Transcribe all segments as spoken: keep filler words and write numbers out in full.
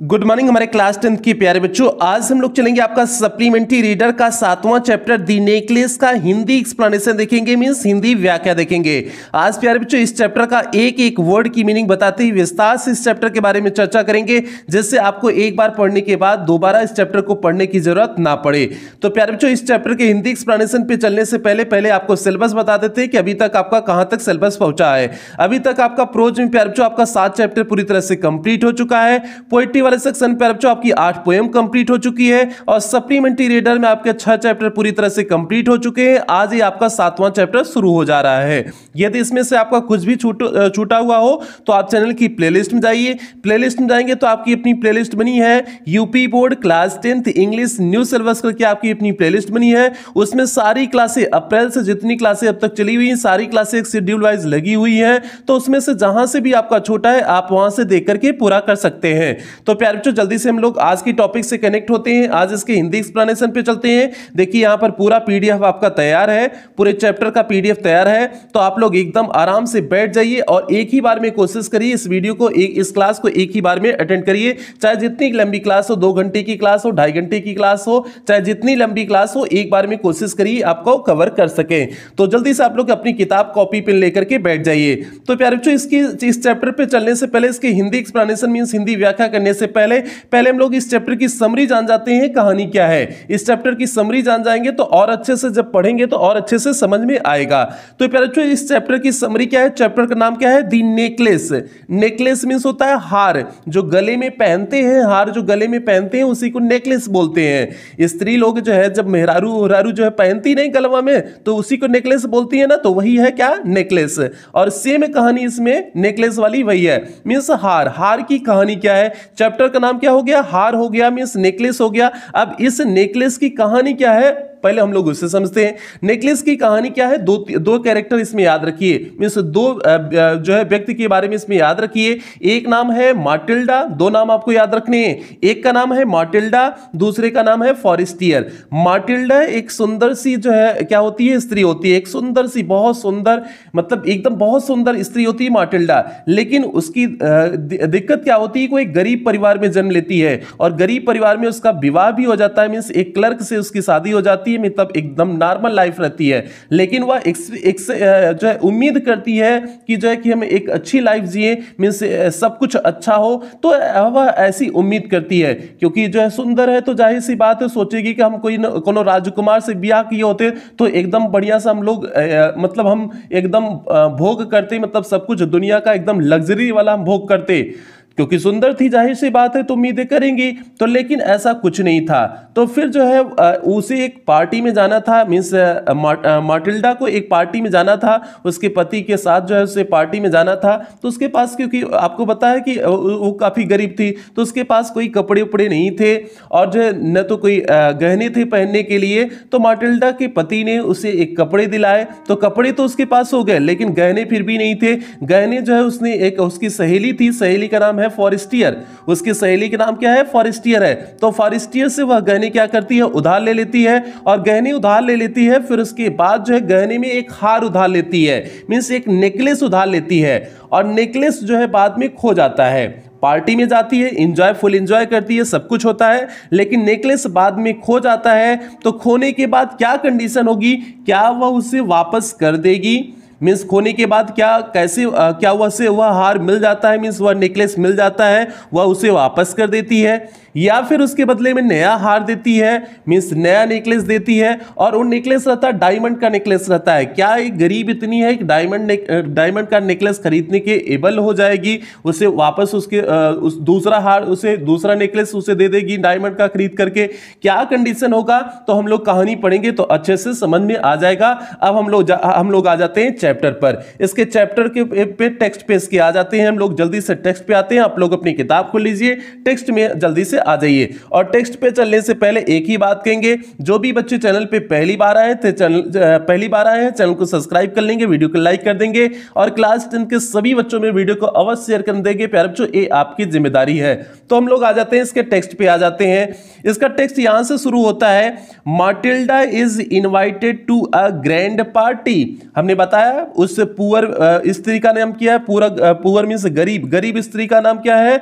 Good morning हमारे class tenth के प्यारे बच्चों। आज हम लोग चलेंगे आपका सप्लीमेंट्री रीडर का सातवां चैप्टर दी नेकलेस का हिंदी एक्सप्लेनेशन देखेंगे, मींस हिंदी व्याख्या देखेंगे। आज प्यारे बच्चों इस चैप्टर का एक एक वर्ड की मीनिंग बताते ही विस्तार से इस चैप्टर के बारे में चर्चा करेंगे, जिससे आपको एक बार पढ़ने के बाद दोबारा इस चैप्टर को पढ़ने की जरूरत ना पड़े। तो प्यारे बच्चों इस चैप्टर के हिंदी एक्सप्लेनेशन पे चलने से पहले पहले आपको सिलेबस बता देते हैं कि अभी तक आपका कहां तक सिलेबस पहुंचा है। अभी तक आपका प्रोज में प्यारे बच्चों आपका सात चैप्टर पूरी तरह से कंप्लीट हो चुका है। पोएट्री वाले सेक्शन पे बच्चों आपकी आठ पोएम कंप्लीट हो चुकी है और सप्लीमेंट्री रीडर में आपके छह चैप्टर पूरी तरह से कंप्लीट हो चुके हैं। आज ही आपका सातवां चैप्टर शुरू हो जा रहा है। यदि इसमें से आपका कुछ भी छूट छूटा हुआ हो तो आप चैनल की प्लेलिस्ट में जाइए। प्लेलिस्ट में जाएंगे तो आपकी अपनी प्लेलिस्ट बनी है, UP board class tenth English new syllabus करके आपकी अपनी प्लेलिस्ट बनी है। उसमें सारी क्लासें अप्रैल से जितनी क्लासें अब तक चली हुई हैं सारी क्लासें एक शेड्यूल वाइज लगी हुई हैं। तो उसमें से जहां से भी आपका छोटा है आप वहां से देख करके पूरा कर सकते हैं। तो प्यारे बच्चों जल्दी से हम लोग आज की टॉपिक से कनेक्ट होते हैं। आज इसके हिंदी एक्सप्लेनेशन पे चलते हैं। देखिए यहां पर पूरा पीडीएफ आपका तैयार है, पूरे चैप्टर का पीडीएफ तैयार है। तो आप लोग एकदम आराम से बैठ जाइए और एक ही बार में कोशिश करिए इस वीडियो को एक इस क्लास को एक ही बार में अटेंड करिए। चाहे जितनी लंबी क्लास हो, दो घंटे की क्लास हो, ढाई घंटे की क्लास हो, चाहे जितनी लंबी क्लास हो, एक बार में कोशिश करिए आपको कवर कर सके। तो जल्दी से आप लोग अपनी किताब कॉपी पेन लेकर के बैठ जाइए। तो प्यारे बच्चों इसकी इस चैप्टर पे चलने से पहले इसके हिंदी एक्सप्लेनेशन मींस हिंदी व्याख्या करने से पहले पहले हम लोग इस चैप्टर की समरी जान जाते हैं, कहानी क्या है। इस चैप्टर की समरी जान जाएंगे तो और अच्छे से जब पढ़ेंगे तो और अच्छे से समझ में आएगा। तो प्यारे बच्चों इस चैप्टर की समरी क्या है, चैप्टर का नाम क्या है, दी नेकलेस। नेकलेस मींस होता है हार, जो गले में पहनते हैं, हार जो गले में पहनते हैं उसी को नेकलेस बोलते हैं। स्त्री लोग जो है जब मेहरारू मेहरारू जो है पहनती नहीं गलवा में तो उसी को नेकलेस बोलती है ना, तो वही है क्या, नेकलेस। और सेम कहानी इसमें नेकलेस वाली वही है, मींस हार। हार की कहानी क्या है, चैप्टर का नाम क्या हो गया, हार हो गया, मींस नेकलेस हो गया। अब इस नेकलेस की कहानी क्या है पहले हम लोग उससे समझते हैं। नेकलेस की कहानी क्या है, दो दो कैरेक्टर इसमें याद रखिए, मींस दो जो है व्यक्ति के बारे में इसमें याद रखिए। एक नाम है माटिल्डा, दो नाम आपको याद रखने हैं। एक का नाम है माटिल्डा, दूसरे का नाम है फॉरेस्टियर। माटिल्डा एक सुंदर सी जो है क्या होती है, स्त्री होती है, एक सुंदर सी, बहुत सुंदर, मतलब एकदम बहुत सुंदर स्त्री होती है माटिल्डा। लेकिन उसकी दिक्कत क्या होती है, कोई गरीब परिवार में जन्म लेती है और गरीब परिवार में उसका विवाह भी हो जाता है, मींस एक क्लर्क से उसकी शादी हो जाती है, मतलब एकदम नॉर्मल लाइफ रहती है। लेकिन वह एक, एक जो है उम्मीद करती है कि जो है कि हम एक अच्छी लाइफ जिए, मींस सब कुछ अच्छा हो। तो वह ऐसी उम्मीद करती है, क्योंकि जो है सुंदर है तो जाहिर सी बात है सोचेगी कि हम कोई कोनो राजकुमार से ब्याह किए होते तो एकदम बढ़िया सा हम लोग मतलब हम एकदम भोग करते, मतलब सब कुछ दुनिया का एकदम लग्जरी वाला हम भोग करते, क्योंकि सुंदर थी, जाहिर सी बात है तो उम्मीदें करेंगी। तो लेकिन ऐसा कुछ नहीं था। तो फिर जो है उसे एक पार्टी में जाना था, मींस माटिल्डा को एक पार्टी में जाना था, उसके पति के साथ जो है उसे पार्टी में जाना था। तो उसके पास, क्योंकि आपको पता है कि वो काफ़ी गरीब थी, तो उसके पास कोई कपड़े उपड़े नहीं थे और जो है न तो कोई गहने थे पहनने के लिए। तो माटिल्डा के पति ने उसे एक कपड़े दिलाए, तो कपड़े तो उसके पास हो गए लेकिन गहने फिर भी नहीं थे। गहने जो है उसने एक, उसकी सहेली थी, सहेली का नाम है फॉरेस्टियर, उसकी सहेली का नाम क्या है, फॉरेस्टियर है। तो फॉरेस्टियर से वह गहने क्या करती है, उधार ले लेती है और गहने उधार ले लेती है। फिर उसके बाद जो है गहने में एक हार उधार लेती है, मींस एक नेकलेस उधार लेती है और नेकलेस जो है बाद में खो जाता है। पार्टी में जाती है, एंजॉय फुल एंजॉय करती है, सब कुछ होता है, लेकिन नेकलेस बाद में खो जाता है। तो खोने के बाद क्या कंडीशन होगी, क्या वह उसे वापस कर देगी, मीन्स खोने के बाद क्या कैसे आ, क्या वह से वह हार मिल जाता है, मीन्स वह नेकलेस मिल जाता है, वह उसे वापस कर देती है, या फिर उसके बदले में नया हार देती है, मीन्स नया नेकलेस देती है। और वो नेकलेस रहता है डायमंड का नेकलेस रहता है। क्या एक गरीब इतनी है कि डायमंड डायमंड का नेकलेस खरीदने के एबल हो जाएगी, उसे वापस उसके आ, उस दूसरा हार उसे दूसरा नेकलेस उसे दे देगी डायमंड का खरीद करके, क्या कंडीशन होगा। तो हम लोग कहानी पढ़ेंगे तो अच्छे से समझ में आ जाएगा। अब हम लोग हम लोग आ जाते हैं चैप्टर पर। इसके चैप्टर के पे टेक्स्ट पेज के आ जाते हैं हम लोग, जल्दी से टेक्स्ट पे आते हैं। आप लोग अपनी किताब खोल लीजिए, टेक्स्ट में जल्दी से आ जाइए। और टेक्स्ट पे चलने से पहले एक ही बात कहेंगे, जो भी बच्चे चैनल पे पहली बार आए थे चैनल पहली बार आए हैं चैनल को सब्सक्राइब कर लेंगे, वीडियो को लाइक कर देंगे और क्लास टेन के सभी बच्चों में वीडियो को अवश्य शेयर कर देंगे। प्यारे बच्चों ये आपकी जिम्मेदारी है। तो हम लोग आ जाते हैं इसके टेक्स्ट पे आ जाते हैं। इसका टेक्स्ट यहां से शुरू होता है, Matilda is invited to a grand party. हमने बताया उस पुअर स्त्री का नाम क्या है, पूरा पुअर मींस गरीब, गरीब स्त्री का नाम क्या है,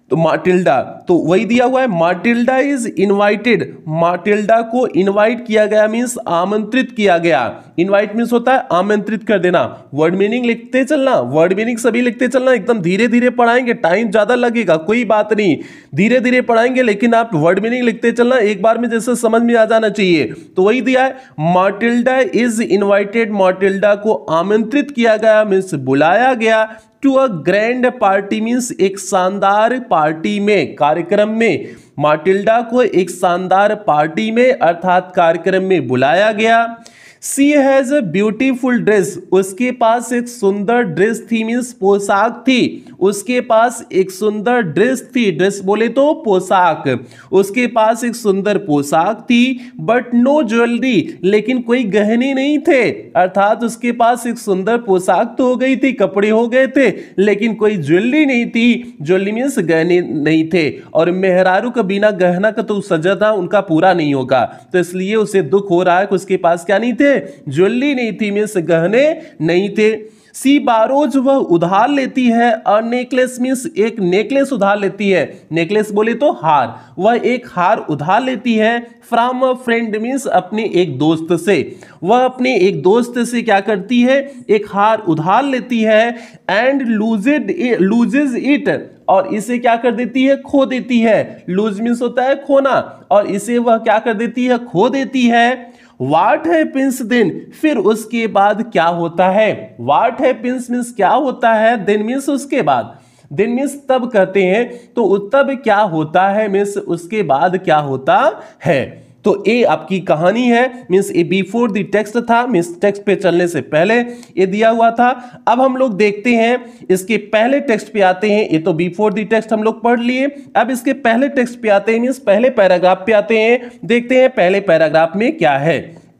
तो माटिल्डा, तो वही दिया हुआ है, माटिल्डा इज इनवाइटेड, माटिल्डा को इनवाइट किया गया मींस आमंत्रित किया गया। इनवाइट मींस होता है आमंत्रित कर देना। वर्ड मीनिंग लिखते चलना, वर्ड मीनिंग सभी लिखते चलना, एकदम धीरे धीरे पढ़ाएंगे, टाइम ज्यादा लगेगा, कोई बात नहीं, धीरे धीरे पढ़ाएंगे, लेकिन आप वर्ड मीनिंग लिखते चलना, एक बार में जैसे समझ में आ जाना चाहिए। तो वही दिया है, माटिल्डा इज इनवाइटेड, माटिल्डा को आमंत्रित किया गया मींस बुलाया गया, to a grand party means एक शानदार पार्टी में, कार्यक्रम में, माटिल्डा को एक शानदार पार्टी में अर्थात कार्यक्रम में बुलाया गया। She has a beautiful dress, उसके पास एक सुंदर ड्रेस थी मींस पोशाक थी, उसके पास एक सुंदर ड्रेस थी, ड्रेस बोले तो पोशाक, उसके पास एक सुंदर पोशाक थी, बट नो ज्वेलरी, लेकिन कोई गहने नहीं थे, अर्थात उसके पास एक सुंदर पोशाक तो हो गई थी, कपड़े हो गए थे, लेकिन कोई ज्वेलरी नहीं थी, ज्वेलरी मींस गहने नहीं थे, और मेहरारू का बिना गहना का तो सजा था उनका पूरा नहीं होगा, तो इसलिए उसे दुख हो रहा है कि उसके पास क्या नहीं थे, ज्वेलरी नहीं थी मींस गहने नहीं थे। सी बारोज, वह उधार लेती है, और नेकलेस मींस एक नेकलेस उधार लेती है, नेकलेस बोले तो हार, वह एक हार उधार लेती है, फ्रॉम अ फ्रेंड मींस अपने एक दोस्त से, वह अपने एक दोस्त से क्या करती है, एक हार उधार लेती है, एंड लूजेड लूजेज इट, और इसे क्या कर देती है, खो देती है, लूज मींस होता है खोना, और इसे वह क्या कर देती है, खो देती है। What happens then, फिर उसके बाद क्या होता है, What happens मींस क्या होता है, then मींस उसके बाद, then मींस तब कहते हैं, तो तब क्या होता है मींस उसके बाद क्या होता है। तो ए आपकी कहानी है means a before the text था, मींस टेक्स्ट पे चलने से पहले ये दिया हुआ था। अब हम लोग देखते हैं इसके पहले टेक्स्ट पे आते हैं, ये तो बिफोर द टेक्स्ट हम लोग पढ़ लिए, अब इसके पहले टेक्स्ट पे आते हैं मींस पहले पैराग्राफ पे आते हैं, देखते हैं पहले पैराग्राफ में क्या है।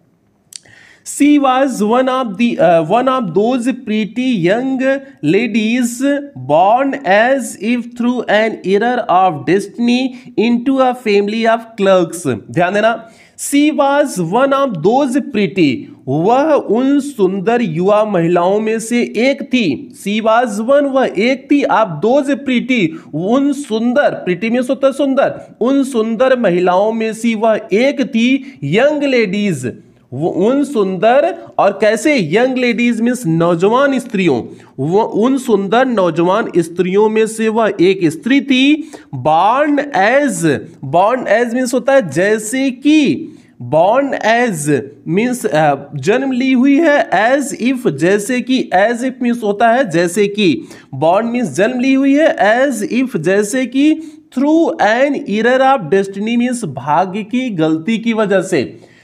She was one of the uh, one of those pretty young ladies born as if through an error of destiny into a family of clerks। ध्यान देना, She was one of those pretty, वह उन सुंदर युवा महिलाओं में से एक थी। She was one, वह एक थी, आप those pretty, उन सुंदर, pretty में होता है सुंदर, उन सुंदर महिलाओं में से वह एक थी, young ladies, वो उन सुंदर, और कैसे, यंग लेडीज मींस नौजवान स्त्रियों, वो उन सुंदर नौजवान स्त्रियों में से वह एक स्त्री थी। Born as, born as means होता है जैसे कि, बॉर्न एज मींस जन्म ली हुई है, एज इफ जैसे कि, एज इफ मींस होता है जैसे कि, बॉर्न मींस जन्म ली हुई है, एज इफ जैसे कि, through an error of destiny means भाग्य की गलती की वजह से,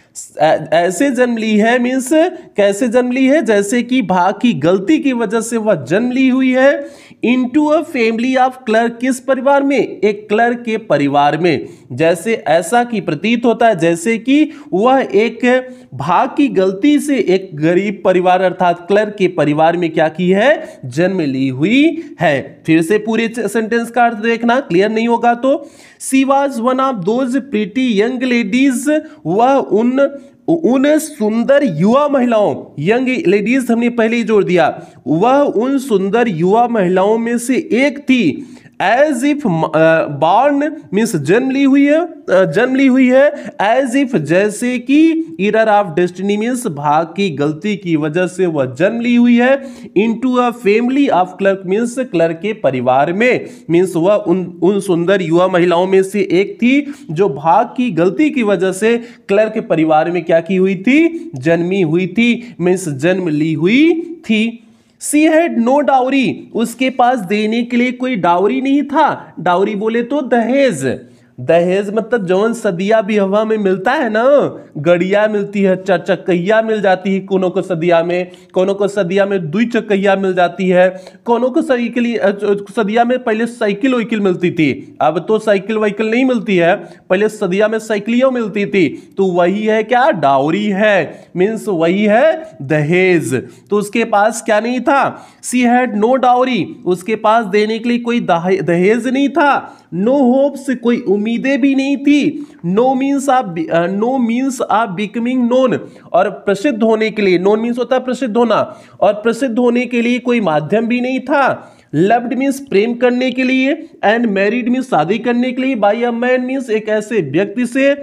ऐसे जन्म ली है मींस कैसे जन्म ली है, जैसे कि भाग की गलती की वजह से वह जन्म ली हुई है। Into a family of clerk, किस परिवार में, एक क्लर्क के परिवार में, जैसे ऐसा की प्रतीत होता है जैसे कि वह एक भाग की गलती से एक गरीब परिवार अर्थात क्लर्क के परिवार में क्या की है, जन्म ली हुई है। फिर से पूरे सेंटेंस का अर्थ देखना, क्लियर नहीं होगा तो, she was one of those pretty young ladies, वह उन उन सुंदर युवा महिलाओं, यंग लेडीज हमने पहले ही जोड़ दिया, वह उन सुंदर युवा महिलाओं में से एक थी। एज इफ बॉर्न मींस जन्म ली हुई है, जन्म ली हुई है, एज इफ जैसे कि, एरर ऑफ डेस्टिनी मींस भाग की गलती की वजह से वह जन्म ली हुई है। Into a family of clerk means clerk के परिवार में, मींस वह उन उन सुंदर युवा महिलाओं में से एक थी जो भाग की गलती की वजह से क्लर्क के परिवार में क्या की हुई थी, जन्मी हुई थी, मींस जन्म ली हुई थी। सी हैड नो डाउरी, उसके पास देने के लिए कोई डाउरी नहीं था, डाउरी बोले तो दहेज, दहेज मतलब जौन सदिया भी हवा में मिलता है ना, गड़िया मिलती है, चार चक्कैया मिल जाती है, कोनो को सदिया में, कोनो को सदिया में दुई चक्कैया मिल जाती है, कोनो को साइकिल, सदिया में पहले साइकिल वाइकिल मिलती थी, अब तो साइकिल वाइकिल नहीं मिलती है, पहले सदिया में साइकिलियों मिलती थी, तो वही है क्या, डाउरी है, मीन्स वही है दहेज। तो उसके पास क्या नहीं था, सी हैड नो डाउरी, उसके पास देने के लिए कोई दहेज नहीं था। नो होप्स, कोई उम्मीदें भी नहीं थी। नो मीन्स आप नो मीन्स आप बिकमिंग नोन, और प्रसिद्ध होने के लिए, नोन मीन्स होता है प्रसिद्ध होना, और प्रसिद्ध होने के लिए कोई माध्यम भी नहीं था। लव्ड मीन्स प्रेम करने के लिए, एंड मैरिड मीन्स शादी करने के लिए, बाय अ मैन मीन्स एक ऐसे व्यक्ति से,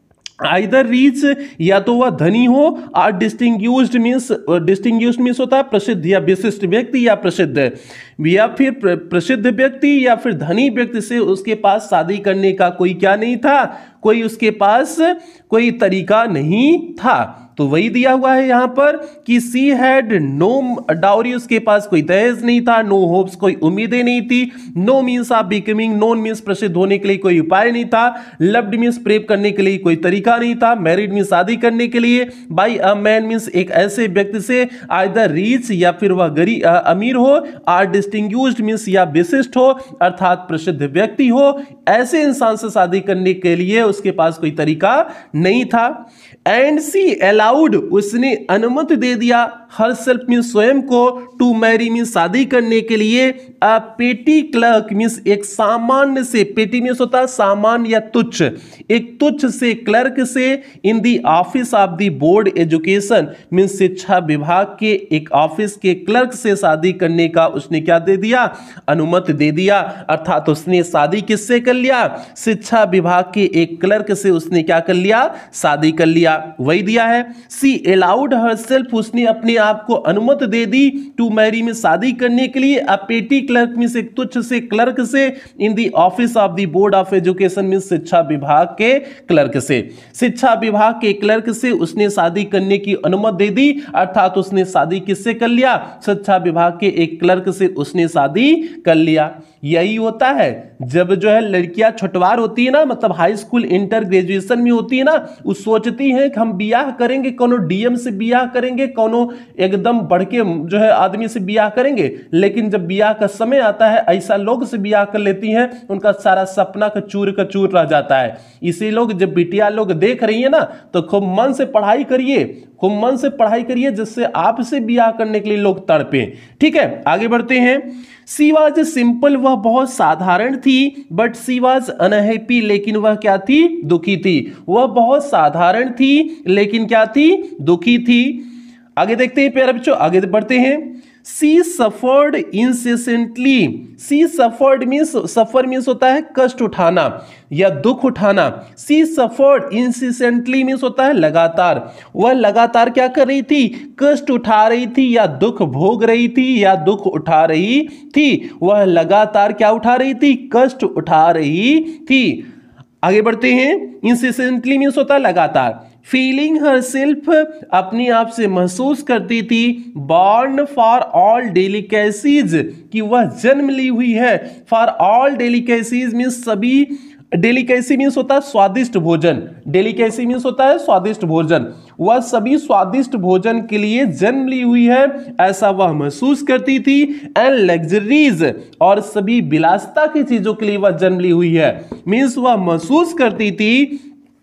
आइदर रीच या तो वह धनी हो, और डिस्टिंग्यूश्ड मीन्स डिस्टिंग्यूश्ड मीन्स होता है प्रसिद्ध या विशिष्ट व्यक्ति या प्रसिद्ध, या फिर प्र, प्रसिद्ध व्यक्ति या फिर धनी व्यक्ति से उसके पास शादी करने का कोई क्या नहीं था, कोई उसके पास कोई तरीका नहीं था। तो वही दिया हुआ है यहाँ पर कि सी हैड नो डाउरी, उसके पास कोई दहेज नहीं था, नो होप्स कोई उम्मीदें नहीं थी, no means of becoming known means प्रसिद्ध होने के लिए कोई उपाय नहीं था, लव्ड मीन्स प्रेम करने के लिए कोई तरीका नहीं था, मैरिड मीन्स शादी करने के लिए, बाय अ मैन मीन्स एक ऐसे व्यक्ति से, आइदर रीच या फिर वह गरीब अमीर हो, और डिस्टिंग्यूश्ड मीन्स या विशिष्ट हो अर्थात प्रसिद्ध व्यक्ति हो, ऐसे इंसान से शादी करने के लिए उसके पास कोई तरीका नहीं था। एंड सी अलाउड, उसने अनुमति दे दिया, हर सेल्फ मीन्स स्वयं को, टू मैरी मीन्स शादी करने के लिए, अ पेटी क्लर्क मीन्स एक सामान्य से, पेटी मीन्स होता है सामान्य या तुच्छ, एक तुच्छ से क्लर्क से, in the office of the board education means शिक्षा विभाग के एक ऑफिस के क्लर्क से शादी करने का उसने क्या दे दिया, अनुमति दे दिया, अर्थात उसने शादी किससे कर लिया, शिक्षा विभाग के एक क्लर्क से उसने क्या कर लिया, शादी कर लिया, वही दिया है। सी अलाउड हरसेल्फ, उसने अपने आप को अनुमति दे दी, टू मैरी में शादी करने के लिए, अ पेटी क्लर्क में से तुच्छ से क्लर्क से, in the office of the board of education में शिक्षा विभाग के क्लर्क से, शिक्षा विभाग के क्लर्क से उसने शादी करने की अनुमति दे दी, अर्थात उसने शादी किससे कर लिया, शिक्षा विभाग के एक क्लर्क से उसने शादी कर लिया। यही होता है जब जो है लड़कियां छुटवार होती है ना, मतलब हाई स्कूल इंटर ग्रेजुएशन में होती है ना, वो सोचती हैं कि हम बियाह करेंगे, कोनो डीएम से बियाह करेंगे, कोनो एकदम बढ़ के जो है आदमी से बियाह करेंगे, लेकिन जब बियाह का समय आता है ऐसा लोग से बियाह कर लेती हैं, उनका सारा सपना का चूर का चूर रह जाता है। इसी लोग जब बिटिया लोग देख रही है ना, तो खूब मन से पढ़ाई करिए, खूब मन से पढ़ाई करिए, जिससे आपसे बियाह करने के लिए लोग तड़पे। ठीक है, आगे बढ़ते हैं। सी वाज सिंपल, वह बहुत साधारण थी, बट सी वाज अनहैप्पी, लेकिन वह क्या थी, दुखी थी। वह बहुत साधारण थी लेकिन क्या थी, दुखी थी। आगे देखते हैं प्यारे बच्चों, आगे बढ़ते हैं। She suffered incessantly, she suffered means, suffer means होता है कष्ट उठाना या दुख उठाना, सी सफर्ड इंसेसेंटली मीन्स होता है लगातार, वह लगातार क्या कर रही थी, कष्ट उठा रही थी या दुख भोग रही थी या दुख उठा रही थी, वह लगातार क्या उठा रही थी, कष्ट उठा रही थी। आगे बढ़ते हैं। इंसेसेंटली मीन्स होता है लगातार। फीलिंग हर सेल्फ, अपने आप से महसूस करती थी। बॉर्न फॉर ऑल डेलिकेसीज, कि वह जन्म ली हुई है। फॉर ऑल डेलिकेसीज मीन्स सभी, डेलिकेसी मीन्स होता है स्वादिष्ट भोजन, डेलिकेसी मीन्स होता है स्वादिष्ट भोजन, वह सभी स्वादिष्ट भोजन के लिए जन्म ली हुई है, ऐसा वह महसूस करती थी। एंड लग्जरीज, और सभी विलासिता की चीजों के लिए वह जन्म ली हुई है, मीन्स वह महसूस करती थी।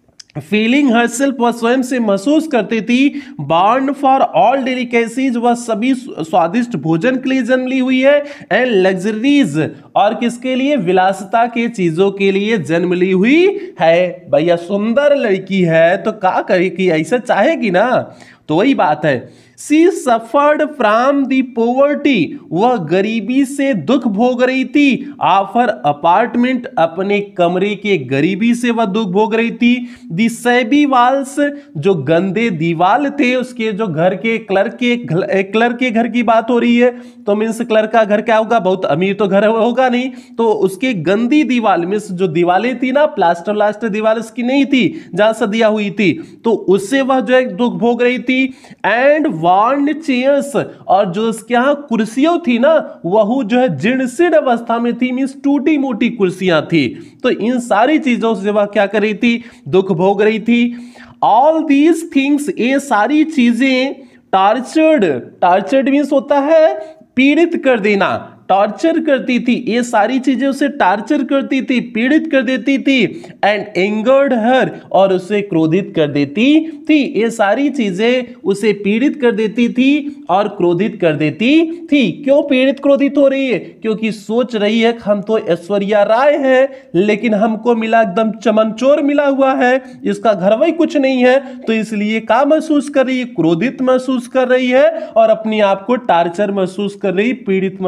फीलिंग हरसेल्फ, वह स्वयं से महसूस करती थी। बॉर्न फॉर ऑल डेलिकेसीज, वह सभी स्वादिष्ट भोजन के लिए जन्म ली हुई है। एंड लग्जरीज, और किसके लिए, विलासिता के चीजों के लिए जन्म ली हुई है। भैया सुंदर लड़की है तो क्या करेगी, ऐसा चाहेगी ना, तो वही बात है। She suffered from the poverty, वह गरीबी से दुख भोग रही थी। ऑफर अपार्टमेंट, अपने कमरे के गरीबी से वह दुख भोग रही थी। दी सैबी वाल्स, जो गंदे दीवार थे उसके, जो घर के क्लर्क के क्लर्क के घर की बात हो रही है, तो मीन्स क्लर्क का घर क्या होगा, बहुत अमीर तो घर होगा नहीं, तो उसकी गंदी दीवार मीन्स जो दीवारें थी ना, प्लास्टर व्लास्टर दीवार उसकी नहीं थी जहां सदिया हुई थी, तो उससे वह जो है दुख भोग रही थी। एंड वार्न चेयर्स, और जो उसके यहाँ कुर्सियों थी ना, वह जो है जीर्ण शीर्ण अवस्था में थी, मीन्स टूटी मोटी कुर्सियां थी। तो इन सारी चीजों से वह क्या कर रही थी, दुख भोग रही थी। ऑल दीज थिंग्स, ये सारी चीजें टार्चर्ड, टार्चर्ड मीन्स होता है पीड़ित कर देना, टॉर्चर करती थी, ये सारी चीजें उसे टार्चर करती थी, पीड़ित कर देती थी। एंड एंगर्ड हर, और उसे क्रोधित कर देती थी। ये सारी चीजें उसे पीड़ित कर देती थी और क्रोधित कर देती थी। क्यों पीड़ित क्रोधित हो रही है, क्योंकि सोच रही है हम तो ऐश्वर्या राय है, लेकिन हमको मिला एकदम चमनचोर मिला हुआ है, इसका घर वही कुछ नहीं है, तो इसलिए क्या महसूस कर रही है, क्रोधित महसूस कर रही है और अपने आप को टार्चर महसूस कर रही, पीड़ित महसूस कर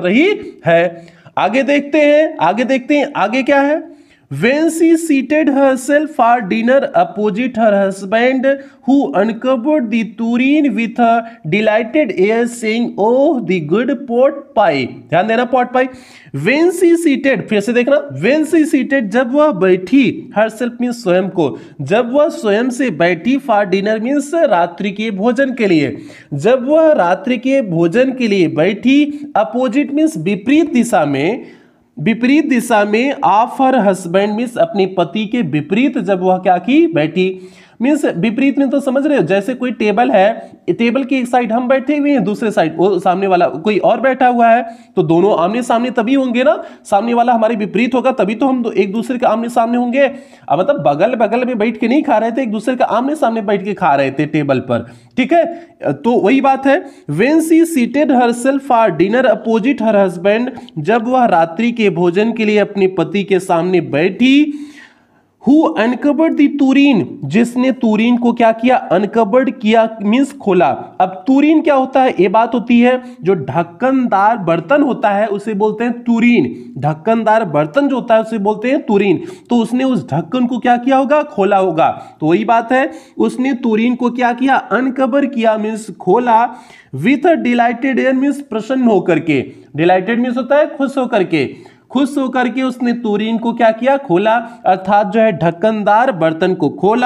कर रही है। आगे देखते हैं, आगे देखते हैं आगे क्या है। When she seated herself for dinner opposite her husband, who uncovered the tureen with a delighted air, saying, "Oh, the good pot pie." ध्यान देना, pot pie. When she seated, फिर से देखना, when she seated, जब वह बैठी, herself means स्वयं को, जब वह स्वयं से बैठी, for dinner means रात्रि के भोजन के लिए, जब वह रात्रि के भोजन के लिए बैठी, opposite means विपरीत दिशा में, विपरीत दिशा में, ऑफ हर हस्बैंड मीन्स अपने पति के विपरीत जब वह क्या की, बैठी। मीन्स विपरीत में तो समझ रहे हो, जैसे कोई टेबल है, टेबल की एक साइड हम बैठे हुए हैं, दूसरे साइड वो सामने वाला कोई और बैठा हुआ है, तो दोनों आमने सामने तभी होंगे ना, सामने वाला हमारे विपरीत होगा तभी तो हम एक दूसरे के आमने सामने होंगे। अब मतलब बगल बगल में बैठ के नहीं खा रहे थे, एक दूसरे के आमने सामने बैठ के खा रहे थे टेबल पर, ठीक है। तो वही बात है, when she seated herself for dinner opposite her husband, जब वह रात्रि के भोजन के लिए अपने पति के सामने बैठी, Who uncovered the तुरीन, जिसने तुरीन को क्या किया, अनकवर्ड किया मीन्स खोला। अब तुरीन क्या होता है, ये बात होती है जो ढक्कनदार बर्तन होता है उसे बोलते हैं तुरीन, ढक्कनदार बर्तन जो होता है उसे बोलते हैं तुरीन। तो उसने उस ढक्कन को क्या किया होगा, खोला होगा। तो वही बात है, उसने तुरीन को क्या किया, अनकवर किया मीन्स खोला, with a delighted air means प्रसन्न होकर के, डिलाइटेड मीन्स होता है खुश होकर के, खुश होकर के उसने तुरीन को क्या किया, खोला, अर्थात जो है ढक्कनदार बर्तन को खोला।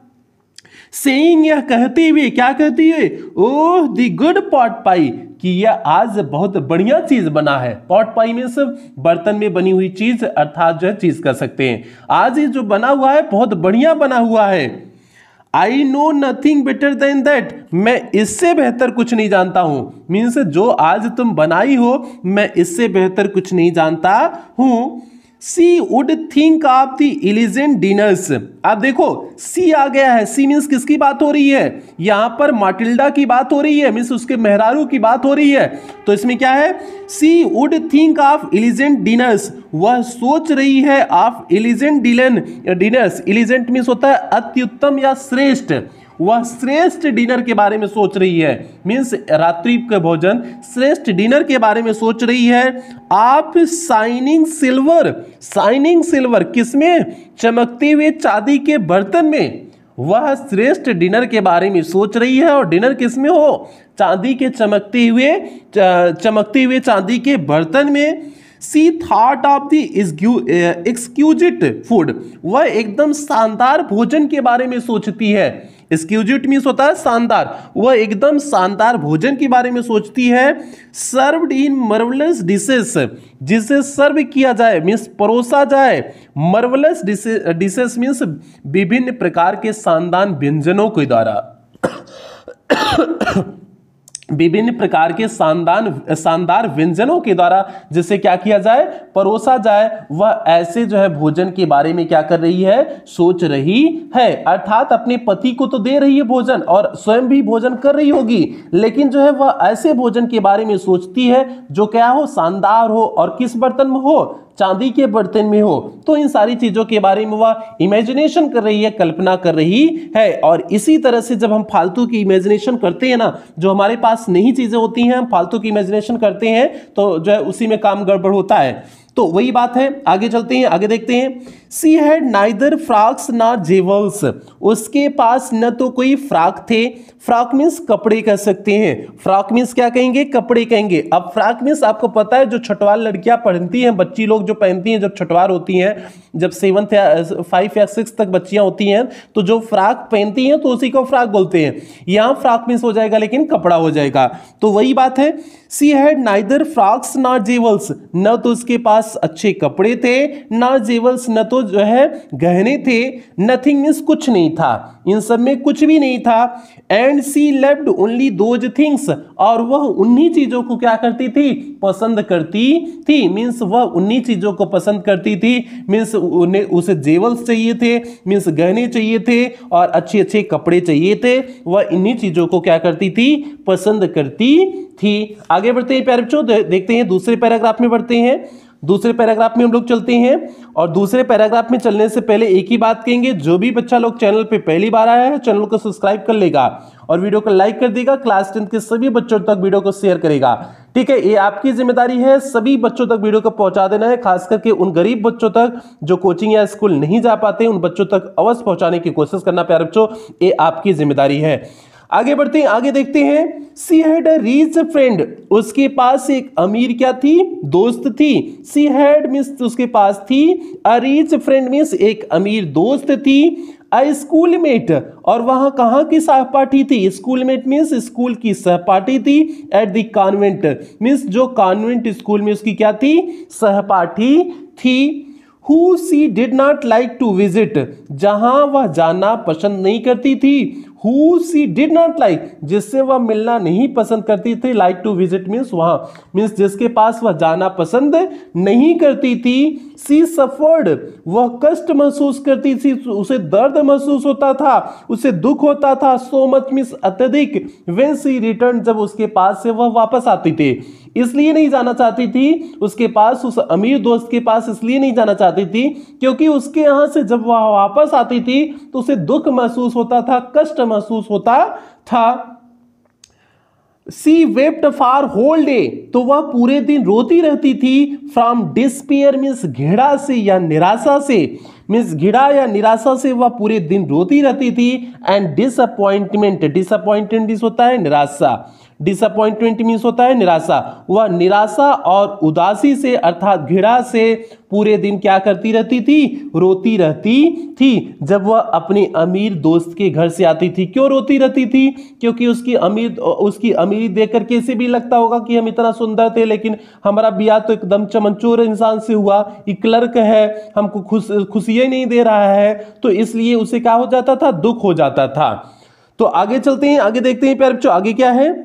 सेइंग, यह कहते हुए, क्या कहती है, ओह दी गुड पॉट पाई, कि यह आज बहुत बढ़िया चीज बना है। पॉट पाई में सब बर्तन में बनी हुई चीज, अर्थात जो है चीज कर सकते हैं, आज ये जो बना हुआ है बहुत बढ़िया बना हुआ है। I know nothing better than that, मैं इससे बेहतर कुछ नहीं जानता हूं, मीन्स जो आज तुम बनाई हो मैं इससे बेहतर कुछ नहीं जानता हूं। She would think of the elegant dinners, आप देखो सी आ गया है, सी मीन्स किसकी बात हो रही है, यहां पर माटिल्डा की बात हो रही है, मीन्स उसके मेहरारू की बात हो रही है। तो इसमें क्या है, she would think of elegant dinners, वह सोच रही है ऑफ एलिजेंट डिलन डिनर्स, एलिजेंट मीन्स होता है अत्युत्तम या श्रेष्ठ, वह श्रेष्ठ डिनर के बारे में सोच रही है, मीन्स रात्रि के भोजन श्रेष्ठ डिनर के बारे में सोच रही है। आप शाइनिंग सिल्वर, शाइनिंग सिल्वर किसमें, चमकते हुए चांदी के बर्तन में, वह श्रेष्ठ डिनर के बारे में सोच रही है। और डिनर किसमें हो, चांदी के चमकते हुए चमकते हुए चांदी के बर्तन में। She thought of the exquisite food, वह एकदम शानदार भोजन के बारे में सोचती है। एक्सक्यूजिट मीन्स होता है शानदार, वह एकदम शानदार भोजन के बारे में सोचती है। सर्व्ड इन मार्वलस डिशेस, जिसे सर्व किया जाए मीन्स परोसा जाए, मार्वलस डिशेस मीन्स विभिन्न प्रकार के शानदार व्यंजनों के द्वारा विभिन्न प्रकार के शानदार शानदार व्यंजनों के द्वारा जिसे क्या किया जाए, परोसा जाए, वह ऐसे जो है भोजन के बारे में क्या कर रही है, सोच रही है। अर्थात अपने पति को तो दे रही है भोजन और स्वयं भी भोजन कर रही होगी, लेकिन जो है वह ऐसे भोजन के बारे में सोचती है जो क्या हो, शानदार हो, और किस बर्तन में हो, चांदी के बर्तन में हो। तो इन सारी चीजों के बारे में वह इमेजिनेशन कर रही है, कल्पना कर रही है। और इसी तरह से जब हम फालतू की इमेजिनेशन करते हैं ना, जो हमारे पास नई चीजें होती हैं, हम फालतू की इमेजिनेशन करते हैं तो जो है उसी में काम गड़बड़ होता है। तो वही बात है, आगे चलते हैं, आगे देखते हैं। She had neither frocks nor jewels, उसके पास न तो कोई फ्रॉक थे, फ्रॉक मीन्स कपड़े कह सकते हैं, फ्रॉक मीन्स क्या कहेंगे, कपड़े कहेंगे। अब फ्रॉक मीन्स आपको पता है जो छठवार लड़कियां पहनती हैं, बच्ची लोग जो पहनती हैं जब छठवार होती हैं, जब सेवंथ या फाइव या सिक्स तक बच्चियां होती हैं, तो जो फ्रॉक पहनती हैं तो उसी को फ्रॉक बोलते हैं। यहाँ फ्रॉक मीन्स हो जाएगा लेकिन कपड़ा हो जाएगा। तो वही बात है, she had neither frocks nor jewels, न तो उसके पास अच्छे कपड़े थे, ना जेवल्स न तो जो है गहने थे, नथिंग मीन्स कुछ नहीं था, इन सब में कुछ भी नहीं था। And she loved only those things, और वह उन्हीं चीजों को क्या करती थी, पसंद करती थी, मीन्स वह उन्हीं चीजों को पसंद करती थी, मीन्स उन्हें उसे जेवल्स चाहिए थे, मीन्स गहने चाहिए थे और अच्छे अच्छे कपड़े चाहिए थे, वह इन्हीं चीजों को क्या करती थी, पसंद करती थी। आगे बढ़ते हैं प्यारे बच्चों, देखते हैं दूसरे पैराग्राफ में बढ़ते हैं। दूसरे पैराग्राफ में हम लोग चलते हैं, और दूसरे पैराग्राफ में चलने से पहले एक ही बात कहेंगे, जो भी बच्चा लोग चैनल पे पहली बार आया है चैनल को सब्सक्राइब कर लेगा और वीडियो को लाइक कर देगा, क्लास टेंथ के सभी बच्चों तक वीडियो को शेयर करेगा। ठीक है, ये आपकी जिम्मेदारी है, सभी बच्चों तक वीडियो को पहुंचा देना है, खास करके उन गरीब बच्चों तक जो कोचिंग या स्कूल नहीं जा पाते, उन बच्चों तक अवश्य पहुंचाने की कोशिश करना प्यारे बच्चों, ये आपकी जिम्मेदारी है। आगे बढ़ते हैं, आगे देखते हैं। She had a rich friend, उसके पास एक अमीर क्या थी, दोस्त थी। सी हैड मींस उसके पास थी, अ रिच फ्रेंड मींस एक अमीर दोस्त थी। अ स्कूलमेट, और वहां कहां की सहपाठी थी, स्कूलमेट मींस स्कूल की सहपाठी थी। एट द कॉन्वेंट मींस जो कॉन्वेंट स्कूल में उसकी क्या थी, सहपाठी थी। Who she did not like to visit, जहां वह जाना पसंद नहीं करती थी। Who she did not like, जिससे वह मिलना नहीं पसंद करती थी। लाइक टू विजिट मींस वहां, मींस जिसके पास वह जाना पसंद नहीं करती थी। सी सफर्ड, वह कष्ट महसूस करती थी, उसे दर्द महसूस होता था, उसे दुख होता था। सो मच मींस अत्यधिक। व्हेन सी रिटर्न, जब उसके पास से वह वापस आती थी, इसलिए नहीं जाना चाहती थी उसके पास, उस अमीर दोस्त के पास इसलिए नहीं जाना चाहती थी क्योंकि उसके यहां से जब वह वापस आती थी तो उसे दुख महसूस होता था, कष्ट महसूस होता था। She wept for whole day, तो वह पूरे दिन रोती रहती थी। फ्रॉम डिस्पेयर मींस घृणा से या निराशा से, मींस घृणा या निराशा से वह पूरे दिन रोती रहती थी। एंड डिसअपॉइंटमेंट, डिसअपॉइंटमेंट मींस होता है निराशा, डिसअपॉइंटमेंट मींस होता है निराशा। वह निराशा और उदासी से अर्थात घृणा से पूरे दिन क्या करती रहती थी, रोती रहती थी जब वह अपने अमीर दोस्त के घर से आती थी। क्यों रोती रहती थी, क्योंकि उसकी अमीर उसकी अमीरी देख करके इसे भी लगता होगा कि हम इतना सुंदर थे लेकिन हमारा ब्याह तो एकदम चमनचोर इंसान से हुआ, ये क्लर्क है, हमको खुश खुशियां नहीं दे रहा है, तो इसलिए उसे क्या हो जाता था, दुख हो जाता था। तो आगे चलते हैं, आगे देखते हैं प्यारे बच्चों, आगे क्या है,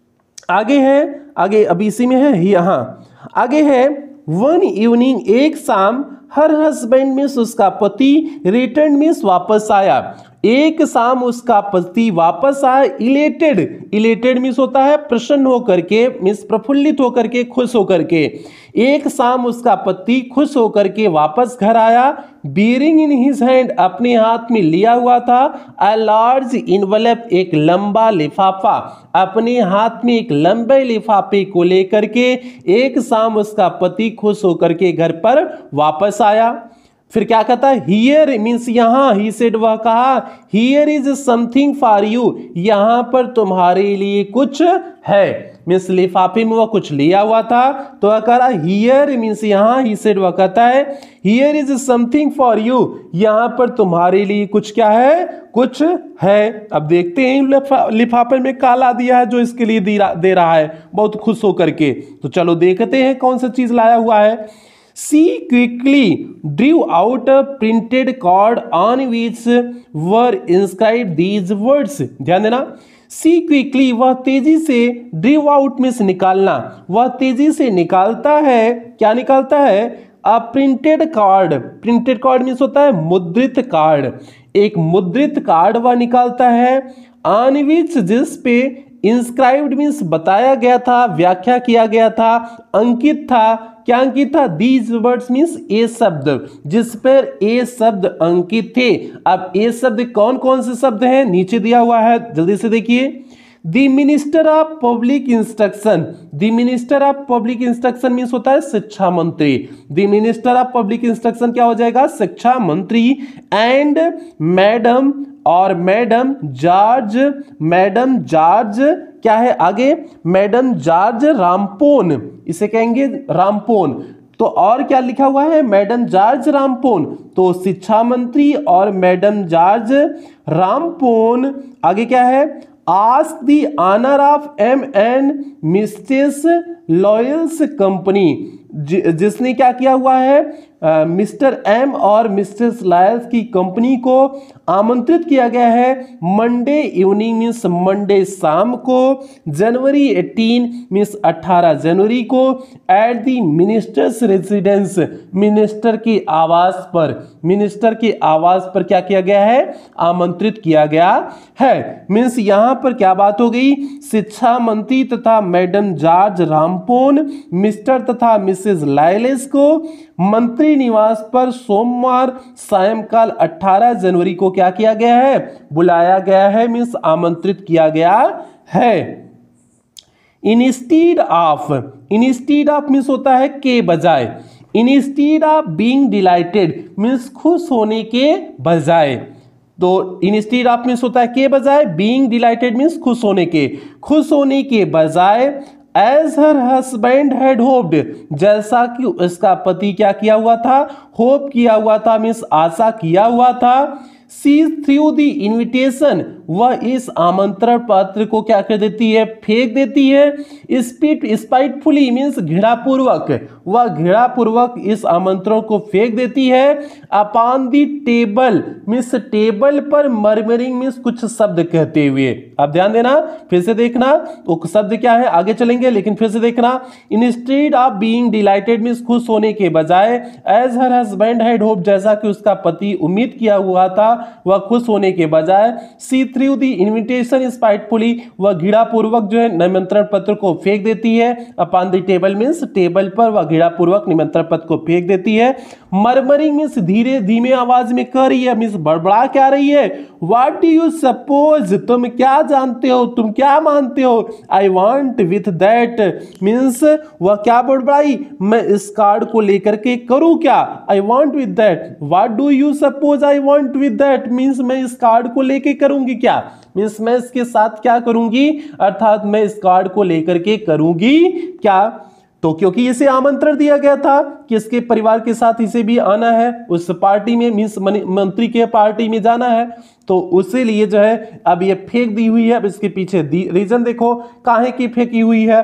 आगे है, आगे अभी इसी में है, यहाँ आगे है। वन इवनिंग, एक शाम, हर हस्बैंड मींस उसका पति, रिटर्न मींस वापस आया। एक शाम उसका पति वापस आया। इलेटेड, इलेटेड मींस होता है प्रसन्न होकर के, मींस प्रफुल्लित होकर के, खुश होकर के। एक शाम उसका पति खुश होकर के वापस घर आया। बियरिंग इन हिज हैंड, अपने हाथ में लिया हुआ था। अ लार्ज इनवलप, एक लंबा लिफाफा, अपने हाथ में एक लंबे लिफाफे को लेकर के एक शाम उसका पति खुश होकर के घर पर वापस आया। फिर क्या कहता है, हियर मीन्स यहाँ, ही सेड वह कहा, here is something for you, यहाँ पर तुम्हारे लिए कुछ है। मीन्स लिफाफे में वह कुछ लिया हुआ था तो वह कह रहा हियर मीन्स यहाँ, ही सेड वह कहता है here is something for you, यहाँ पर तुम्हारे लिए कुछ क्या है, कुछ है। अब देखते हैं लिफाफे में काला दिया है जो इसके लिए दे रहा है बहुत खुश होकर के, तो चलो देखते हैं कौन सा चीज लाया हुआ है। She quickly drew out a printed card on which were inscribed these words. ध्यान देना, She quickly वह तेजी से, drew out मीन्स निकालना, वह तेजी से निकालता है, क्या निकालता है, a printed card. Printed card means होता है मुद्रित कार्ड, एक मुद्रित कार्ड वह निकालता है। ऑन विच, जिस पे, इंस्क्राइब्ड मीन्स बताया गया था, व्याख्या किया गया था, अंकित था, क्या अंकित था, दीज वर्ड्स मीन्स ए शब्द, जिस पर ए शब्द अंकित थे। अब ए शब्द कौन कौन से शब्द हैं, नीचे दिया हुआ है, जल्दी से देखिए। The minister of public instruction, the minister of public instruction means होता है शिक्षा मंत्री, the minister of public instruction क्या हो जाएगा, शिक्षा मंत्री। एंड मैडम, और मैडम जॉर्ज, मैडम जॉर्ज क्या है आगे, मैडम जॉर्ज रामपोन, इसे कहेंगे रामपोन। तो और क्या लिखा हुआ है, मैडम जॉर्ज रामपोन, तो शिक्षा मंत्री और मैडम जॉर्ज रामपोन। आगे क्या है, ask the honour of M and mistress Loisel's company, जिसने क्या किया हुआ है, मिस्टर एम और मिस्टर लॉयल्स की कंपनी को आमंत्रित किया गया है। मंडे इवनिंग मीन्स मंडे शाम को, जनवरी अठारह मीन्स अठारह जनवरी को, at the minister's residence, minister के आवास पर, मिनिस्टर के आवास पर क्या किया गया है, आमंत्रित किया गया है। मीन्स यहां पर क्या बात हो गई, शिक्षा मंत्री तथा मैडम जॉर्ज रामपोन मिस्टर तथा मिसेस लायलेस को मंत्री निवास पर सोमवार सायंकाल अठारह जनवरी को क्या किया गया है, बुलाया गया है, मीन्स आमंत्रित किया गया है। Instead of, instead of means होता है के बजाय, instead of being delighted means खुश होने के बजाय, तो इंस्टीड ऑफ मीन्स होता है के बजाय, बीइंग डिलाइटेड मीन्स खुश होने के, खुश होने के बजाय as her husband had hoped, जैसा कि उसका पति क्या किया हुआ था, होप किया हुआ था मीन्स आशा किया हुआ था, सी थ्रू द इन्विटेशन, वह इस आमंत्रण पत्र को क्या कर देती है, फेंक देती है। स्पीट स्पाइटफुली मीन्स घृणापूर्वक, वह घृणापूर्वक इस आमंत्रण को फेंक देती है। Upon the table means table पर, मर्मरिंग मीन्स कुछ शब्द कहते हुए। अब ध्यान देना, फिर से देखना वो शब्द क्या है, आगे चलेंगे लेकिन फिर से देखना। Instead of being delighted means खुश होने के बजाय, as her husband had hope, जैसा कि उसका पति उम्मीद किया हुआ था, वह खुश होने के बजाय, she threw the invitation spitefully, वह घृणापूर्वक जो है निमंत्रण पत्र को फेंक देती है। Upon the table means table पर वह घृणापूर्वक निमंत्रण पत्र को फेंक देती है। मर्मरिंग मीन्स धीरे धीमे आवाज में कह रही है, मीन्स बड़बड़ा क्या रही है। व्हाट डू यू सपोज, तुम क्या जानते हो, तुम क्या मानते हो। I want with that means वह क्या बड़बड़ाई, मैं इस कार्ड को लेकर के करूं क्या। I want with that, what do you suppose I want with that means मैं इस कार्ड को लेके करूंगी क्या, मीन्स मैं इसके साथ क्या करूंगी, अर्थात मैं इस कार्ड को लेकर के करूंगी क्या। तो क्योंकि इसे आमंत्रण दिया गया था कि इसके परिवार के साथ इसे भी आना है उस पार्टी में, मीन्स मंत्री के पार्टी में जाना है, तो उसी लिए जो है अब ये फेंक दी हुई है। अब इसके पीछे रीजन देखो काहे की फेंकी हुई है।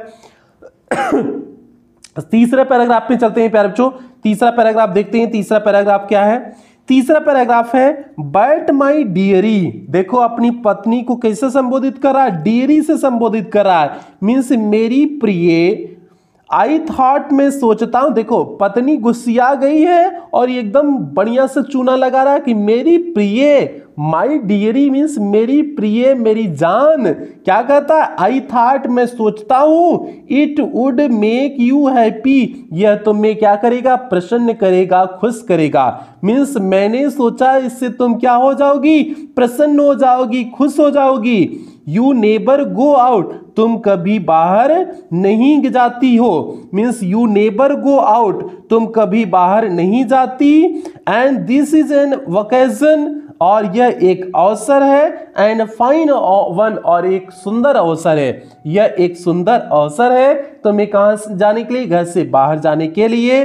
तीसरे पैराग्राफ में चलते हैं प्यारे बच्चों, तीसरा पैराग्राफ देखते हैं। तीसरा पैराग्राफ क्या है, तीसरा पैराग्राफ है बट माई डियरी। देखो अपनी पत्नी को कैसे संबोधित कर रहा है, डियरी से संबोधित कर रहा है, मीन्स मेरी प्रिय। आई थॉट में सोचता हूं, देखो पत्नी गुस्सिया गई है और एकदम बढ़िया से चूना लगा रहा है कि मेरी प्रिय, माई डियरी मीन्स मेरी प्रिय, मेरी जान। क्या कहता है, आई थॉट मैं सोचता हूं, it would make you happy, यह तुम्हें क्या करेगा, प्रसन्न करेगा, खुश करेगा। मीन्स मैंने सोचा इससे तुम क्या हो जाओगी, प्रसन्न हो जाओगी, खुश हो जाओगी। यू नेबर गो आउट, तुम कभी बाहर नहीं जाती हो, means you never go out, तुम कभी बाहर नहीं जाती। And this is an occasion, और यह एक अवसर है। एंड फाइन वन, और एक सुंदर अवसर है, यह एक सुंदर अवसर है तुम्हें कहां जाने के लिए, घर से बाहर जाने के लिए।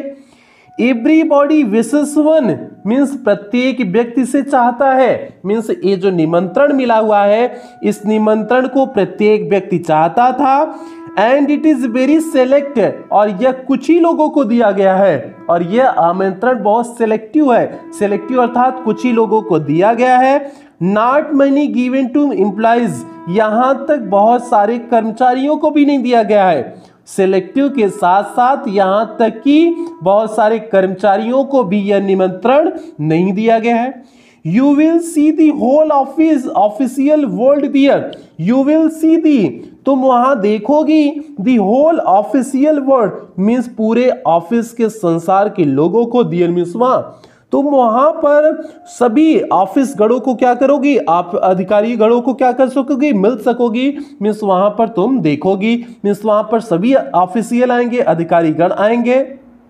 एवरीबॉडी विशेस वन मीन्स प्रत्येक व्यक्ति से चाहता है, मीन्स ये जो निमंत्रण मिला हुआ है इस निमंत्रण को प्रत्येक व्यक्ति चाहता था। And it is very select, और यह कुछ ही लोगों को दिया गया है, और यह आमंत्रण बहुत सेलेक्टिव है, सेलेक्टिव अर्थात कुछ ही लोगों को दिया गया है। Not many given to employees, यहां तक बहुत सारे कर्मचारियों को भी नहीं दिया गया है। सेलेक्टिव के साथ साथ यहां तक कि बहुत सारे कर्मचारियों को भी यह निमंत्रण नहीं दिया गया है। You will see the whole office official world there, you will see the, तुम वहां देखोगी, the whole official world means पूरे ऑफिस के संसार के लोगों को, दियर मीन्स वहां तुम वहां पर सभी ऑफिस गणों को क्या करोगी, आप अधिकारी गणों को क्या कर सकोगी, मिल सकोगी, मीन्स वहां पर तुम देखोगी, मीन्स वहां पर सभी ऑफिशियल आएंगे, अधिकारी गण आएंगे।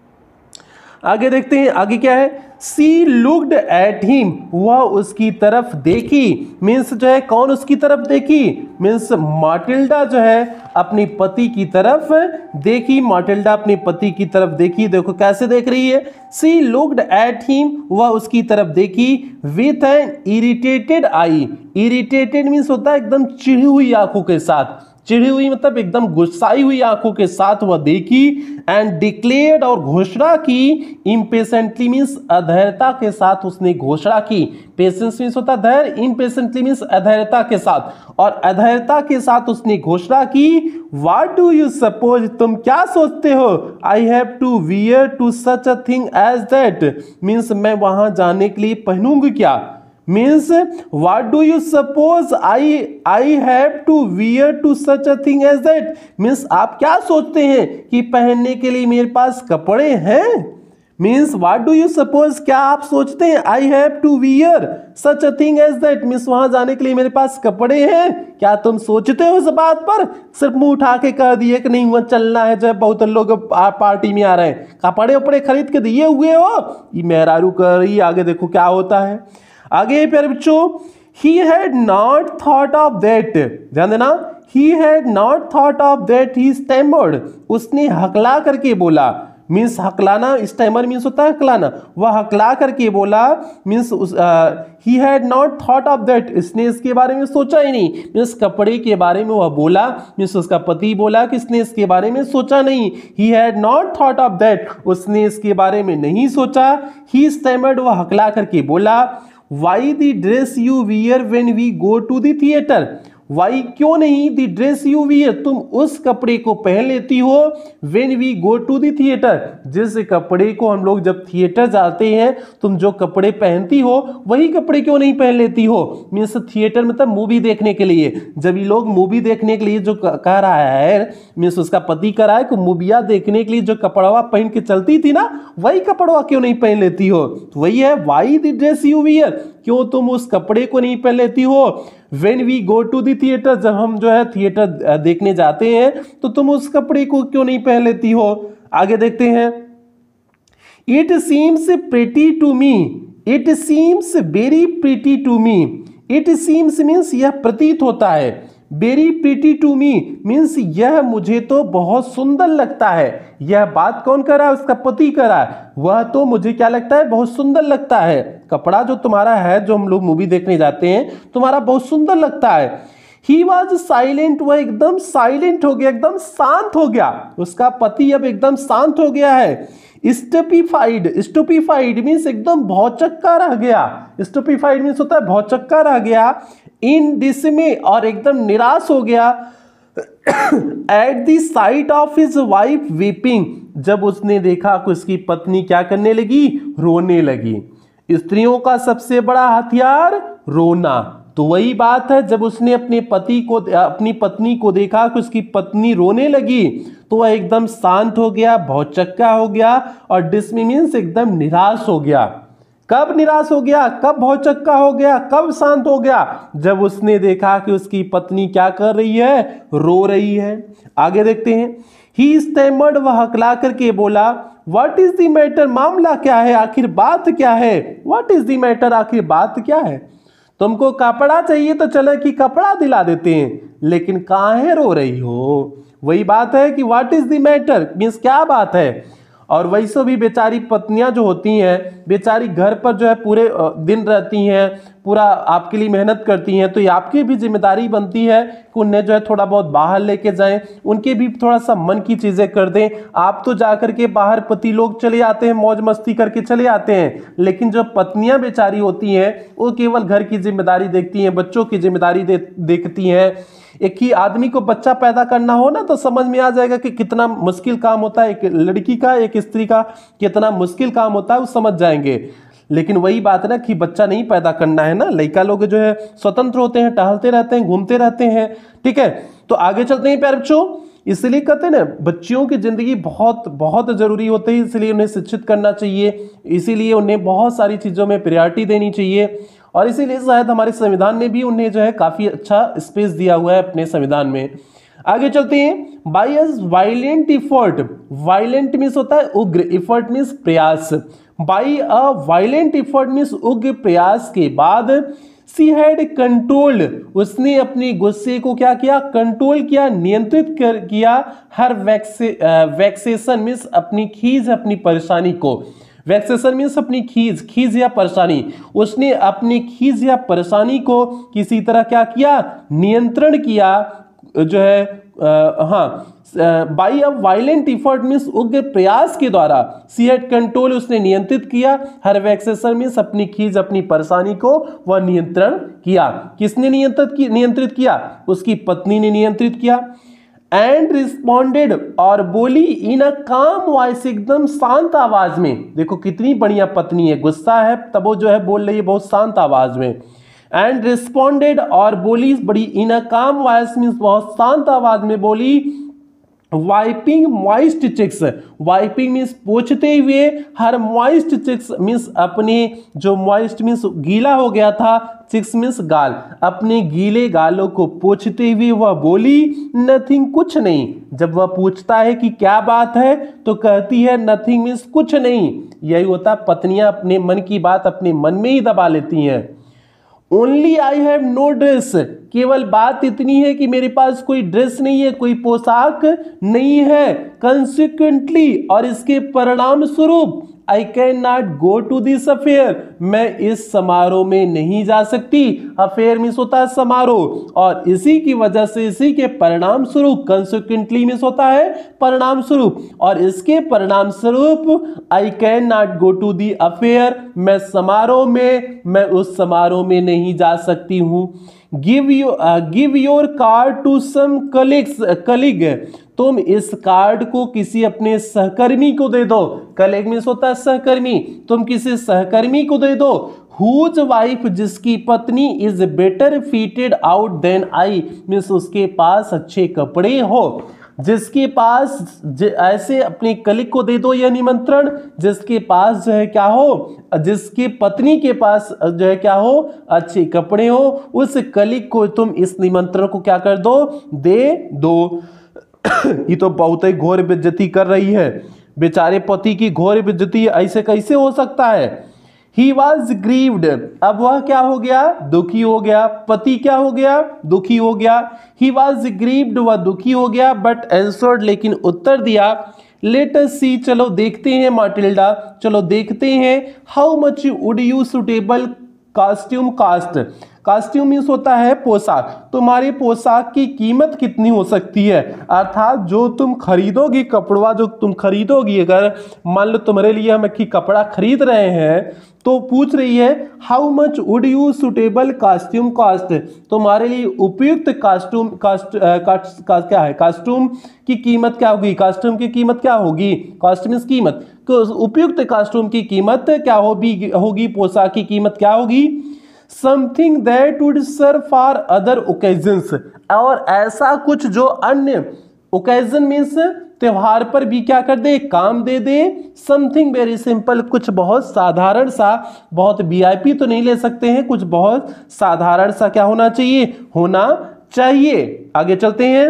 आगे देखते हैं, आगे क्या है। सी लुक्ड एट हिम, वह उसकी तरफ देखी, मीन्स जो है कौन उसकी तरफ देखी, मीन्स माटिल्डा जो है अपनी पति की तरफ देखी, माटिल्डा अपने पति की तरफ देखी। देखो कैसे देख रही है, सी लुक्ड एट हिम, वह उसकी तरफ देखी, with an irritated eye, irritated means होता है एकदम चिढ़ी हुई आंखों के साथ, चिढ़ी हुई मतलब एकदम गुस्साई हुई आंखों के साथ वह देखी। एंड डिक्लेयर्ड, और घोषणा की, इम्पेशेंटली मीन्स अधैर्यता के साथ उसने घोषणा की, पेशेंस मीन्स होता है धैर्य, इम्पेशेंटली मीन्स अधैर्यता के साथ, और अधैर्यता के साथ उसने घोषणा की। व्हाट डू यू सपोज, तुम क्या सोचते हो, I have to wear to such a thing as that, means मैं वहां जाने के लिए पहनूंगी क्या, means what do you suppose I I have to wear to such a thing as that, means आप क्या सोचते हैं कि पहनने के लिए मेरे पास कपड़े हैं। Means what do you suppose, क्या आप सोचते हैं I have to wear such a thing as that, means वहां जाने के लिए मेरे पास कपड़े हैं, क्या तुम सोचते हो इस बात पर? सिर्फ मुंह उठा के कह दिए कि नहीं वहां चलना है, जब बहुत लोग पार्टी में आ रहे हैं, कपड़े उपड़े खरीद के दिए हुए हो, ये मेहरारू कर रही। आगे देखो क्या होता है, आगे प्यारे बच्चों, he had not thought of that, ध्यान देना, he had not thought of that, he stammered, उसने हकला करके बोला, मीन्स हकलाना, स्टैमर मीन्स होता है हकलाना, वह हकला करके बोला, means he had not thought of that, इसने इसके बारे में सोचा ही नहीं, मीन्स कपड़े के बारे में वह बोला, मीन्स उसका पति बोला कि इसने इसके बारे में सोचा नहीं, he had not thought of that, उसने इसके बारे में नहीं सोचा, ही स्टैमर्ड, वह हकला करके बोला, why the dress you wear when we go to the theatre, why क्यों नहीं, द ड्रेस यू वियर, तुम उस कपड़े को पहन लेती हो, when we go to the theatre, जिस कपड़े को हम लोग जब थिएटर जाते हैं, तुम जो कपड़े पहनती हो वही कपड़े क्यों नहीं पहन लेती हो, मीन्स थिएटर मतलब मूवी देखने के लिए, जब ये लोग मूवी देखने के लिए जो कह रहा है, मीन्स उसका पति कह रहा है कि मूविया देखने के लिए जो कपड़वा पहन के चलती थी ना, वही कपड़वा क्यों नहीं पहन लेती हो, तो वही है why the dress you wear, क्यों तुम उस कपड़े को नहीं पहन लेती हो, when we go to the theatre, जब हम जो है थिएटर देखने जाते हैं तो तुम उस कपड़े को क्यों नहीं पहन लेती हो। आगे देखते हैं, it seems pretty to me, it seems very pretty to me, it seems means यह प्रतीत होता है, very pretty to me means यह मुझे तो बहुत सुंदर लगता है, यह बात कौन कर रहा है, उसका पति कर रहा है, वह तो मुझे क्या लगता है, बहुत सुंदर लगता है, कपड़ा जो तुम्हारा है, जो हम लोग मूवी देखने जाते हैं, तुम्हारा बहुत सुंदर लगता है। ही वॉज साइलेंट, वह एकदम साइलेंट हो गया, एकदम शांत हो गया, उसका पति अब एकदम शांत हो गया है। स्टूपिफाइड, स्टूपिफाइड मीन्स एकदम भौचक्का रह गया, स्टूपिफाइड मीन्स होता है भौचक्का रह गया, इन डिसमे, और एकदम निराश हो गया, at the sight of his wife weeping, जब उसने देखा कि उसकी पत्नी क्या करने लगी, रोने लगी। स्त्रियों का सबसे बड़ा हथियार रोना, तो वही बात है, जब उसने अपने पति को, अपनी पत्नी को देखा कि उसकी पत्नी रोने लगी, तो वह एकदम शांत हो गया, भौचक्का हो गया, और डिसमी मीन्स एकदम निराश हो गया। कब निराश हो गया, कब भौचक्का हो गया, कब शांत हो गया, जब उसने देखा कि उसकी पत्नी क्या कर रही है, रो रही है। आगे देखते हैं, ही स्टैमर्ड, वह हकला करके बोला, व्हाट इज द मैटर, मामला क्या है, आखिर बात क्या है, व्हाट इज द मैटर, आखिर बात क्या है, तुमको कपड़ा चाहिए तो चले कि कपड़ा दिला देते हैं, लेकिन काहे रो रही हो, वही बात है कि what is the matter means क्या बात है। और वैसे भी बेचारी पत्नियां जो होती हैं, बेचारी घर पर जो है पूरे दिन रहती हैं, पूरा आपके लिए मेहनत करती हैं, तो ये आपकी भी जिम्मेदारी बनती है कि उन्हें जो है थोड़ा बहुत बाहर लेके जाएं, उनके भी थोड़ा सा मन की चीज़ें कर दें। आप तो जा करके बाहर पति लोग चले आते हैं, मौज मस्ती करके चले आते हैं, लेकिन जो पत्नियां बेचारी होती हैं वो केवल घर की जिम्मेदारी देखती हैं, बच्चों की जिम्मेदारी दे, देखती हैं। एक ही आदमी को बच्चा पैदा करना हो ना, तो समझ में आ जाएगा कि कितना मुश्किल काम होता है, एक लड़की का, एक स्त्री का कितना मुश्किल काम होता है, वो समझ जाएंगे। लेकिन वही बात है ना कि बच्चा नहीं पैदा करना है ना, लड़का लोग जो है स्वतंत्र होते हैं, टहलते रहते हैं, घूमते रहते हैं, ठीक है। तो आगे चलते हैं प्यारे बच्चों, इसलिए कहते हैं ना बच्चियों की जिंदगी बहुत बहुत जरूरी होती है, इसलिए उन्हें शिक्षित करना चाहिए, इसीलिए उन्हें बहुत सारी चीज़ों में प्रायोरिटी देनी चाहिए, और इसीलिए शायद हमारे संविधान ने भी उन्हें जो है काफ़ी अच्छा स्पेस दिया हुआ है अपने संविधान में। आगे चलते हैं, by a violent effort, violent means होता है उग्र, इफर्ट मीन्स प्रयास, by a violent effort means उग्र प्रयास के बाद, सी हैड कंट्रोल्ड, उसने अपने गुस्से को क्या किया, कंट्रोल किया, नियंत्रित कर किया, हर वैक्से वैक्सेशन मीन्स अपनी खीज, अपनी परेशानी को, वैक्सेशन मीन्स अपनी खीज, खीज या परेशानी, उसने अपनी खीज या परेशानी को किसी तरह क्या किया, नियंत्रण किया, जो है आ, हाँ by a violent effort means उग्र प्रयास के द्वारा, सी हैड कंट्रोल, उसने नियंत्रित किया, हर वैक्सेशन मीन्स अपनी खीज, अपनी परेशानी को वह नियंत्रण किया। किसने नियंत्रित की नियंत्रित किया, उसकी पत्नी ने नियंत्रित किया। एंड रिस्पॉन्डेड, और बोली इन अ काम वॉइस, एकदम शांत आवाज में, देखो कितनी बढ़िया पत्नी है, गुस्सा है तब वो जो है बोल रही है बहुत शांत आवाज में। एंड रिस्पॉन्डेड, और बोली बड़ी इन अ काम वॉइस मीन्स बहुत शांत आवाज में बोली, wiping moist cheeks, wiping means पोंछते हुए, हर मॉइस्ट चिक्स मीन्स अपने जो मॉइस्ट मीन्स गीला हो गया था, चिक्स मीन्स गाल, अपने गीले गालों को पोंछते हुए वह बोली नथिंग कुछ नहीं। जब वह पूछता है कि क्या बात है तो कहती है नथिंग मीन्स कुछ नहीं। यही होता पत्नियां अपने मन की बात अपने मन में ही दबा लेती हैं। Only I have no dress, केवल बात इतनी है कि मेरे पास कोई ड्रेस नहीं है, कोई पोशाक नहीं है। कंसिक्वेंटली, और इसके परिणाम स्वरूप, I can not go to this affair, मैं इस समारोह में नहीं जा सकती। अफेयर मीन्स होता है समारोह, और इसी की वजह से, इसी के परिणाम स्वरूप, कंसिक्वेंटली मीन्स होता है परिणाम स्वरूप, और इसके परिणाम स्वरूप I can not go to the affair, मैं समारोह में, मैं उस समारोह में नहीं जा सकती हूं। Give you give your card to some colleagues, colleague, तुम इस कार्ड को किसी अपने सहकर्मी को दे दो। कलीग मीन्स होता है सहकर्मी, तुम किसी सहकर्मी को दे दो। हुज वाइफ, जिसकी पत्नी, is better fitted out than I, means उसके पास अच्छे कपड़े हो। जिसके पास ऐसे अपने कलीग को दे दो यह निमंत्रण, जिसके पास जो है क्या हो, जिसके पत्नी के पास जो है क्या हो, अच्छे कपड़े हो, उस कलीग को तुम इस निमंत्रण को क्या कर दो, दे दो। ये तो बहुत ही घोर बेइज्जती कर रही है, बेचारे पति की घोर बेइज्जती, ऐसे कैसे हो सकता है। He was grieved, अब वह क्या हो गया, दुखी हो गया। पति क्या हो गया, दुखी हो गया। He was grieved, वह दुखी हो गया, but answered, लेकिन उत्तर दिया। Let us see, चलो देखते हैं माटिल्डा, चलो देखते हैं। How much would you suitable costume cost, costume means होता है पोशाक, तुम्हारी पोशाक की कीमत कितनी हो सकती है, अर्थात जो तुम खरीदोगी, कपड़वा जो तुम खरीदोगी, अगर मान लो तुम्हारे लिए हम एक क्या खरीद रहे हैं तो पूछ रही है how much would you suitable costume cost, तुम्हारे लिए उपयुक्त कॉस्ट्यूम कॉस्ट क्या है, कॉस्ट्यूम की कीमत क्या होगी, कॉस्ट्यूम की कीमत क्या होगी, कॉस्ट मीन्स कीमत, तो उपयुक्त कॉस्ट्यूम की कीमत क्या होगी होगी पोशाक की कीमत क्या होगी। Something that would serve for other occasions, और ऐसा कुछ जो अन्य ओकेजन मीन्स त्योहार पर भी क्या कर दे, काम दे दे। समथिंग वेरी सिंपल, कुछ बहुत साधारण सा, बहुत वीआईपी तो नहीं ले सकते हैं, कुछ बहुत साधारण सा क्या होना चाहिए, होना चाहिए। आगे चलते हैं।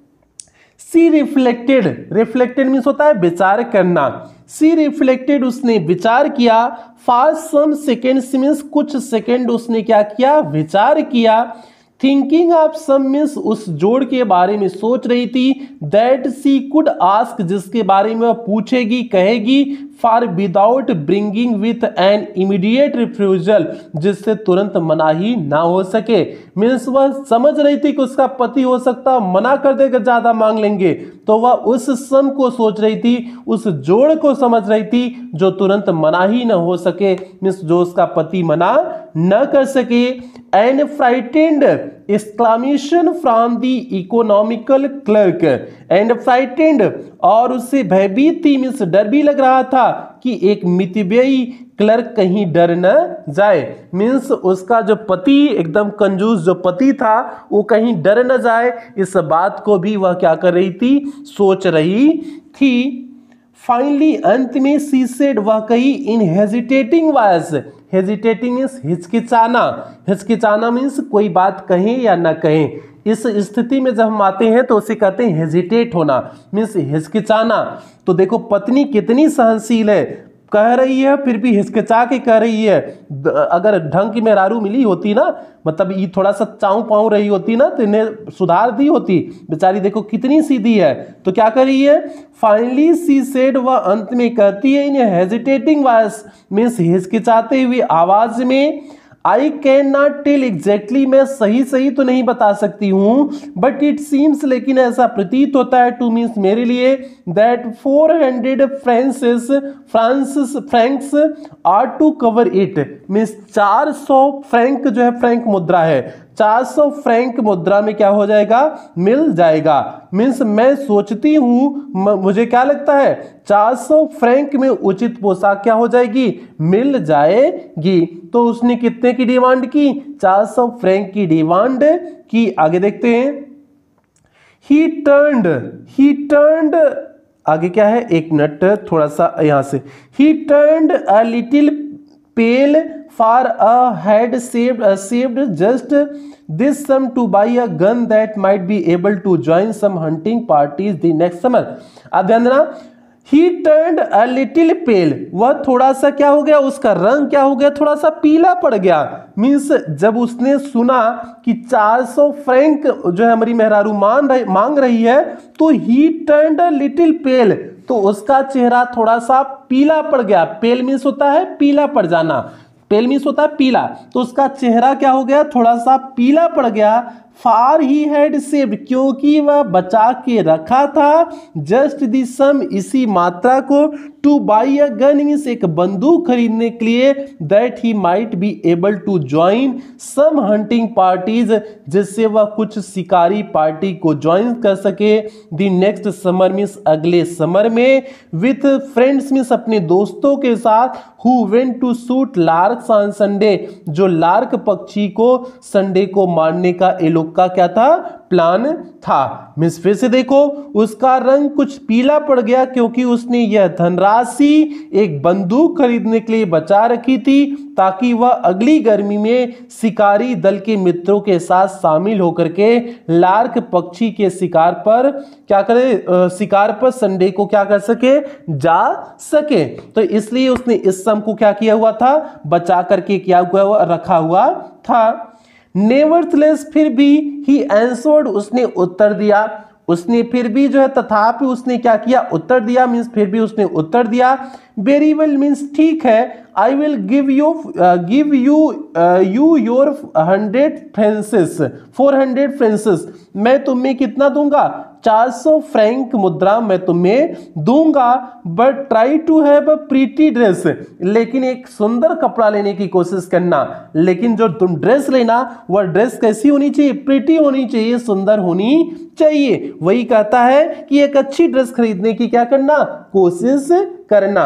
सी रिफ्लेक्टेड, रिफ्लेक्टेड मीन्स होता है विचार करना। सी रिफ्लेक्टेड, उसने विचार किया। फॉर सम सेकेंड्स मीन्स कुछ सेकेंड उसने क्या किया, विचार किया। थिंकिंग ऑफ सम मीन्स उस जोड़ के बारे में सोच रही थी। दैट सी कुड आस्क, जिसके बारे में वह पूछेगी, कहेगी। For without bringing with an immediate refusal, जिससे तुरंत मनाही ना हो सके। मीन्स वह समझ रही थी कि उसका पति हो सकता मना कर देगा, ज्यादा मांग लेंगे, तो वह उस सम को सोच रही थी, उस जोड़ को समझ रही थी जो तुरंत मना ही ना हो सके, मीन्स जो उसका पति मना न कर सके। And frightened exclamation from the economical clerk, and frightened, और उससे भयभीत थी मीन्स डर भी लग रहा था कि एक मितव्ययी क्लर्क कहीं डर न जाए। मीन्स उसका जो पति एकदम कंजूस जो पति था वो कहीं डर न जाए, इस बात को भी वह क्या कर रही थी, सोच रही थी। फाइनली, अंत में सी सेड, वह कही in hesitating voice, hesitating means हिचकिचाना, हिचकिचाना मीन्स कोई बात कहें या ना कहें। इस स्थिति में जब हम आते हैं तो उसे कहते हैं हेजिटेट होना, मीन्स हिचकिचाना। तो देखो पत्नी कितनी सहनशील है, कह रही है फिर भी हिचकिचा के कह रही है। अगर ढंग की मेहरारू मिली होती ना, मतलब ये थोड़ा सा चाऊ पाऊ रही होती ना, तो इन्हें सुधार दी होती। बेचारी देखो कितनी सीधी है। तो क्या कर रही है, फाइनली सी सेड, वह अंत में कहती है इन हेजिटेटिंग वॉइस मीन्स हिचकिचाते हुए आवाज में। I can not tell exactly, मैं सही सही तो नहीं बता सकती हूँ, बट इट सीम्स, लेकिन ऐसा प्रतीत होता है, टू मीन्स मेरे लिए, that four hundred Francis Francis francs are to cover it, means चार सौ फ्रैंक जो है, फ्रैंक मुद्रा है, चार सौ फ्रैंक मुद्रा में क्या हो जाएगा, मिल जाएगा। मीन्स मैं सोचती हूं, मुझे क्या लगता है, चार सौ फ्रैंक में उचित पोशाक क्या हो जाएगी, मिल जाएगी। तो उसने कितने की डिमांड की, चार सौ फ्रैंक की डिमांड की। आगे देखते हैं। ही टर्न्ड ही टर्न्ड आगे क्या है, एक मिनट थोड़ा सा यहां से, he turned a little pale for a had saved saved just this sum to buy a gun that might be able to join some hunting parties the next summer. अब ध्यान देना, ही टर्न्ड अ लिटिल पेल, वह थोड़ा सा क्या हो गया, उसका रंग क्या हो गया, थोड़ा सा पीला पड़ गया। मीन्स जब उसने सुना कि चार सौ फ्रैंक जो है हमारी मेहरारू मान रही मांग रही है, तो ही टर्न्ड अ लिटिल पेल, तो उसका चेहरा थोड़ा सा पीला पड़ गया। पेल मीन्स होता है पीला पड़ जाना, पेल मीन्स होता है पीला, तो उसका चेहरा क्या हो गया, थोड़ा सा पीला पड़ गया। फार ही हैड सेव्ड, क्योंकि वह बचा के रखा था, जस्ट दी सम, इसी मात्रा को, to buy a gun, means एक बंदूक खरीदने के लिए, that he might be able to join some hunting parties, जिससे वह कुछ शिकारी पार्टी को ज्वाइन कर सके, द नेक्स्ट समर, मीन्स अगले समर में, विथ फ्रेंड्स, मीन्स अपने दोस्तों के साथ, who went to shoot larks on Sunday, जो लार्क पक्षी को संडे को मारने का ये लोग का क्या था, प्लान था। मिस फिर से देखो, उसका रंग कुछ पीला पड़ गया क्योंकि उसने यह धनराशि एक बंदूक खरीदने के लिए बचा रखी थी, ताकि वह अगली गर्मी में शिकारी दल के मित्रों के साथ शामिल होकर के लार्क पक्षी के शिकार पर क्या करे, शिकार पर संडे को क्या कर सके, जा सके। तो इसलिए उसने इस सम को क्या किया हुआ था, बचा करके क्या हुआ, रखा हुआ था। नेवरथलेस, फिर भी, ही आंसर्ड, उसने उत्तर दिया, उसने फिर भी जो है तथापि उसने क्या किया, उत्तर दिया, मीन्स फिर भी उसने उत्तर दिया। वेरी वेल मीन्स ठीक है, I will give you give you you your hundred francs four hundred francs, मैं तुम्हें कितना दूंगा, चार सौ फ्रैंक मुद्रा मैं तुम्हें दूंगा। But try to have a pretty dress, लेकिन एक सुंदर कपड़ा लेने की कोशिश करना, लेकिन जो तुम ड्रेस लेना वह ड्रेस कैसी होनी चाहिए, प्रीटी होनी चाहिए, सुंदर होनी चाहिए। वही कहता है कि एक अच्छी ड्रेस खरीदने की क्या करना, कोशिश करना।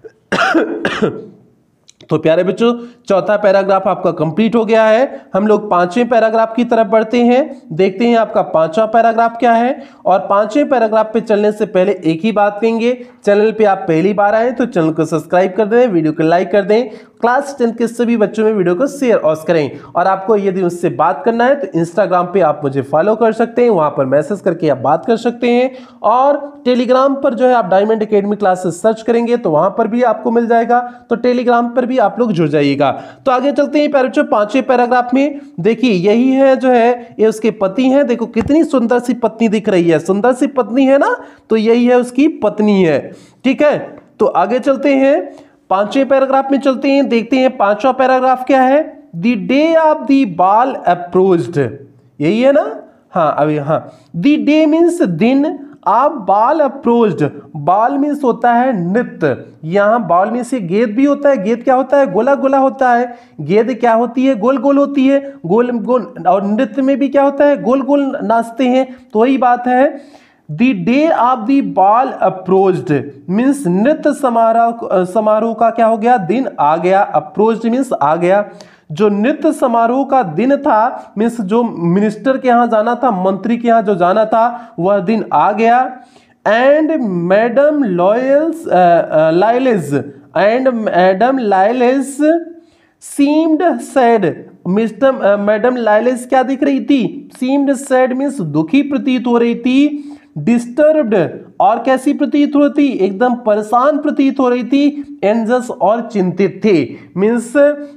तो प्यारे बच्चों, चौथा पैराग्राफ आपका कंप्लीट हो गया है। हम लोग पांचवें पैराग्राफ की तरफ बढ़ते हैं, देखते हैं आपका पांचवा पैराग्राफ क्या है। और पांचवें पैराग्राफ पे चलने से पहले एक ही बात कहेंगे, चैनल पे आप पहली बार आए तो चैनल को सब्सक्राइब कर दें, वीडियो को लाइक कर दें, क्लास टेंथ के सभी बच्चों में वीडियो को शेयर और करें। और आपको यदि उससे बात करना है तो इंस्टाग्राम पे आप मुझे फॉलो कर सकते हैं, वहां पर मैसेज करके आप बात कर सकते हैं। और टेलीग्राम पर जो है आप डायमंड एकेडमी क्लासेस सर्च करेंगे तो वहां पर भी आपको मिल जाएगा, तो टेलीग्राम पर भी आप लोग जुड़ जाइएगा। तो आगे चलते हैं बच्चों पांचवें पैराग्राफ में। देखिए यही है जो है, ये उसके पति हैं, देखो कितनी सुंदर सी पत्नी दिख रही है, सुंदर सी पत्नी है ना, तो यही है उसकी पत्नी है। ठीक है, तो आगे चलते हैं, पांचवें पैराग्राफ में चलते हैं, देखते हैं पांचवा पैराग्राफ क्या है। The day of the ball approached, यही है ना, हाँ अभी हाँ, द डे मीन्स दिन, आप बाल अप्रोच्ड, बाल मीन्स होता है नृत्य, यहाँ बाल में से गेंद भी होता है, गेंद क्या होता है, गोला गोला होता है, गेंद क्या होती है, गोल गोल होती है, गोल गोल, और नृत्य में भी क्या होता है, गोल गोल नाचते हैं, तो वही बात है। The day of the ball approached means नृत्य समारोह समारोह का क्या हो गया, दिन आ गया, अप्रोच्ड मीन्स आ गया। जो नृत्य समारोह का दिन था, मीन्स जो मिनिस्टर के यहाँ जाना था, मंत्री के यहाँ जो जाना था, वह दिन आ गया। And madam Loisel Loisel and madam Loisel seemed sad, mister madam Loisel क्या दिख रही थी, सीम्ड सैड मीन्स दुखी प्रतीत हो रही थी। डिस्टर्ब्ड, और कैसी प्रतीत हो रही थी, एकदम परेशान प्रतीत हो रही थी। एंजस, और चिंतित थे। मीन्स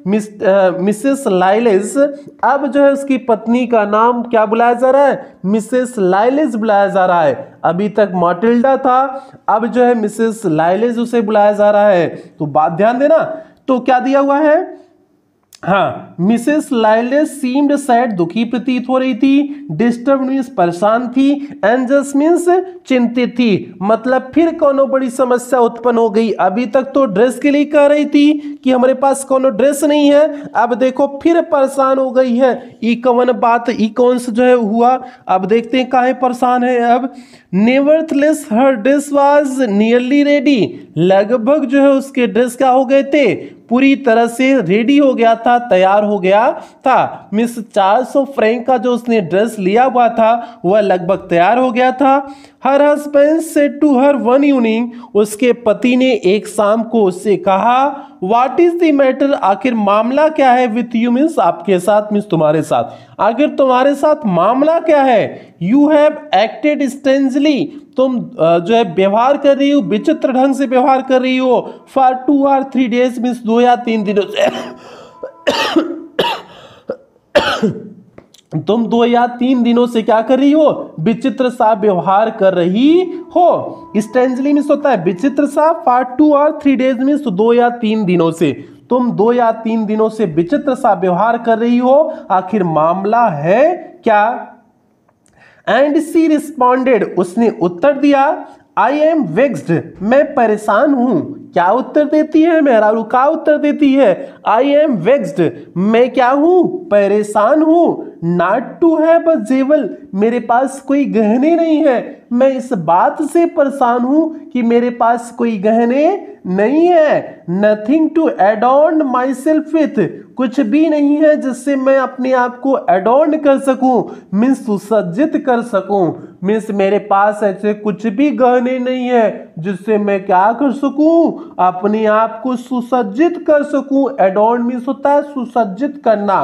मिसेस लाइलेस, अब जो है उसकी पत्नी का नाम क्या बुलाया जा रहा है, मिसेस लाइलेस बुलाया जा रहा है। अभी तक माटिल्डा था, अब जो है मिसेस लाइलेस उसे बुलाया जा रहा है। तो बात ध्यान देना, तो क्या दिया हुआ है, हाँ, मिसेस लाइलेस सीम्ड सैड, दुखी प्रतीत हो रही थी। डिस्टर्ब मीन्स परेशान थी। एंजस मीन्स चिंतित थी, मतलब फिर कोनो बड़ी समस्या उत्पन्न हो गई। अभी तक तो ड्रेस के लिए कह रही थी कि हमारे पास कोनो ड्रेस नहीं है, अब देखो फिर परेशान हो गई है। ई कौन बात, ई कौन सा जो है हुआ, अब देखते हैं काहे परेशान है। अब nevertheless her dress was nearly ready, लगभग जो है उसके ड्रेस क्या हो गए थे, पूरी तरह से रेडी हो गया था, तैयार हो गया था। मिस चार सौ फ्रैंक का जो उसने ड्रेस लिया हुआ था वह लगभग तैयार हो गया था। Her husband said to her one evening, उसके पति ने एक शाम को उससे कहा, व्हाट इज द मैटर, आखिर मामला क्या है विथ यू, मीन्स आपके साथ, मीन्स तुम्हारे साथ, आखिर तुम्हारे साथ मामला क्या है। यू हैव एक्टेड स्ट्रेंजली, तुम जो है व्यवहार कर रही हो, विचित्र ढंग से व्यवहार कर रही हो। फॉर टू और थ्री डेज, मीन्स दो या तीन दिनों से तुम दो या तीन दिनों से क्या कर रही हो, विचित्र सा व्यवहार कर रही हो। स्ट्रेंजली मीन्स होता है विचित्र सा, फॉर टू और थ्री डेज मीन्स दो या तीन दिनों से, तुम दो या तीन दिनों से विचित्र सा व्यवहार कर रही हो, आखिर मामला है क्या। एंड सी रिस्पॉन्डेड, उसने उत्तर दिया, आई एम वेक्स्ड, मैं परेशान हूं। क्या उत्तर देती है मेहरारू, क्या उत्तर देती है, आई एम वेक्स्ड, मैं क्या हूं, परेशान हूं। नॉट टू हैव अ जेवल, मेरे पास कोई गहने नहीं है, मैं इस बात से परेशान हूं कि मेरे पास कोई गहने नहीं है। Nothing to adorn myself with, कुछ भी नहीं है जिससे मैं अपने आप को एडॉर्न कर सकूं, मीन्स सुसज्जित कर सकूं, मीन्स मेरे पास ऐसे कुछ भी गहने नहीं है जिससे मैं क्या कर सकूं, अपने आप को सुसज्जित कर सकूं। एडॉर्न मीन्स होता है सुसज्जित करना।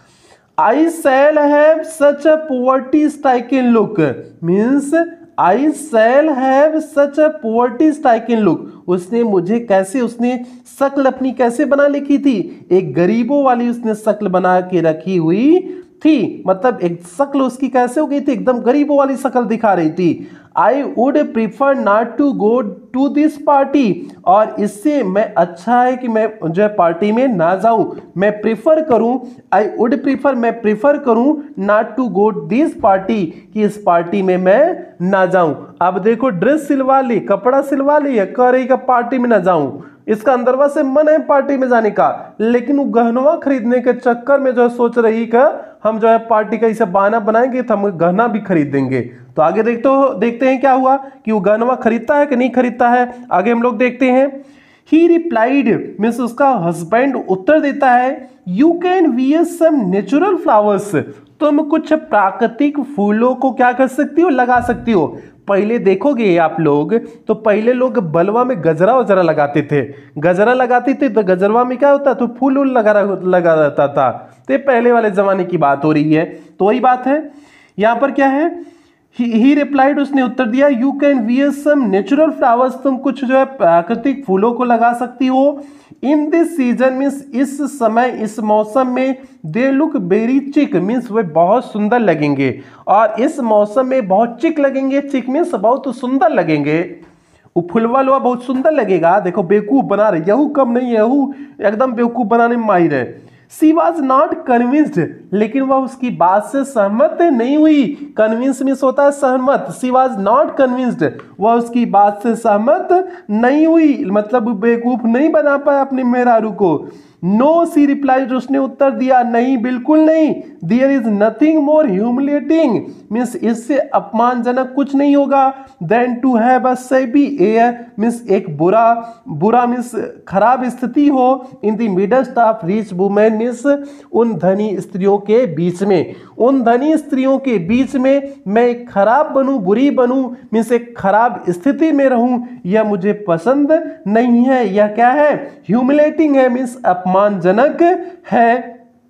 I shall have such a poverty striking look, means I shall have such a poverty striking look, उसने मुझे कैसे, उसने शक्ल अपनी कैसे बना लिखी थी, एक गरीबों वाली उसने शक्ल बना के रखी हुई थी, मतलब एक शक्ल उसकी कैसे हो गई थी, एकदम गरीबों वाली शक्ल दिखा रही थी। I would prefer not to go to this party, और इससे मैं अच्छा है कि मैं जो है पार्टी में ना जाऊं, मैं प्रीफर करूं, आई वुड प्रीफर, मैं प्रीफर करूं not to go this party, कि इस पार्टी में मैं ना जाऊं। अब देखो ड्रेस सिलवा ली, कपड़ा सिलवा ली है, कह रही का पार्टी में ना जाऊं, इसका अंदरवा से मन है पार्टी में जाने का, लेकिन वो गहनवा खरीदने के चक्कर में जो है सोच रही का हम जो है पार्टी का इसे बहाना बनाएंगे तो हम गहना भी खरीद देंगे। तो आगे देखते हो देखते हैं क्या हुआ कि वो गहनवा खरीदता है कि नहीं खरीदता है। आगे हम लोग देखते हैं। ही रिप्लाइड, मीन्स उसका हस्बैंड उत्तर देता है, you can wear some natural flowers, तुम कुछ प्राकृतिक फूलों को क्या कर सकती हो, लगा सकती हो। पहले देखोगे आप लोग तो पहले लोग बलवा में गजरा वजरा लगाते थे, गजरा लगाते थे तो गजरवा में क्या होता तो फूल वूल लगा लगा रहता था। तो ये पहले वाले जमाने की बात हो रही है। तो वही बात है यहाँ पर क्या है, ही रिप्लाइड, उसने उत्तर दिया, you can wear some natural flowers, तुम कुछ जो है प्राकृतिक फूलों को लगा सकती हो। इन दिस सीजन मीन्स इस समय, इस मौसम में, they look very chic, means वे बहुत सुंदर लगेंगे, और इस मौसम में बहुत चिक लगेंगे, चिक मीन्स बहुत सुंदर लगेंगे, वो फुलवा लुआ बहुत सुंदर लगेगा। देखो बेवकूफ बना रहे, यहू कम नहीं है, यहू एकदम बेवकूफ बनाने में माहिर है। सी वॉज नॉट कन्विंस्ड, लेकिन वह उसकी बात से सहमत नहीं हुई। कन्विंस मीन्स होता है सहमत, सी वॉज नॉट कन्विंस्ड, वह उसकी बात से सहमत नहीं हुई, मतलब बेवकूफ नहीं बना पाया अपने मेहरारू को। नो सी रिप्लाइड, उसने उत्तर दिया, नहीं बिल्कुल नहीं। There is nothing more humiliating, means इससे अपमानजनक कुछ नहीं होगा, than to have a shabby air, means एक बुरा बुरा मीन्स खराब स्थिति हो, in the midst of rich women, means उन धनी स्त्रियों के बीच में, उन धनी स्त्रियों के बीच में मैं एक खराब बनूं, बुरी बनूं, मीन्स एक खराब स्थिति में रहूं, यह मुझे पसंद नहीं है। यह क्या है, ह्यूमिलेटिंग है, मीन्स अपमानजनक है।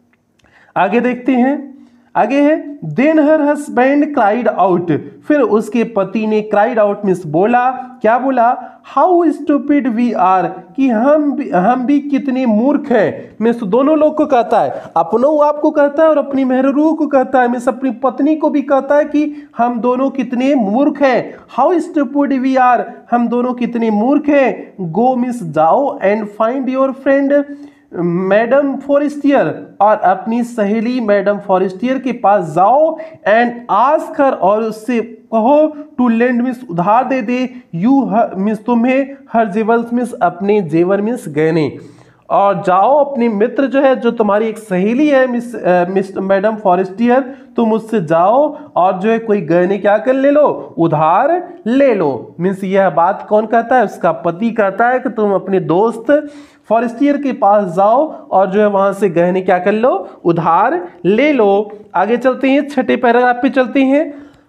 आगे देखते हैं, आगे है, then her husband cried out, फिर उसके पति ने क्राइड आउट मीन्स बोला, क्या बोला, हाउ स्टूपिड वी आर, कि हम भी हम भी कितने मूर्ख हैं। मीन्स दोनों लोग को कहता है, अपनों आपको कहता है और अपनी मेहरारू को कहता है, मीन्स अपनी पत्नी को भी कहता है कि हम दोनों कितने मूर्ख हैं। हाउ स्टूपिड वी आर, हम दोनों कितने मूर्ख हैं। गो मीन्स जाओ, and find your friend madam Forestier, और अपनी सहेली मैडम फॉरेस्टियर के पास जाओ, एंड आस्क हर, और उससे कहो, टू लेंड मीन्स उधार दे दे, यू मीन्स तुम्हें, हर जेवर मीन्स अपने जेवर मीन्स गहने, और जाओ अपने मित्र जो है, जो तुम्हारी एक सहेली है मिस मिस मैडम फॉरेस्टियर, तुम उससे जाओ और जो है कोई गहने क्या कर ले लो, उधार ले लो। मीन्स यह बात कौन कहता है, उसका पति कहता है कि तुम अपने दोस्त फॉरेस्टियर के पास जाओ और जो है वहां से गहने क्या कर लो, उधार ले लो। आगे चलते हैं, छठे पैराग्राफ पे चलते हैं।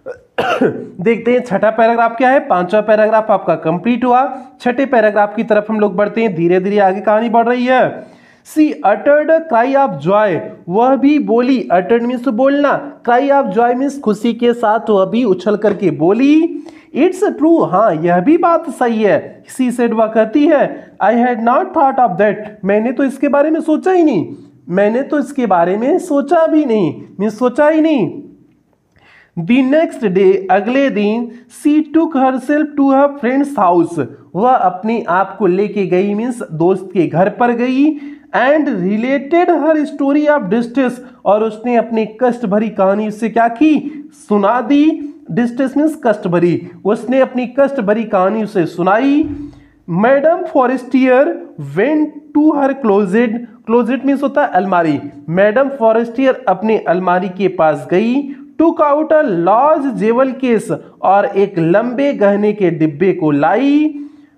देखते हैं छठा पैराग्राफ क्या है। पांचवा पैराग्राफ आपका कंप्लीट हुआ। छठे पैराग्राफ की तरफ हम लोग बढ़ते हैं। धीरे धीरे आगे कहानी बढ़ रही है। She uttered cry of joy, वह भी बोली। अटर्ड मीन्स बोलना, क्राई ऑफ जॉय मीन्स खुशी के साथ वह भी उछल करके बोली। इट्स ट्रू, हाँ यह भी बात सही है। सी सेड, वह कहती है, I had not thought of that, मैंने तो इसके बारे में सोचा ही नहीं, मैंने तो इसके बारे में सोचा भी नहीं, मैं सोचा ही नहीं। द नेक्स्ट डे, अगले दिन, she took herself to her friend's house, वह अपने आप को लेके गई, मीन्स दोस्त के घर पर गई। And related her story of distress, और उसने अपनी कष्ट भरी कहानी उससे क्या की, सुना दी। डिस्ट्रेस मीन्स कष्ट भरी, उसने अपनी कष्ट भरी कहानी उसे सुनाई। Madam Forestier went to her closet, closet means होता है अलमारी। मैडम फॉरेस्टियर अपने अलमारी के पास गई। Took out a large jewel case, और एक लंबे गहने के डिब्बे को लाई।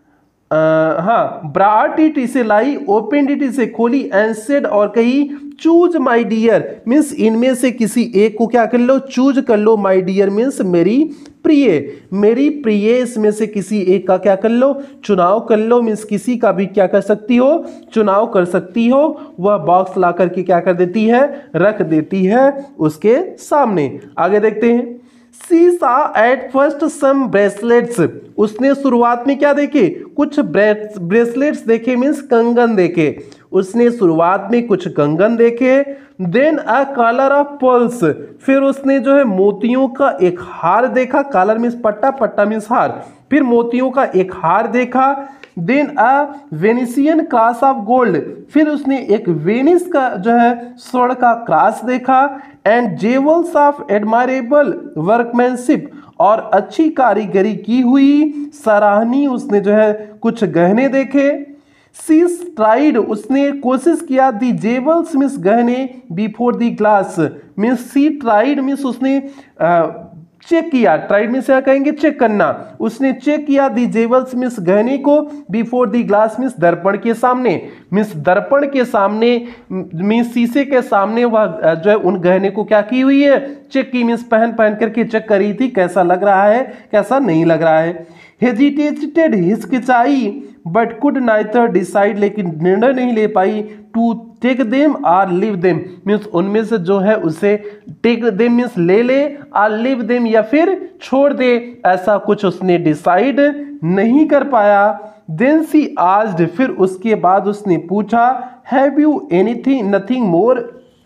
आ, हाँ, ब्राट इट, इसे लाई। ओपन इट, इसे खोली। एंड सेड, और कही, चूज माई डियर मीन्स इनमें से किसी एक को क्या कर लो, चूज कर लो। माई डियर मीन्स मेरी प्रिय, मेरी प्रिय, इसमें से किसी एक का क्या कर लो, चुनाव कर लो। मीन्स किसी का भी क्या कर सकती हो, चुनाव कर सकती हो। वह बॉक्स ला करके क्या कर देती है, रख देती है उसके सामने। आगे देखते हैं। सी सा एट फर्स्ट सम ब्रेसलेट्स, उसने शुरुआत में क्या देखे, कुछ ब्रेसलेट्स देखे, मीन्स कंगन देखे। उसने शुरुआत में कुछ कंगन देखे। Then a collar of pearls, फिर उसने जो है मोतियों का एक हार देखा। कॉलर मीन्स पट्टा, पट्टा मीन्स हार। फिर मोतियों का एक हार देखा। Then a Venetian cross of gold, फिर उसने एक वेनिस का जो है स्वर्ण का क्रॉस देखा। And jewels of admirable workmanship, और अच्छी कारीगरी की हुई सराहनीय उसने जो है कुछ गहने देखे। सी ट्राइड, उसने कोशिश किया। दी जेवल्स मीन्स गहने, before the glass means she tried means उसने आ, चेक किया। ट्राइड में से कहेंगे चेक करना। उसने चेक किया दी जेवल्स मीन्स गहने को, बिफोर दी ग्लास मीन्स दर्पण के सामने, मीन्स दर्पण के सामने मीन्स शीशे के सामने वह जो है उन गहने को क्या की हुई है, चेक की। मीन्स पहन पहन करके चेक करी थी, कैसा लग रहा है, कैसा नहीं लग रहा है। हेजिटेटेड, हिचकिचाई। बट कुड नाइथर डिसाइड, लेकिन निर्णय नहीं ले पाई। To take them or leave them means उनमें से जो है उसे टेक देम मीन्स ले ले, आर लिव देम या फिर छोड़ दे, ऐसा कुछ उसने डिसाइड नहीं कर पाया। देन सी आस्क्ड, फिर उसके बाद उसने पूछा, have you anything nothing more,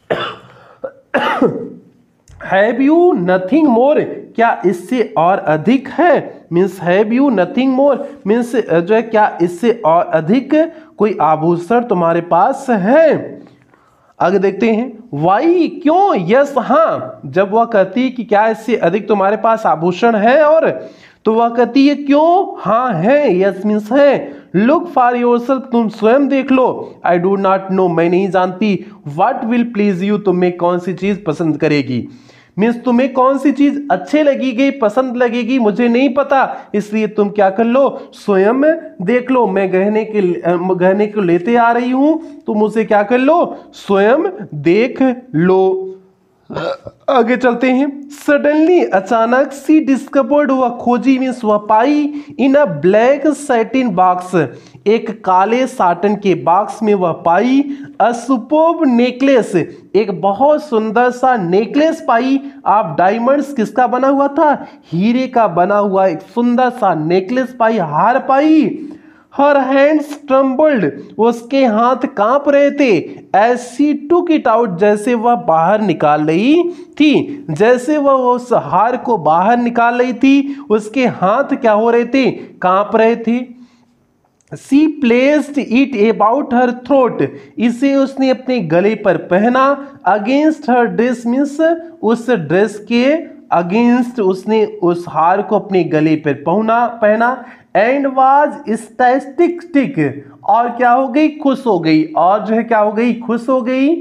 have you nothing more, क्या इससे और अधिक है। Means have you nothing more means जो है क्या इससे और अधिक कोई आभूषण तुम्हारे पास है। आगे देखते हैं। वाई, क्यों। यस, हाँ। जब वह कहती है कि क्या इससे अधिक तुम्हारे पास आभूषण है, और तो वह कहती है क्यों, हाँ है। यस मीन्स है। लुक फॉर योरसेल्फ, तुम स्वयं देख लो। आई डू नॉट नो, मैं नहीं जानती। व्हाट विल प्लीज यू, तुम्हें कौन सी चीज पसंद करेगी। मीन्स तुम्हें कौन सी चीज अच्छे लगेगी, पसंद लगेगी, मुझे नहीं पता, इसलिए तुम क्या कर लो, स्वयं देख लो। मैं गहने के गहने को लेते आ रही हूं, तुम उसे क्या कर लो, स्वयं देख लो। आगे चलते हैं। सडनली, अचानक, सी डिस्कवर्ड, वह खोजी मीन्स वह पाई। In a black satin box, एक काले साटन के बॉक्स में वह पाई। अ सुपर्ब नेकलेस, एक बहुत सुंदर सा नेकलेस पाई। ऑफ डायमंड्स, किसका बना हुआ था, हीरे का बना हुआ एक सुंदर सा नेकलेस पाई, हार पाई। हर हैंड्स ट्रम्बल्ड, उसके हाथ कांप रहे थे। As she took it out, जैसे वह बाहर निकाल रही थी, जैसे वह उस हार को बाहर निकाल रही थी, उसके हाथ क्या हो रहे थे, कांप रहे थे। She placed it about her throat, इसे उसने अपने गले पर पहना। अगेंस्ट हर ड्रेस मीन्स उस ड्रेस के अगेंस्ट उसने उस हार को अपने गले पर पहना पहना। एंड वाज स्टैटिक, और क्या हो गई, खुश हो गई, और जो है क्या हो गई, खुश हो गई।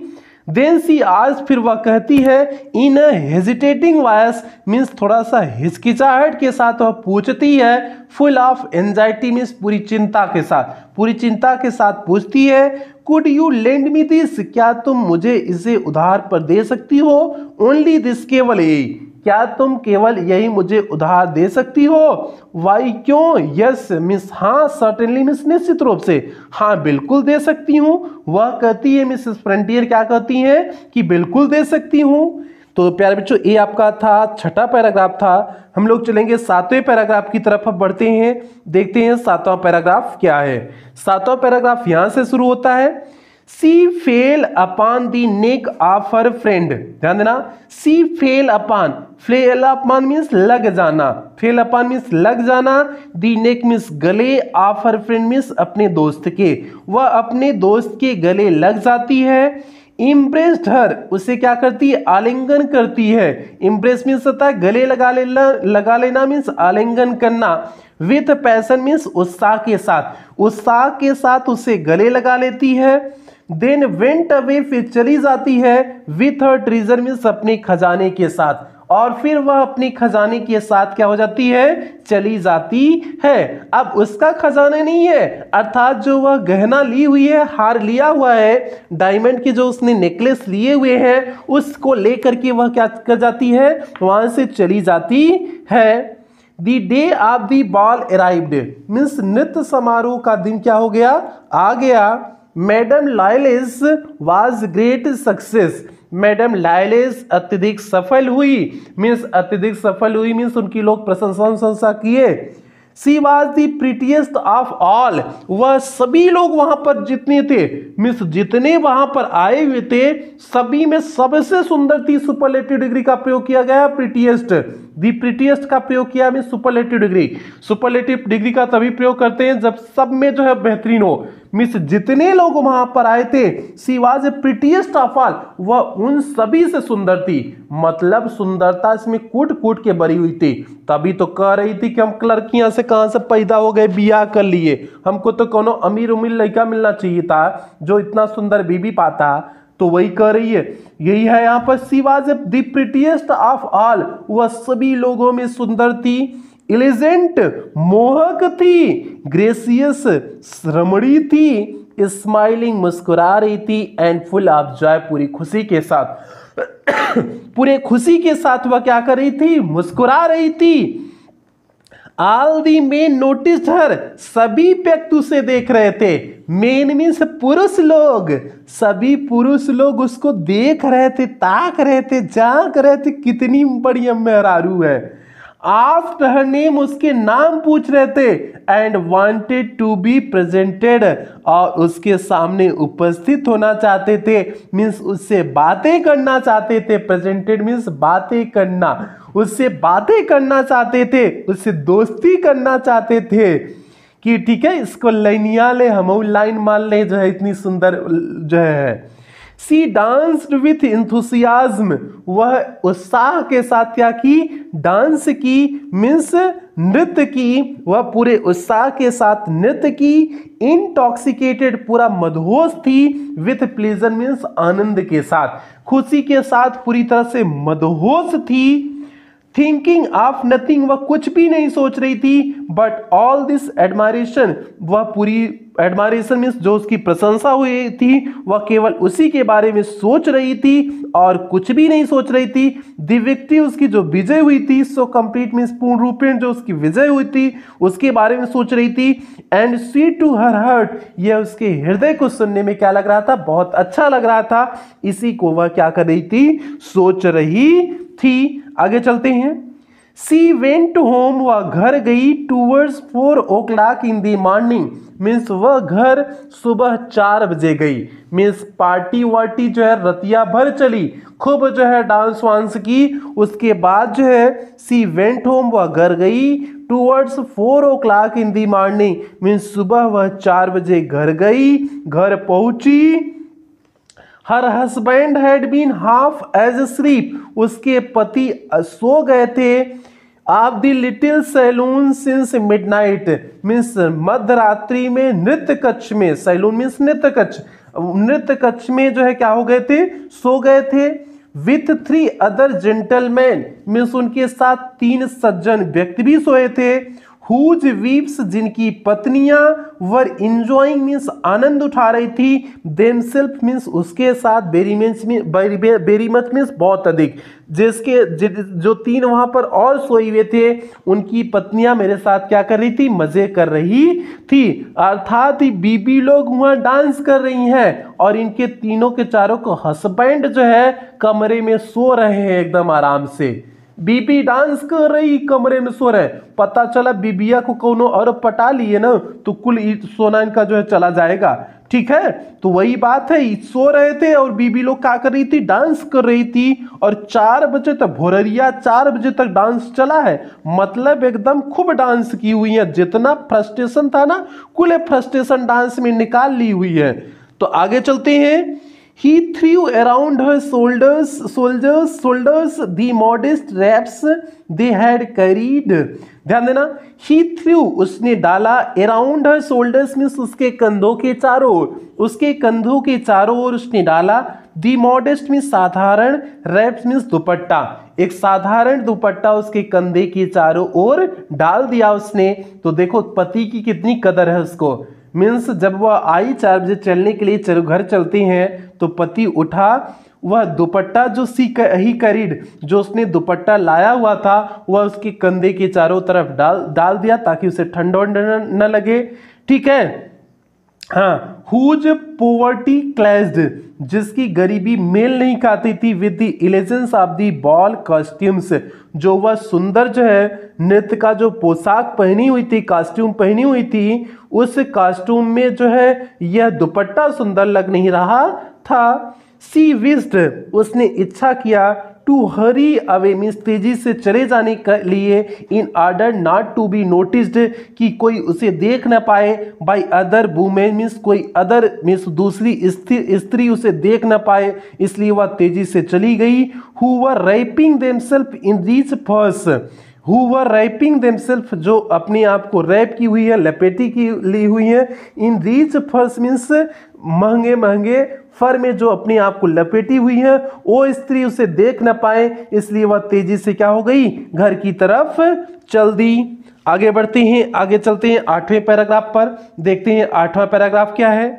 देन सी आज फिर वह कहती है in a hesitating voice means थोड़ा सा हिचकिचाहट के साथ वह पूछती है, फुल ऑफ एंजाइटी मीन्स पूरी चिंता के साथ पूरी चिंता के साथ पूछती है, could you lend me this, क्या तुम मुझे इसे उधार पर दे सकती हो, ओनली दिस, केवल यही, क्या तुम केवल यही मुझे उधार दे सकती हो, वाई, क्यों, यस मिस, हाँ, सर्टेनली मिस, निश्चित रूप से, हाँ बिल्कुल दे सकती हूँ। वह कहती है, मिसेस फ्रंटियर क्या कहती हैं कि बिल्कुल दे सकती हूँ। तो प्यारे बच्चों ये आपका था छठा पैराग्राफ था। हम लोग चलेंगे सातवें पैराग्राफ की तरफ अब बढ़ते हैं, देखते हैं सातवां पैराग्राफ क्या है। सातवां पैराग्राफ यहां से शुरू होता है, she fell upon the neck of her friend, ध्यान देना, she fell upon, fell upon means लग जाना, फेल अपॉन मीन्स लग जाना, द नेक मीन्स गले, ऑफ हर फ्रेंड मीन्स अपने दोस्त के, वह अपने दोस्त के गले लग जाती है, इम्प्रेस्ड हर, उसे क्या करती है, आलिंगन करती है, इम्प्रेस मीन्स होता है गले लगा लेना, लगा लेना मीन्स आलिंगन करना, विथ पैशन मीन्स उत्साह के साथ, उत्साह के साथ उसे गले लगा लेती है, देन वेंट अवे, फिर चली जाती है, विथ हर ट्रेजर मीन्स अपने खजाने के साथ, और फिर वह अपनी खजाने के साथ क्या हो जाती है, चली जाती है। अब उसका खजाना नहीं है, अर्थात जो वह गहना ली हुई है, हार लिया हुआ है, डायमंड के जो उसने नेकलेस लिए हुए हैं, उसको लेकर के वह क्या कर जाती है, वहां से चली जाती है। The day of the ball arrived means नृत्य समारोह का दिन क्या हो गया, आ गया। Madam Loisel was great success, madam Loisel अत्यधिक सफल हुई, मीन्स अत्यधिक सफल हुई मीन्स उनकी लोग प्रशंसा प्रशंसा किए। She was the prettiest of all, वह सभी लोग वहां पर जितने थे मीन्स जितने वहां पर आए हुए थे सभी में सबसे सुंदर थी, सुपरलेटिव डिग्री का प्रयोग किया गया, प्रीटीएस्ट, दी प्रीटीएस्ट का प्रयोग किया means superlative degree. Superlative degree का तभी प्रयोग करते हैं जब सब में जो है बेहतरीन हो, मीन्स जितने लोग वहां पर आए थे, she was a prettiest of all, वह उन सभी से सुंदर थी, मतलब सुंदरता इसमें कूट कूट के भरी हुई थी। तभी तो कह रही थी कि हम लड़कियां से कहां से पैदा हो गए, बियाह कर लिए, हमको तो कोनो अमीर उमीर लड़का मिलना चाहिए था जो इतना सुंदर बीबी पाता, तो वही कह रही है, यही है यहाँ पर, she was the prettiest of all, वह सभी लोगों में सुंदर थी, एलिजेंट मोहक थी, ग्रेसियस रमणी थी, स्माइलिंग मुस्कुरा रही थी, एंड फुल ऑफ जॉय पूरी खुशी के साथ पूरे खुशी के साथ वह क्या कर रही थी, मुस्कुरा रही थी। All the men notice her, सभी व्यक्ति उसे देख रहे थे, मेन मीन्स पुरुष लोग, सभी पुरुष लोग उसको देख रहे थे, ताक रहे थे, झांक रहे थे, कितनी बढ़िया मेहरारू है। आफ्टर हर नेम, उसके नाम पूछ रहे थे, and wanted to be presented, और उसके सामने उपस्थित होना चाहते थे, मीन्स उससे बातें करना चाहते थे, प्रेजेंटेड मीन्स बातें करना, उससे बातें करना चाहते थे, उससे दोस्ती करना चाहते थे कि ठीक है इसको लाइनिया ले, हम लाइन मान ले, जो है इतनी सुंदर जो है। सी डांस्ड विथ इंथुसियाज्म, वह उत्साह के साथ क्या की, डांस की, मीन्स नृत्य की, वह पूरे उत्साह के साथ नृत्य की। इंटॉक्सिकेटेड, पूरा मदहोश थी, विथ प्लेजर मीन्स आनंद के साथ, खुशी के साथ पूरी तरह से मदहोश थी। थिंकिंग ऑफ नथिंग, वह कुछ भी नहीं सोच रही थी, बट ऑल दिस एडमायरेशन, वह पूरी एडमायरेशन मीन्स जो उसकी प्रशंसा हुई थी, वह केवल उसी के बारे में सोच रही थी और कुछ भी नहीं सोच रही थी। द विक्ट्री, उसकी जो विजय हुई थी, सो कंप्लीट मीन्स पूर्ण रूपेण जो उसकी विजय हुई थी उसके बारे में सोच रही थी। And sweet to her heart, यह उसके हृदय को सुनने में क्या लग रहा था, बहुत अच्छा लग रहा था, इसी को वह क्या कर रही थी, सोच रही थी। आगे चलते हैं। सी वेंट होम, वह घर गई, towards four o'clock in the morning, means वह घर सुबह चार बजे गई, मीन्स पार्टी वार्टी जो है रतिया भर चली, खूब जो है डांस वांस की। उसके बाद जो है सी वेंट होम, वह घर गई, towards four o'clock in the morning, means सुबह वह चार बजे घर गई, घर पहुंची। Her husband had been half एज स्लीप, उसके पति सो गए थे, of the little saloon since midnight means मध्य रात्रि में नृत्य कक्ष में, सैलून मीन्स नृत्य कक्ष, नृत्य कक्ष में जो है क्या हो गए थे, सो गए थे। With three other gentleman means उनके साथ तीन सज्जन व्यक्ति भी सोए थे। हुज वीप्स जिनकी पत्नियां वर इंजॉइंग मीन्स आनंद उठा रही थी। देमसेल्फ मीन्स उसके साथ, very means very much means बहुत अधिक, जिसके जो तीन वहां पर और सोए हुए थे उनकी पत्नियां मेरे साथ क्या कर रही थी, मजे कर रही थी। अर्थात बीबी लोग वहां डांस कर रही हैं और इनके तीनों के चारों को हस्बैंड जो है कमरे में सो रहे हैं एकदम आराम से। बीबी डांस कर रही, कमरे में सो रहे। पता चला बीबिया को कोनो और पटा लिए ना तो कुल सोना इनका जो है चला जाएगा। ठीक है, तो वही बात है, सो रहे थे और बीबी लोग क्या कर रही थी, डांस कर रही थी। और चार बजे तक, भोररिया चार बजे तक डांस चला है, मतलब एकदम खूब डांस की हुई है। जितना फ्रस्ट्रेशन था ना, कुल फ्रस्ट्रेशन डांस में निकाल ली हुई है। तो आगे चलते हैं। He threw around her shoulders, soldiers, shoulders the modest wraps they had carried. ध्यान देना, he threw उसने डाला, around her shoulders means उसके कंधों के चारों ओर, उसके कंधों के चारों ओर उसने डाला। the modest means साधारण, wraps means दुपट्टा, एक साधारण दुपट्टा उसके कंधे के चारों ओर डाल दिया उसने। तो देखो पति की कितनी कदर है उसको, मीन्स जब वह आई चार बजे चलने के लिए, चलो घर चलते हैं, तो पति उठा, वह दुपट्टा जो सी ही करीड, जो उसने दुपट्टा लाया हुआ था वह उसके कंधे के चारों तरफ डाल डाल दिया ताकि उसे ठंडा न लगे। ठीक है, हाँ। हुज पोवर्टी क्लैस्ड जिसकी गरीबी मेल नहीं खाती थी with the elegance of the ball costumes, जो वह सुंदर जो है नृत्य का जो पोशाक पहनी हुई थी, कॉस्ट्यूम पहनी हुई थी, उस कॉस्ट्यूम में जो है यह दुपट्टा सुंदर लग नहीं रहा था। सी विस्ड उसने इच्छा किया, टू हरी अवे मीन्स तेजी से चले जाने के लिए, in order not to be noticed कि कोई उसे देख न पाए, बाय अदर वुमेन मीन्स कोई अदर मीन्स दूसरी स्त्री उसे देख न पाए, इसलिए वह तेजी से चली गई। Who were wrapping themselves in rich furs, who were wrapping themselves जो अपने आप को रैप की हुई है, लपेटी की ली हुई है, इन रीच फर्स मीन्स महंगे महंगे फर में जो अपने आप को लपेटी हुई है, वो स्त्री उसे देख न पाए, इसलिए वह तेजी से क्या हो गई, घर की तरफ चल दी। आगे बढ़ते हैं, आगे चलते हैं आठवें पैराग्राफ पर, देखते हैं आठवां पैराग्राफ क्या है।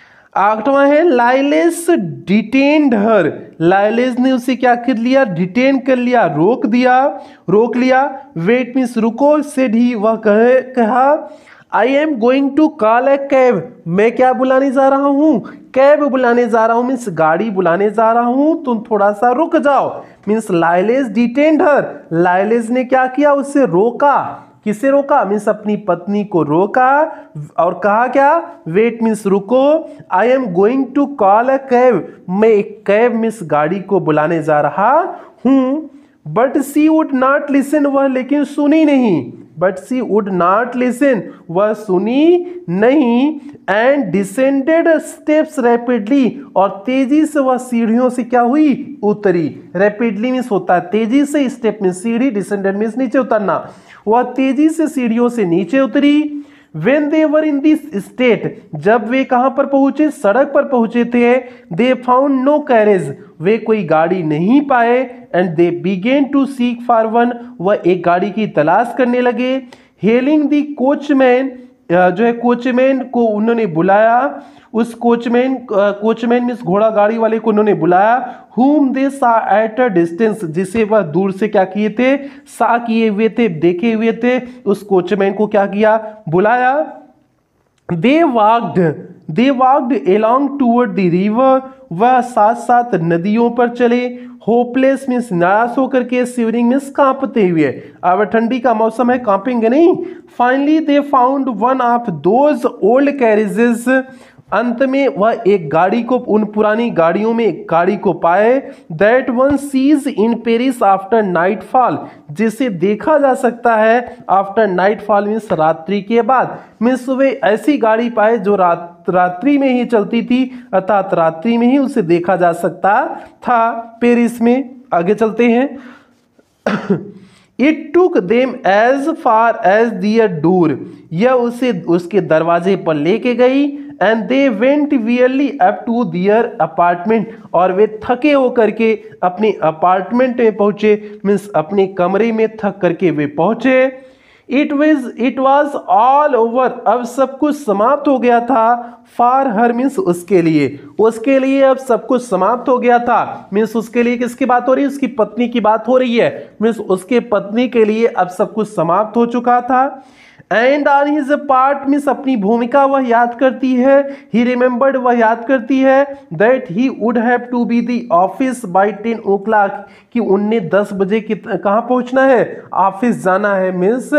आठवां है लाइलेस डिटेन्ड हर, लाइलेस ने उसे क्या कर लिया, डिटेन कर लिया, रोक दिया, रोक लिया। वेट मीन्स रुको, सेड ही वह कहे कहा, I am going to call a cab, मैं क्या बुलाने जा रहा हूं, कैब बुलाने जा रहा हूं, मीन्स गाड़ी बुलाने जा रहा हूं, तुम थोड़ा सा रुक जाओ। मीन्स लाइलेस डिटेन्ड हर, लाइलेस ने क्या किया, उससे रोका। किसे रोका, मीन्स अपनी पत्नी को रोका और कहा क्या, वेट मीन्स रुको, I am going to call a cab, मैं एक कैब मीन्स गाड़ी को बुलाने जा रहा हूं। But she would not listen, वह लेकिन सुनी नहीं, but she would not listen, वह सुनी नहीं। एंड डिसेंडेड स्टेप्स रैपिडली, और तेजी से वह सीढ़ियों से क्या हुई, उतरी। रैपिडली मीन्स होता है तेजी से, स्टेप मीन्स सीढ़ी, डिसेंडेड मीन्स नीचे उतरना, वह तेजी से सीढ़ियों से नीचे उतरी। When they were in this state, जब वे कहां पर पहुंचे, सड़क पर पहुंचे थे। They found no carriage, वे कोई गाड़ी नहीं पाए। And they began to seek for one, वह एक गाड़ी की तलाश करने लगे। Hailing the coachman, जो है कोचमैन को उन्होंने बुलाया, उस कोचमैन कोचमैन मीन्स घोड़ा गाड़ी वाले को उन्होंने बुलाया। whom they saw at a distance, जिसे वह दूर से क्या किए थे, सा किए हुए थे, देखे हुए थे, उस कोचमैन को क्या किया, बुलाया। they walked they walked along toward the river, वह साथ साथ नदियों पर चले। होपलेस मीन्स निराश होकर के, शिवरिंग मीन्स कांपते हुए, अब ठंडी का मौसम है, कांपेंगे नहीं। Finally they found one of those old carriages, अंत में वह एक गाड़ी को, उन पुरानी गाड़ियों में एक गाड़ी को पाए। That one sees in Paris after nightfall, जिसे देखा जा सकता है आफ्टर नाइटफॉल मीन्स रात्रि के बाद, मीन्स सुबह ऐसी गाड़ी पाए जो रात रात्रि में ही चलती थी, अर्थात रात्रि में ही उसे देखा जा सकता था पेरिस में। आगे चलते हैं। It took them as far as their door, यह उसे उसके दरवाजे पर लेके गई। And they went wearily up to their apartment, और वे थके होकर के अपने अपार्टमेंट में पहुंचे, मीन्स अपने कमरे में थक करके वे पहुंचे। It was it was all over, अब सब कुछ समाप्त हो गया था। फार हर मीन्स उसके लिए, उसके लिए अब सब कुछ समाप्त हो गया था। मीन्स उसके लिए किसकी बात हो रही है? उसकी पत्नी की बात हो रही है। मीन्स उसके पत्नी के लिए अब सब कुछ समाप्त हो चुका था। And on his part means अपनी भूमिका वह याद करती है। ही रिमेंबर्ड, वह याद करती है that he would have to be the office by ten o'clock, कि उन्हें दस बजे कहाँ पहुंचना है? ऑफिस जाना है। मीन्स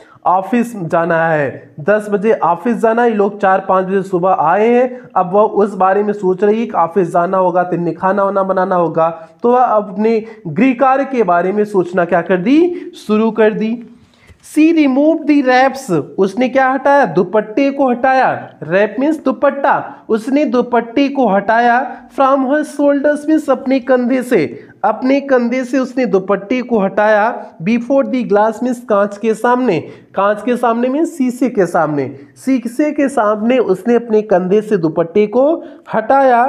ऑफिस जाना है, दस बजे ऑफिस जाना है। ये लोग चार पाँच बजे सुबह आए हैं। अब वह उस बारे में सोच रही है कि ऑफिस जाना होगा तो इन्हें खाना वाना बनाना होगा, तो वह अपने गृह कार्य के बारे में सोचना क्या कर दी? शुरू कर दी। सी रिमूव दी रैप्स, उसने क्या हटाया? दुपट्टे को हटाया। रैप मीन्स दुपट्टा, उसने दुपट्टे को हटाया। फ्रॉम हर शोल्डर्स मीन्स अपने कंधे से, अपने कंधे से उसने दुपट्टे को हटाया। बिफोर दी ग्लास मीन्स कांच के सामने, कांच के सामने मीन्स शीशे के सामने, शीशे के सामने उसने अपने कंधे से दुपट्टे को हटाया।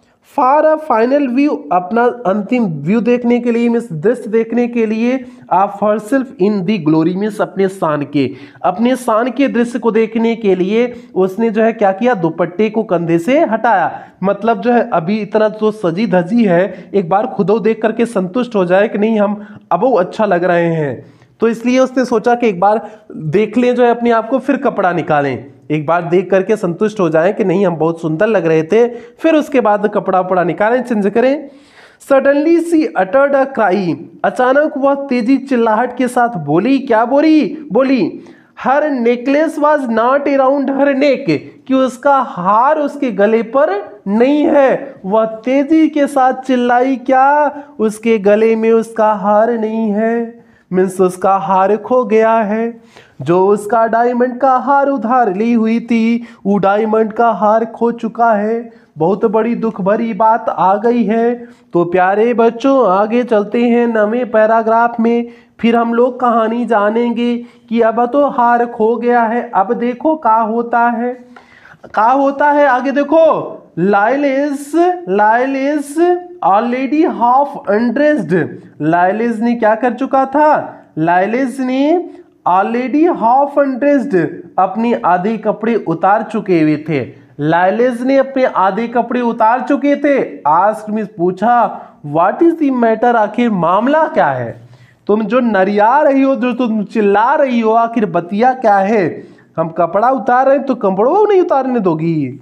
फार अ फाइनल व्यू, अपना अंतिम व्यू देखने के लिए, मीन्स दृश्य देखने के लिए। आप herself in the glory means अपने शान के, अपने शान के दृश्य को देखने के लिए उसने जो है क्या किया? दुपट्टे को कंधे से हटाया। मतलब जो है अभी इतना जो सजी धजी है, एक बार खुद देख करके संतुष्ट हो जाए कि नहीं हम अब अच्छा लग रहे हैं, तो इसलिए उसने सोचा कि एक बार देख लें जो है अपने आप को, फिर कपड़ा निकालें, एक बार देख करके संतुष्ट हो जाएं कि नहीं हम बहुत सुंदर लग रहे थे, फिर उसके बाद कपड़ा उपड़ा निकालें, चेंज करें। Suddenly she uttered a cry, अचानक वह तेजी चिल्लाहट के साथ बोली। क्या बोली? बोली her necklace was not around her neck, कि उसका हार उसके गले पर नहीं है। वह तेजी के साथ चिल्लाई, क्या? उसके गले में उसका हार नहीं है, मीन्स उसका हार खो गया है। जो उसका डायमंड का हार उधार ली हुई थी, वो डायमंड का हार खो चुका है। बहुत बड़ी दुख भरी बात आ गई है। तो प्यारे बच्चों आगे चलते हैं नवे पैराग्राफ में, फिर हम लोग कहानी जानेंगे कि अब तो हार खो गया है, अब देखो क्या होता है, क्या होता है आगे देखो। Lyle is Lyle is already half undressed, लाइलिस ने क्या कर चुका था? लाइलिस ने ऑलरेडी हाफ अनड्रेस्ड, अपने आधे कपड़े उतार चुके हुए थे। लाइलिस ने अपने आधे कपड़े उतार चुके थे। आस्क्ड मींस पूछा, व्हाट इज द मैटर, आखिर मामला क्या है? तुम जो नरिया रही हो, जो तुम चिल्ला रही हो, आखिर बतिया क्या है? हम कपड़ा उतार रहे हैं तो कपड़ों नहीं उतारने दोगी?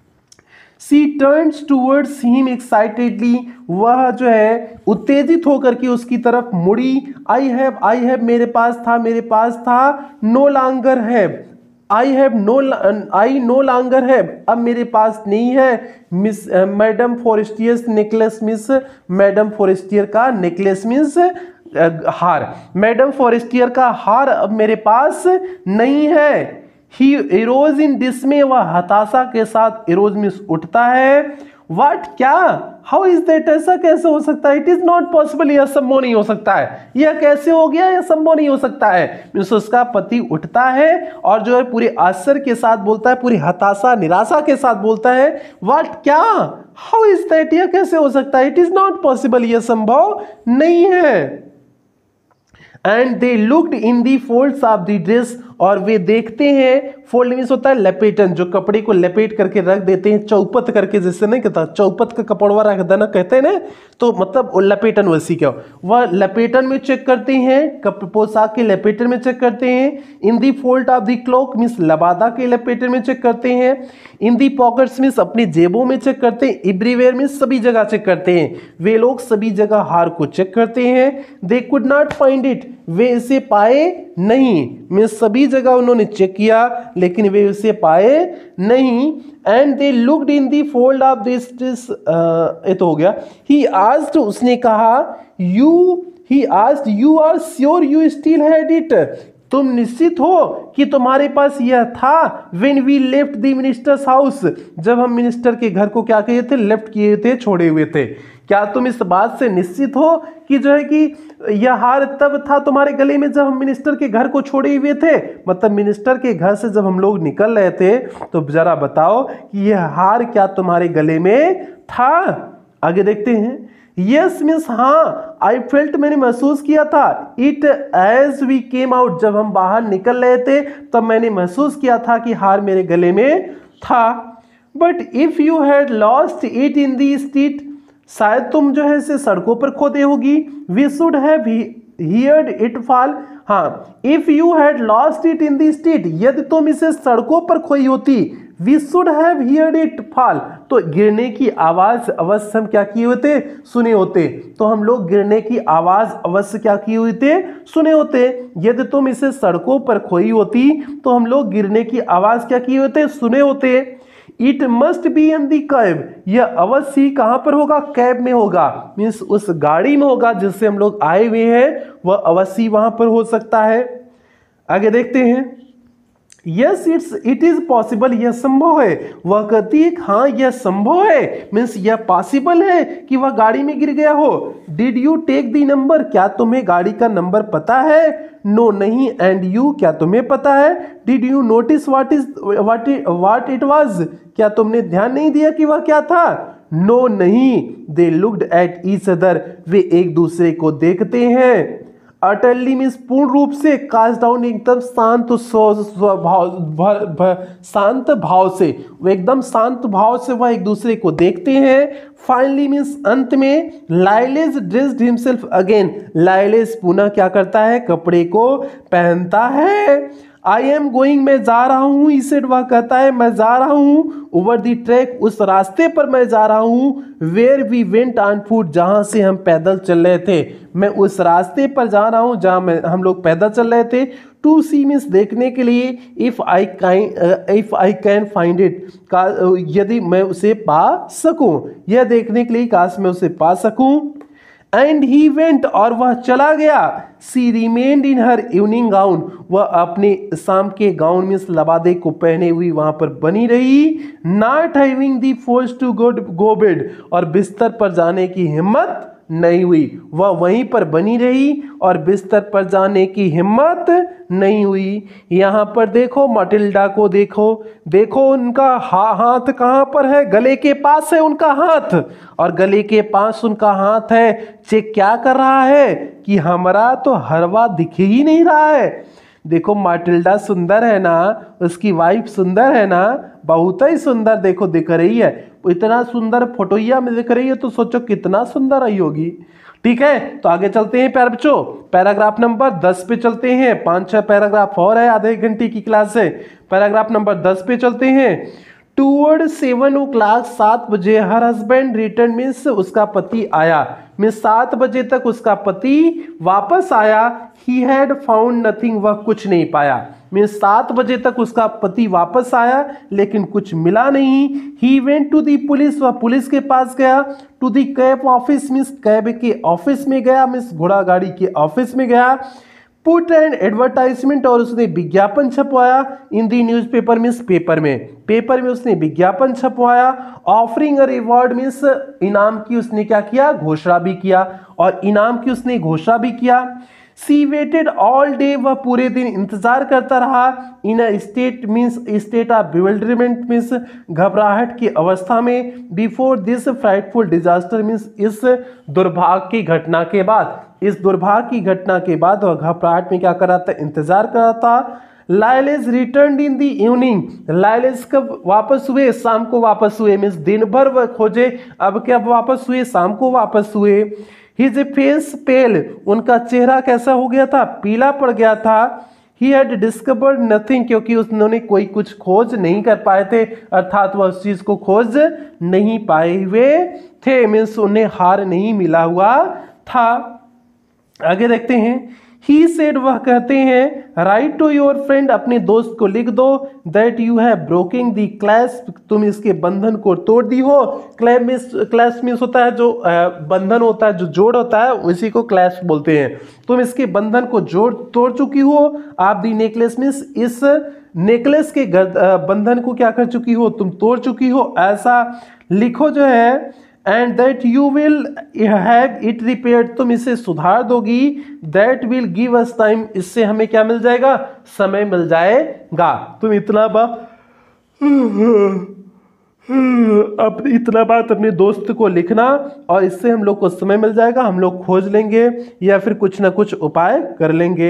She turns towards him excitedly, वह जो है उत्तेजित होकर के उसकी तरफ मुड़ी। I have, I have मेरे पास था, मेरे पास था। No longer have, I have no, I no longer have, अब मेरे पास नहीं है। Miss madam Forestier's necklace, miss madam Forestier का नेकलेस मीन्स हार, मैडम फॉरेस्टियर का हार अब मेरे पास नहीं है। He arose in dismay, वह हताशा के साथ eroze मीन्स उठता है। What, क्या? How is that, ऐसा कैसे हो सकता है? It is not possible, यह संभव नहीं हो सकता है। यह कैसे हो गया? यह संभव नहीं हो सकता है। मीन्स उसका पति उठता है और जो है पूरे आश्चर्य के साथ बोलता है, पूरी हताशा निराशा के साथ बोलता है, What, क्या? How is that, यह कैसे हो सकता है? It is not possible, यह संभव नहीं है। And they looked in the folds of the dress, और वे देखते हैं, फोल्ड मीन्स होता है लपेटन, जो कपड़े को लपेट करके रख देते हैं, चौपत करके, जैसे नहीं कहता चौपत का कपड़वा रख देना कहते हैं ना, तो मतलब लपेटन वैसी क्या, वह लपेटन में चेक करते हैं, पोशाक के लपेटन में चेक करते हैं। In the fold of the cloak means लबादा के लपेटन में चेक करते हैं। इन दी पॉकेट्स मीन्स अपनी जेबों में चेक करते हैं। एवरीवेयर मीन्स सभी जगह चेक करते हैं, वे लोग सभी जगह हार को चेक करते हैं। They could not find it, वे इसे पाए नहीं, मीन्स सभी जगह उन्होंने चेक किया लेकिन वे उसे पाए नहीं। And they looked in the fold of this this ये तो हो गया। ही आस्क्ड, उसने कहा, you he asked you are sure you still had it, तुम निश्चित हो कि तुम्हारे पास यह था? When we left the minister's house, जब हम मिनिस्टर के घर को क्या किए थे? लेफ्ट किए थे, छोड़े हुए थे। क्या तुम इस बात से निश्चित हो कि जो है कि यह हार तब था तुम्हारे गले में जब हम मिनिस्टर के घर को छोड़े हुए थे? मतलब मिनिस्टर के घर से जब हम लोग निकल रहे थे तो जरा बताओ कि यह हार क्या तुम्हारे गले में था? आगे देखते हैं। यस मीन्स हाँ, आई फेल्ट मैंने महसूस किया था। It as we came out, जब हम बाहर निकल रहे थे तब मैंने महसूस किया था कि हार मेरे गले में था। But if you had lost it in the street, शायद तुम जो है इसे सड़कों पर खो दे होगी। We should have heard it fall. हाँ, if you had lost it in the street, यदि तुम इसे सड़कों पर खोई होती, we should have heard it fall, तो गिरने की आवाज अवश्य हम क्या किए होते? सुने होते। तो हम लोग गिरने की आवाज अवश्य क्या किए हुए थे? सुने होते। यदि तुम इसे सड़कों पर खोई होती तो हम लोग गिरने की आवाज क्या किए होते? सुने होते। It must be in the cab, यह अवश्य ही कहां पर होगा? कैब में होगा, मीन्स उस गाड़ी में होगा जिससे हम लोग आए हुए हैं, वह अवश्य वहां पर हो सकता है। आगे देखते हैं। Yes it's it is possible, यह संभव है। वह कहती है हाँ यह संभव है, मीन्स यह पॉसिबल है कि वह गाड़ी में गिर गया हो। Did you take the number, क्या तुम्हें गाड़ी का नंबर पता है? नो no, नहीं। एंड यू, क्या तुम्हें पता है? Did you notice what is what what it was, क्या तुमने ध्यान नहीं दिया कि वह क्या था? नो no, नहीं। They looked at each other, वे एक दूसरे को देखते हैं। अटरली मीन्स पूर्ण रूप से, कास्ट डाउन एकदम शांत स्वभाव, शांत भाव से, वो एकदम शांत भाव से वह एक दूसरे को देखते हैं। फाइनली मीन्स अंत में। Loisel dressed himself again, Loisel पुनः क्या करता है? कपड़े को पहनता है। आई एम गोइंग, मैं जा रहा हूँ। इसे वह कहता है मैं जा रहा हूँ। ओवर दी ट्रैक, उस रास्ते पर मैं जा रहा हूँ। Where we went on foot, जहाँ से हम पैदल चल रहे थे, मैं उस रास्ते पर जा रहा हूँ जहाँ मैं हम लोग पैदल चल रहे थे। टू सी मीन्स देखने के लिए। If I can if I can find it, यदि मैं उसे पा सकूँ, यह देखने के लिए काश मैं उसे पा सकूँ। एंड ही वेंट, और वह चला गया। She remained in her evening gown, वह अपने शाम के गाउन में लबादे को पहने हुई वहां पर बनी रही। Not having the force to go go bed, और बिस्तर पर जाने की हिम्मत नहीं हुई, वह वहीं पर बनी रही और बिस्तर पर जाने की हिम्मत नहीं हुई। यहाँ पर देखो मटिल्डा को, देखो देखो उनका हा, हाथ कहाँ पर है? गले के पास है उनका हाथ, और गले के पास उनका हाथ है। चेक क्या कर रहा है कि हमारा तो हरवा दिख ही नहीं रहा है। देखो माटिल्डा सुंदर है ना, उसकी वाइफ सुंदर है ना, बहुत ही सुंदर देखो दिख रही है। इतना सुंदर फोटोइया में दिख रही है तो सोचो कितना सुंदर रही होगी। ठीक है, तो आगे चलते हैं प्यारे बच्चों, पैराग्राफ नंबर दस पे चलते हैं। पांच छह पैराग्राफ और है, आधे घंटे की क्लास है। पैराग्राफ नंबर दस पे चलते हैं। टूवर्ड सेवन ओ क्लाक, सात बजे, हर हस्बैंड रिटर्न मीन्स उसका पति आया, मीन्स सात बजे तक उसका पति वापस आया। ही हैड फाउंड नथिंग, वह कुछ नहीं पाया, मीन्स सात बजे तक उसका पति वापस आया लेकिन कुछ मिला नहीं। He went to the police, वह पुलिस के पास गया। To the cab office, means cab के ऑफिस में गया, मीन्स घोड़ा गाड़ी के ऑफिस में गया। पुट एंड एडवर्टाइजमेंट, और उसने विज्ञापन छपवाया। In the newspaper, means paper में, पेपर में उसने विज्ञापन छपवाया। ऑफरिंग अ रिवॉर्ड, मीन्स इनाम की उसने क्या किया? घोषणा भी किया, और इनाम की उसने घोषणा भी किया। सी वेटेड ऑल डे, वह पूरे दिन इंतजार करता रहा। In a state, means state of bewilderment, means घबराहट की अवस्था में। Before this frightful disaster, means इस दुर्भाग्य की घटना के बाद, इस दुर्भाग्य की घटना के बाद वह घबराहट में क्या कर रहा था? इंतजार कर रहा था। लाइलेस रिटर्न इन दी इवनिंग, लाइलेस कब वापस हुए? शाम को वापस हुए, मीन्स दिन भर वह खोजे, अब कब वापस हुए? शाम को वापस हुए। हिज फेस पेल, उनका चेहरा कैसा हो गया था? पीला पड़ गया था। ही हैड डिस्कवर्ड नथिंग, क्योंकि उन्होंने कोई कुछ खोज नहीं कर पाए थे, अर्थात वह उस चीज को खोज नहीं पाए हुए थे, मीन्स उन्हें हार नहीं मिला हुआ था। आगे देखते हैं। ही सेड, वह कहते हैं, राइट टू योर फ्रेंड, अपने दोस्त को लिख दो, that you have broken the clasp, तुम इसके बंधन को तोड़ दी हो। क्लैप मीन्स, क्लैस्प मीन्स होता है जो बंधन होता है, जो जोड़ होता है, उसी को क्लैस्प बोलते हैं। तुम इसके बंधन को जोड़ तोड़ चुकी हो। आप दी नेकलेस, मीन्स इस नेकलेस के बंधन को क्या कर चुकी हो? तुम तोड़ चुकी हो, ऐसा लिखो जो है। And that you will have it repaired, तुम इसे सुधार दोगी, that will give us time, इससे हमें क्या मिल जाएगा, समय मिल जाएगा। तुम इतना बात अब इतना बात अपने दोस्त को लिखना और इससे हम लोग को समय मिल जाएगा, हम लोग खोज लेंगे या फिर कुछ ना कुछ उपाय कर लेंगे।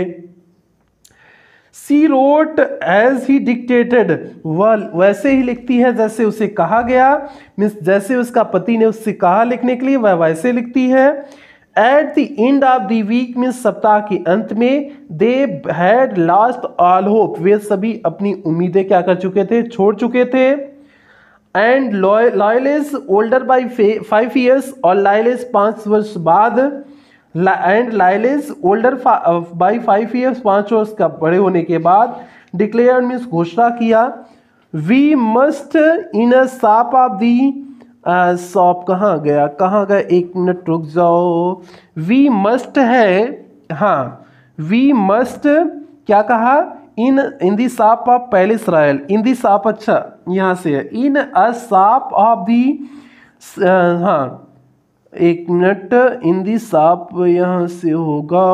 She wrote as he dictated, वह वैसे ही लिखती है जैसे उसे कहा गया, मीन्स जैसे उसका पति ने उससे कहा लिखने के लिए वह वैसे लिखती है। At the end of the week, means सप्ताह के अंत में, they had lost all hope, वे सभी अपनी उम्मीदें क्या कर चुके थे, छोड़ चुके थे। एंड लायल is older by five years, और लायल इज पांच वर्ष बाद, एंड लायल is older by five years, पांच वर्ष का बड़े होने के बाद, डिक्लेयर मीन्स घोषणा किया, we must in a shop of the, shop कहाँ गया कहाँ गया एक मिनट रुक जाओ, वी मस्ट है, हाँ वी मस्ट क्या कहा, in in the shop of palace royal, in the shop, अच्छा यहाँ से है, इन अ शॉप ऑफ दी, हाँ एक मिनट, इन दी शॉप यहाँ से होगा,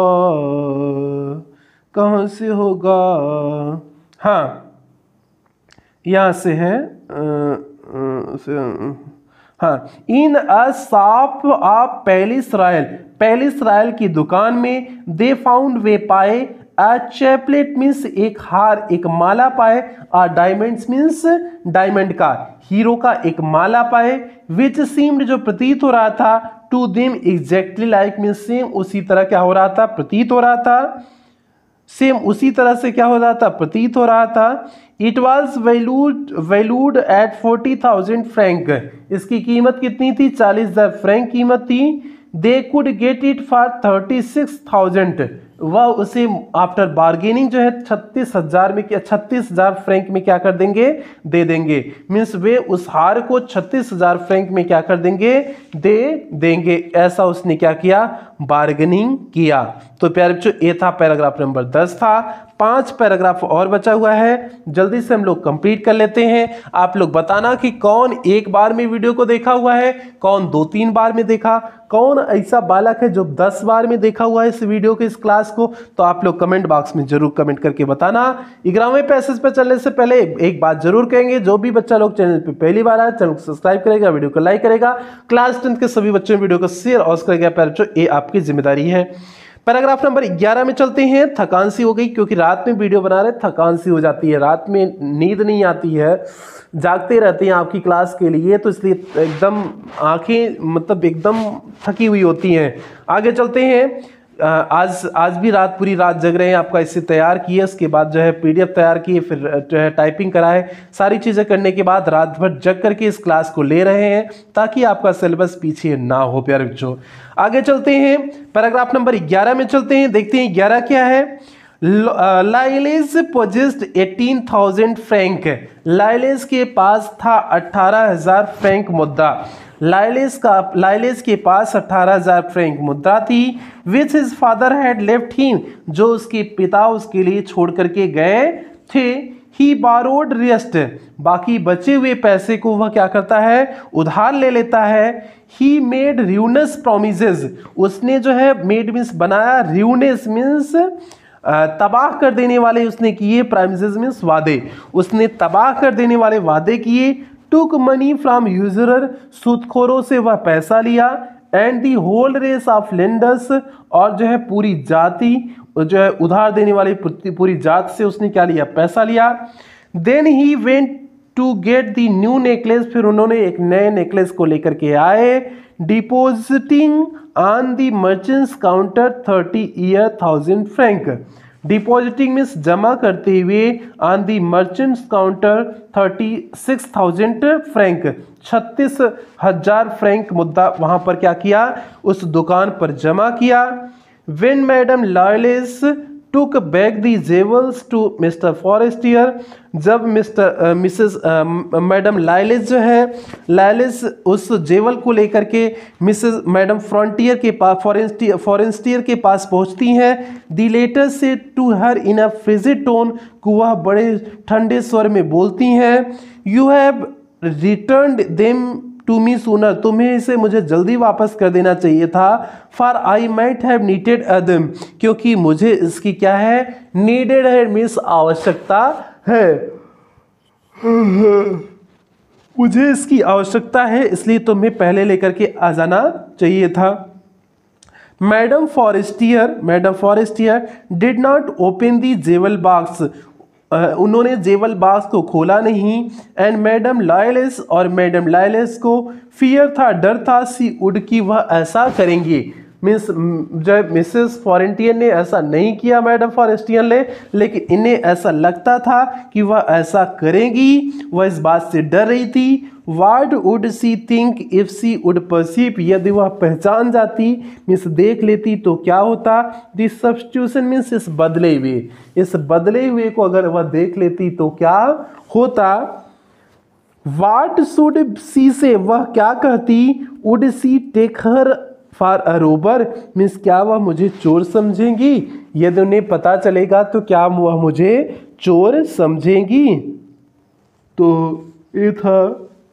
कहाँ से होगा, हाँ यहाँ से है, आ, आ, से, हाँ, in a shop of palace royal, palace royal की दुकान में, दे फाउंड वे पाए, अ चैपलेट मीन्स एक हार, एक माला पाए, और डायमंड्स मीन्स डायमंड का, हीरो का एक माला पाए, विच सीम्ड जो प्रतीत हो रहा था, to them exactly like means same उसी तरह क्या हो रहा था, प्रतीत हो रहा था, सेम उसी तरह से क्या हो रहा था, प्रतीत हो रहा था। It was valued valued at forty thousand franc, इसकी कीमत कितनी थी, चालीस हजार फ्रैंक कीमत थी। They could get it for thirty six thousand, वह उसे आफ्टर बार्गेनिंग जो है छत्तीस हजार में क्या, छत्तीस हजार फ्रैंक में क्या कर देंगे, दे देंगे, मीन्स वे उस हार को छत्तीस हजार फ्रैंक में क्या कर देंगे, दे देंगे, ऐसा उसने क्या किया, बार्गेनिंग किया। तो प्यारे बच्चों ये था पैराग्राफ नंबर दस था, पांच पैराग्राफ और बचा हुआ है, जल्दी से हम लोग कंप्लीट कर लेते हैं। आप लोग बताना कि कौन एक बार में वीडियो को देखा हुआ है, कौन दो तीन बार में देखा, कौन ऐसा बालक है जो दस बार में देखा हुआ है इस वीडियो के, इस क्लास को, तो आप लोग कमेंट बॉक्स में जरूर कमेंट करके बताना। ग्यारहवें पैसेज पे चलने से पहले एक बात जरूर कहेंगे, जो भी बच्चा लोग चैनल पे पहली बार आए, चैनल को सब्सक्राइब करेगा, वीडियो को लाइक करेगा, क्लास टेंथ के सभी बच्चों में वीडियो को शेयर और करेगा, प्यारे बच्चों ये आपकी जिम्मेदारी है। पैराग्राफ नंबर ग्यारह में चलते हैं। थकान सी हो गई क्योंकि रात में वीडियो बना रहे, थकान सी हो जाती है, रात में नींद नहीं आती है, जागते रहते हैं आपकी क्लास के लिए, तो इसलिए एकदम आंखें मतलब एकदम थकी हुई होती हैं। आगे चलते हैं। आज आज भी रात पूरी रात जग रहे हैं, आपका इससे तैयार किए, उसके बाद जो है पीडीएफ तैयार किए, फिर जो है टाइपिंग कराए, सारी चीज़ें करने के बाद रात भर जग करके इस क्लास को ले रहे हैं ताकि आपका सिलेबस पीछे ना हो प्यारे बच्चों। आगे चलते हैं, पैराग्राफ नंबर ग्यारह में चलते हैं, देखते हैं ग्यारह क्या है। Loisel possessed eighteen thousand franc, Loisel के पास था अट्ठारह हजार फ्रैंक मुद्रा, लाइलेज का लाइलेज के पास अठारह हजार फ्रैंक मुद्रा थी, which his father had left him, जो उसके पिता उसके लिए छोड़ करके गए थे। ही बारोड रेस्ट, बाकी बचे हुए पैसे को वह क्या करता है, उधार ले लेता है। ही मेड र्यूनस प्रोमिसेस, उसने जो है मेड मीन्स बनाया, र्यूनस मीन्स तबाह कर देने वाले उसने किए, प्राइमिसेस मीन्स वादे, उसने तबाह कर देने वाले वादे किए। टुक मनी फ्रॉम यूजरर, सूदखोरों से वह पैसा लिया। And the whole race of lenders, और जो है पूरी जाति जो है उधार देने वाली पूरी जात से उसने क्या लिया, पैसा लिया। Then he went to get the new necklace, फिर उन्होंने एक नए नेकलेस को लेकर के आए। Depositing on the merchant's counter thirty year thousand franc, depositing means जमा करते हुए, on the merchant's counter thirty six thousand franc, छत्तीस हजार फ्रैंक मुद्दा वहां पर क्या किया, उस दुकान पर जमा किया। When madam Loisel took back the jewels to mister Forestier, जब मिस्टर मिसेस मैडम लाइलेस जो है, लाइलेस उस जेवल को लेकर के मिसेस मैडम फ्रंटियर के पास फॉरेस्टियर फॉरेस्टियर के पास पहुंचती हैं। The latter said to her in a frigid tone, को वह बड़े ठंडे स्वर में बोलती हैं। You have returned them to me sooner, तुम्हें इसे मुझे जल्दी वापस कर देना चाहिए था। For I might have needed them, क्योंकि मुझे इसकी क्या है, नीडेड है मीन्स आवश्यकता है, मुझे इसकी आवश्यकता है, इसलिए तुम्हें पहले लेकर के आ जाना चाहिए था। Madam Forestier madam Forestier did not open the jewel box, उन्होंने जेवल बॉक्स को खोला नहीं। एंड मैडम लायलेस, और मैडम लायलेस को फियर था, डर था, सी उड की वह ऐसा करेंगी। मीन्स जब मिसेस फॉरेंटियर ने ऐसा नहीं किया मैडम फॉरेस्टियर ने, लेकिन इन्हें ऐसा लगता था कि वह ऐसा करेंगी, वह इस बात से डर रही थी। What would she think if she would perceive, यदि वह पहचान जाती मीन्स देख लेती तो क्या होता। The substitution मीन्स इस बदले हुए, इस बदले हुए को अगर वह देख लेती तो क्या होता। What should she say, वह क्या कहती। Would she take her for a robber, means क्या वह मुझे चोर समझेंगी, यदि उन्हें पता चलेगा तो क्या वह मुझे चोर समझेंगी। तो ये था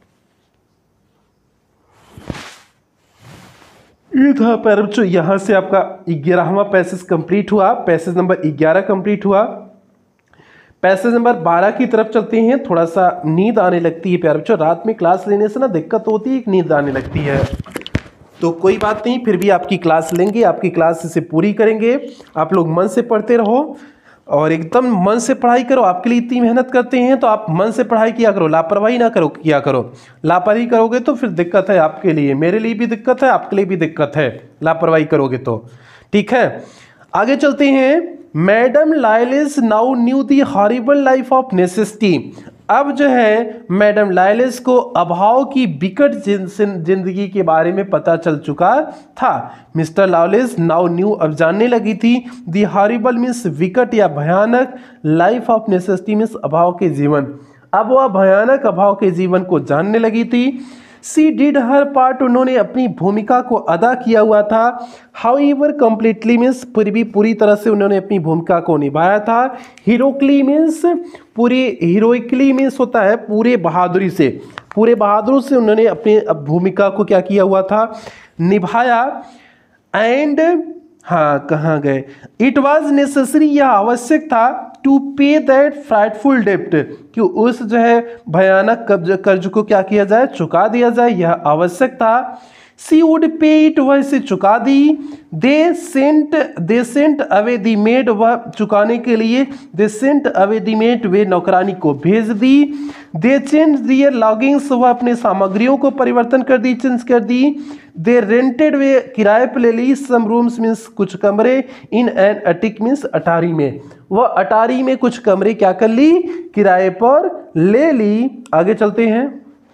ये था पैराग्राफ। यहाँ से आपका ग्यारहवां पैसेज कंप्लीट हुआ, पैसेज नंबर ग्यारह कंप्लीट हुआ। पैसेज नंबर बारह की तरफ चलते हैं। थोड़ा सा नींद आने लगती है प्यारे बच्चों, रात में क्लास लेने से ना दिक्कत होती है, नींद आने लगती है, तो कोई बात नहीं, फिर भी आपकी क्लास लेंगे, आपकी क्लास इसे पूरी करेंगे। आप लोग मन से पढ़ते रहो और एकदम मन से पढ़ाई करो। आपके लिए इतनी मेहनत करते हैं तो आप मन से पढ़ाई किया करो, लापरवाही ना करो किया करो। लापरवाही करोगे तो फिर दिक्कत है आपके लिए, मेरे लिए भी दिक्कत है, आपके लिए भी दिक्कत है, लापरवाही करोगे तो। ठीक है, आगे चलते हैं। Madam Loisel now knew the horrible life of necessity, अब जो है मैडम लायलेस को अभाव की विकट जिंदगी के बारे में पता चल चुका था। मिस्टर लायलेस नाउ न्यू, अब जानने लगी थी। दी हॉरिबल मीन्स विकट या भयानक, लाइफ ऑफ नेसेसिटी मीन्स अभाव के जीवन, अब वह भयानक अभाव के जीवन को जानने लगी थी। सी डिड हर पार्ट, उन्होंने अपनी भूमिका को अदा किया हुआ था। हाउ एवर कम्प्लीटली मीन्स फिर भी पूरी तरह से उन्होंने अपनी भूमिका को निभाया था। हीरोकली मीन्स पूरे, हीरोइकली मीन्स होता है पूरे बहादुरी से, पूरे बहादुर से उन्होंने अपनी भूमिका को क्या किया हुआ था, निभाया। एंड हाँ कहाँ गए, इट वॉज नेसेसरी, यह आवश्यक था। टू पे दैट फ्राइटफुल डेप्ट, कि उस जो है भयानक कर्ज को क्या किया जाए, चुका दिया जाए, यह आवश्यक था। सी वुड पे इट, वह इसे चुका दी। They sent they sent away the maid, वह चुकाने के लिए they sent away the maid, वे नौकरानी को भेज दी। दे चेंज दियर लॉगिंग्स, वह अपने सामग्रियों को परिवर्तन कर दी, चेंज कर दी। दे रेंटेड, वे किराए पर ले ली। सम रूम्स मीन्स कुछ कमरे। इन एन अटिक मीन्स अटारी में, वह अटारी में कुछ कमरे क्या कर ली, किराए पर ले ली। आगे चलते हैं।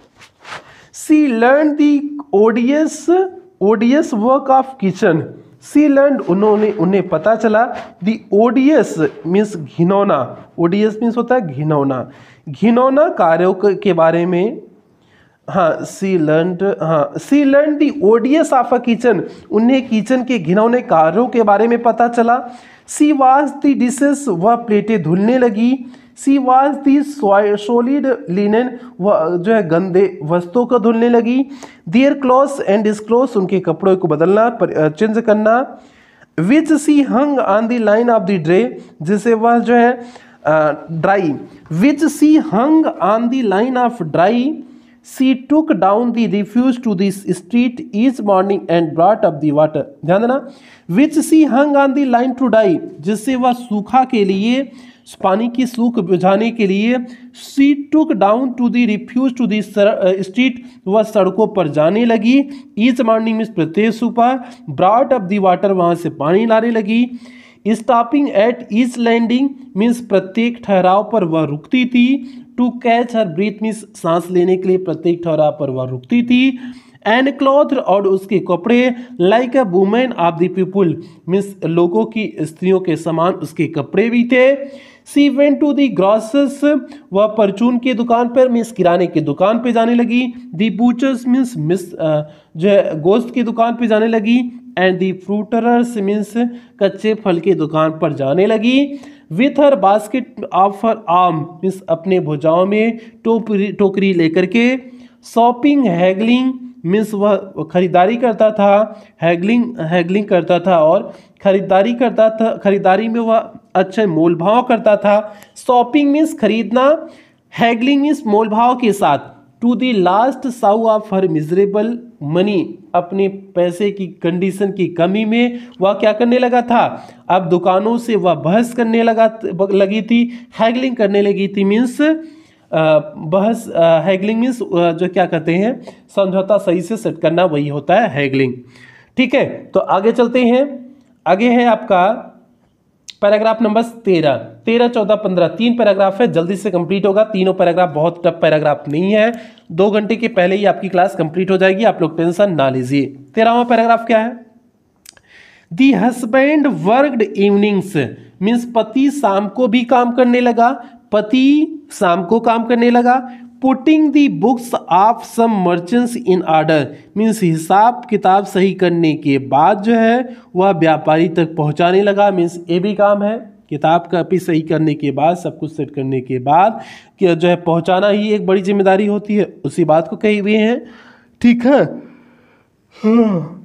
She learn the odious odious work of kitchen, she learn, उन्होंने उन्हें पता चला। दी ओडियस मीन्स घिनौना, ओडियस मीन्स होता है घिनौना, घिनौना कार्यों के बारे में। हाँ सी लर्न, हाँ she learn the odious of a kitchen, उन्हें किचन के घिनौने कार्यों के बारे में पता चला। सी वॉश दी डिशेस, वह प्लेटें धुलने लगी। She wash the solid linen, वह जो है गंदे वस्तुओं को धुलने लगी। दियर क्लॉथ्स एंड डिस्क्लॉथ्स, उनके कपड़ों को बदलना, चेंज करना। Which she hung on the line of the dry, जिसे वह जो है dry. Which she hung on the line of dry. She took down the refuse to this street each morning and brought up the water, ध्यान देना। Which she hung on the line to dry, जिससे वह सूखा के लिए, पानी की सूख बुझाने के लिए। She took down to the refuse to the street, वह सड़कों पर जाने लगी। ईच मॉर्निंग मीन्स प्रत्येक सुबह। ब्रॉट अप दी वाटर, वहाँ से पानी लाने लगी। Stopping at each landing means प्रत्येक ठहराव पर वह रुकती थी। To catch her breath means सांस लेने के लिए प्रत्येक ठहराव पर वह रुकती थी। एंड क्लॉथ, और उसके कपड़े। Like a woman of the people means लोगों की, स्त्रियों के समान उसके कपड़े भी थे। She went to the grocer's, वह परचून की दुकान पर मीन्स किराने की दुकान पे जाने लगी। दी बूचर्स मीन्स मिस जो है गोश्त की दुकान पे जाने लगी। एंड दी फ्रूटरर्स मीन्स कच्चे फल की दुकान पर जाने लगी। With her basket of her arm means अपने भुजाओं में टोकरी टोकरी लेकर के। शॉपिंग हैगलिंग मीन्स वह खरीदारी करता था, हैगलिंग हैगलिंग करता था और खरीदारी करता था, खरीदारी में वह अच्छे मोल भाव करता था। शॉपिंग मीन्स खरीदना, हैगलिंग मीन्स मोल भाव के साथ। To the last sou of her miserable money, अपने पैसे की कंडीशन की कमी में वह क्या करने लगा था, अब दुकानों से वह बहस करने लगा लगी थी, हैगलिंग करने लगी थी। मीन्स बहस, हैगलिंग मीन्स जो क्या कहते हैं समझौता सही से सेट करना, वही होता है हैगलिंग। ठीक है, तो आगे चलते हैं। आगे है आपका पैराग्राफ नंबर तेरह तेरह चौदह पंद्रह, तीन पैराग्राफ है, जल्दी से कंप्लीट होगा। तीनों पैराग्राफ बहुत टफ पैराग्राफ नहीं है, दो घंटे के पहले ही आपकी क्लास कंप्लीट हो जाएगी, आप लोग टेंशन ना लीजिए। तेरहवां पैराग्राफ क्या है, the husband worked evenings means पति शाम को भी काम करने लगा, पति शाम को काम करने लगा। Putting the books of some merchants in order means हिसाब किताब सही करने के बाद जो है वह व्यापारी तक पहुंचाने लगा। मीन्स ये भी काम है, किताब कापी सही करने के बाद, सब कुछ सेट करने के बाद कि जो है पहुंचाना ही एक बड़ी जिम्मेदारी होती है, उसी बात को कही हुए हैं। ठीक है, हाँ।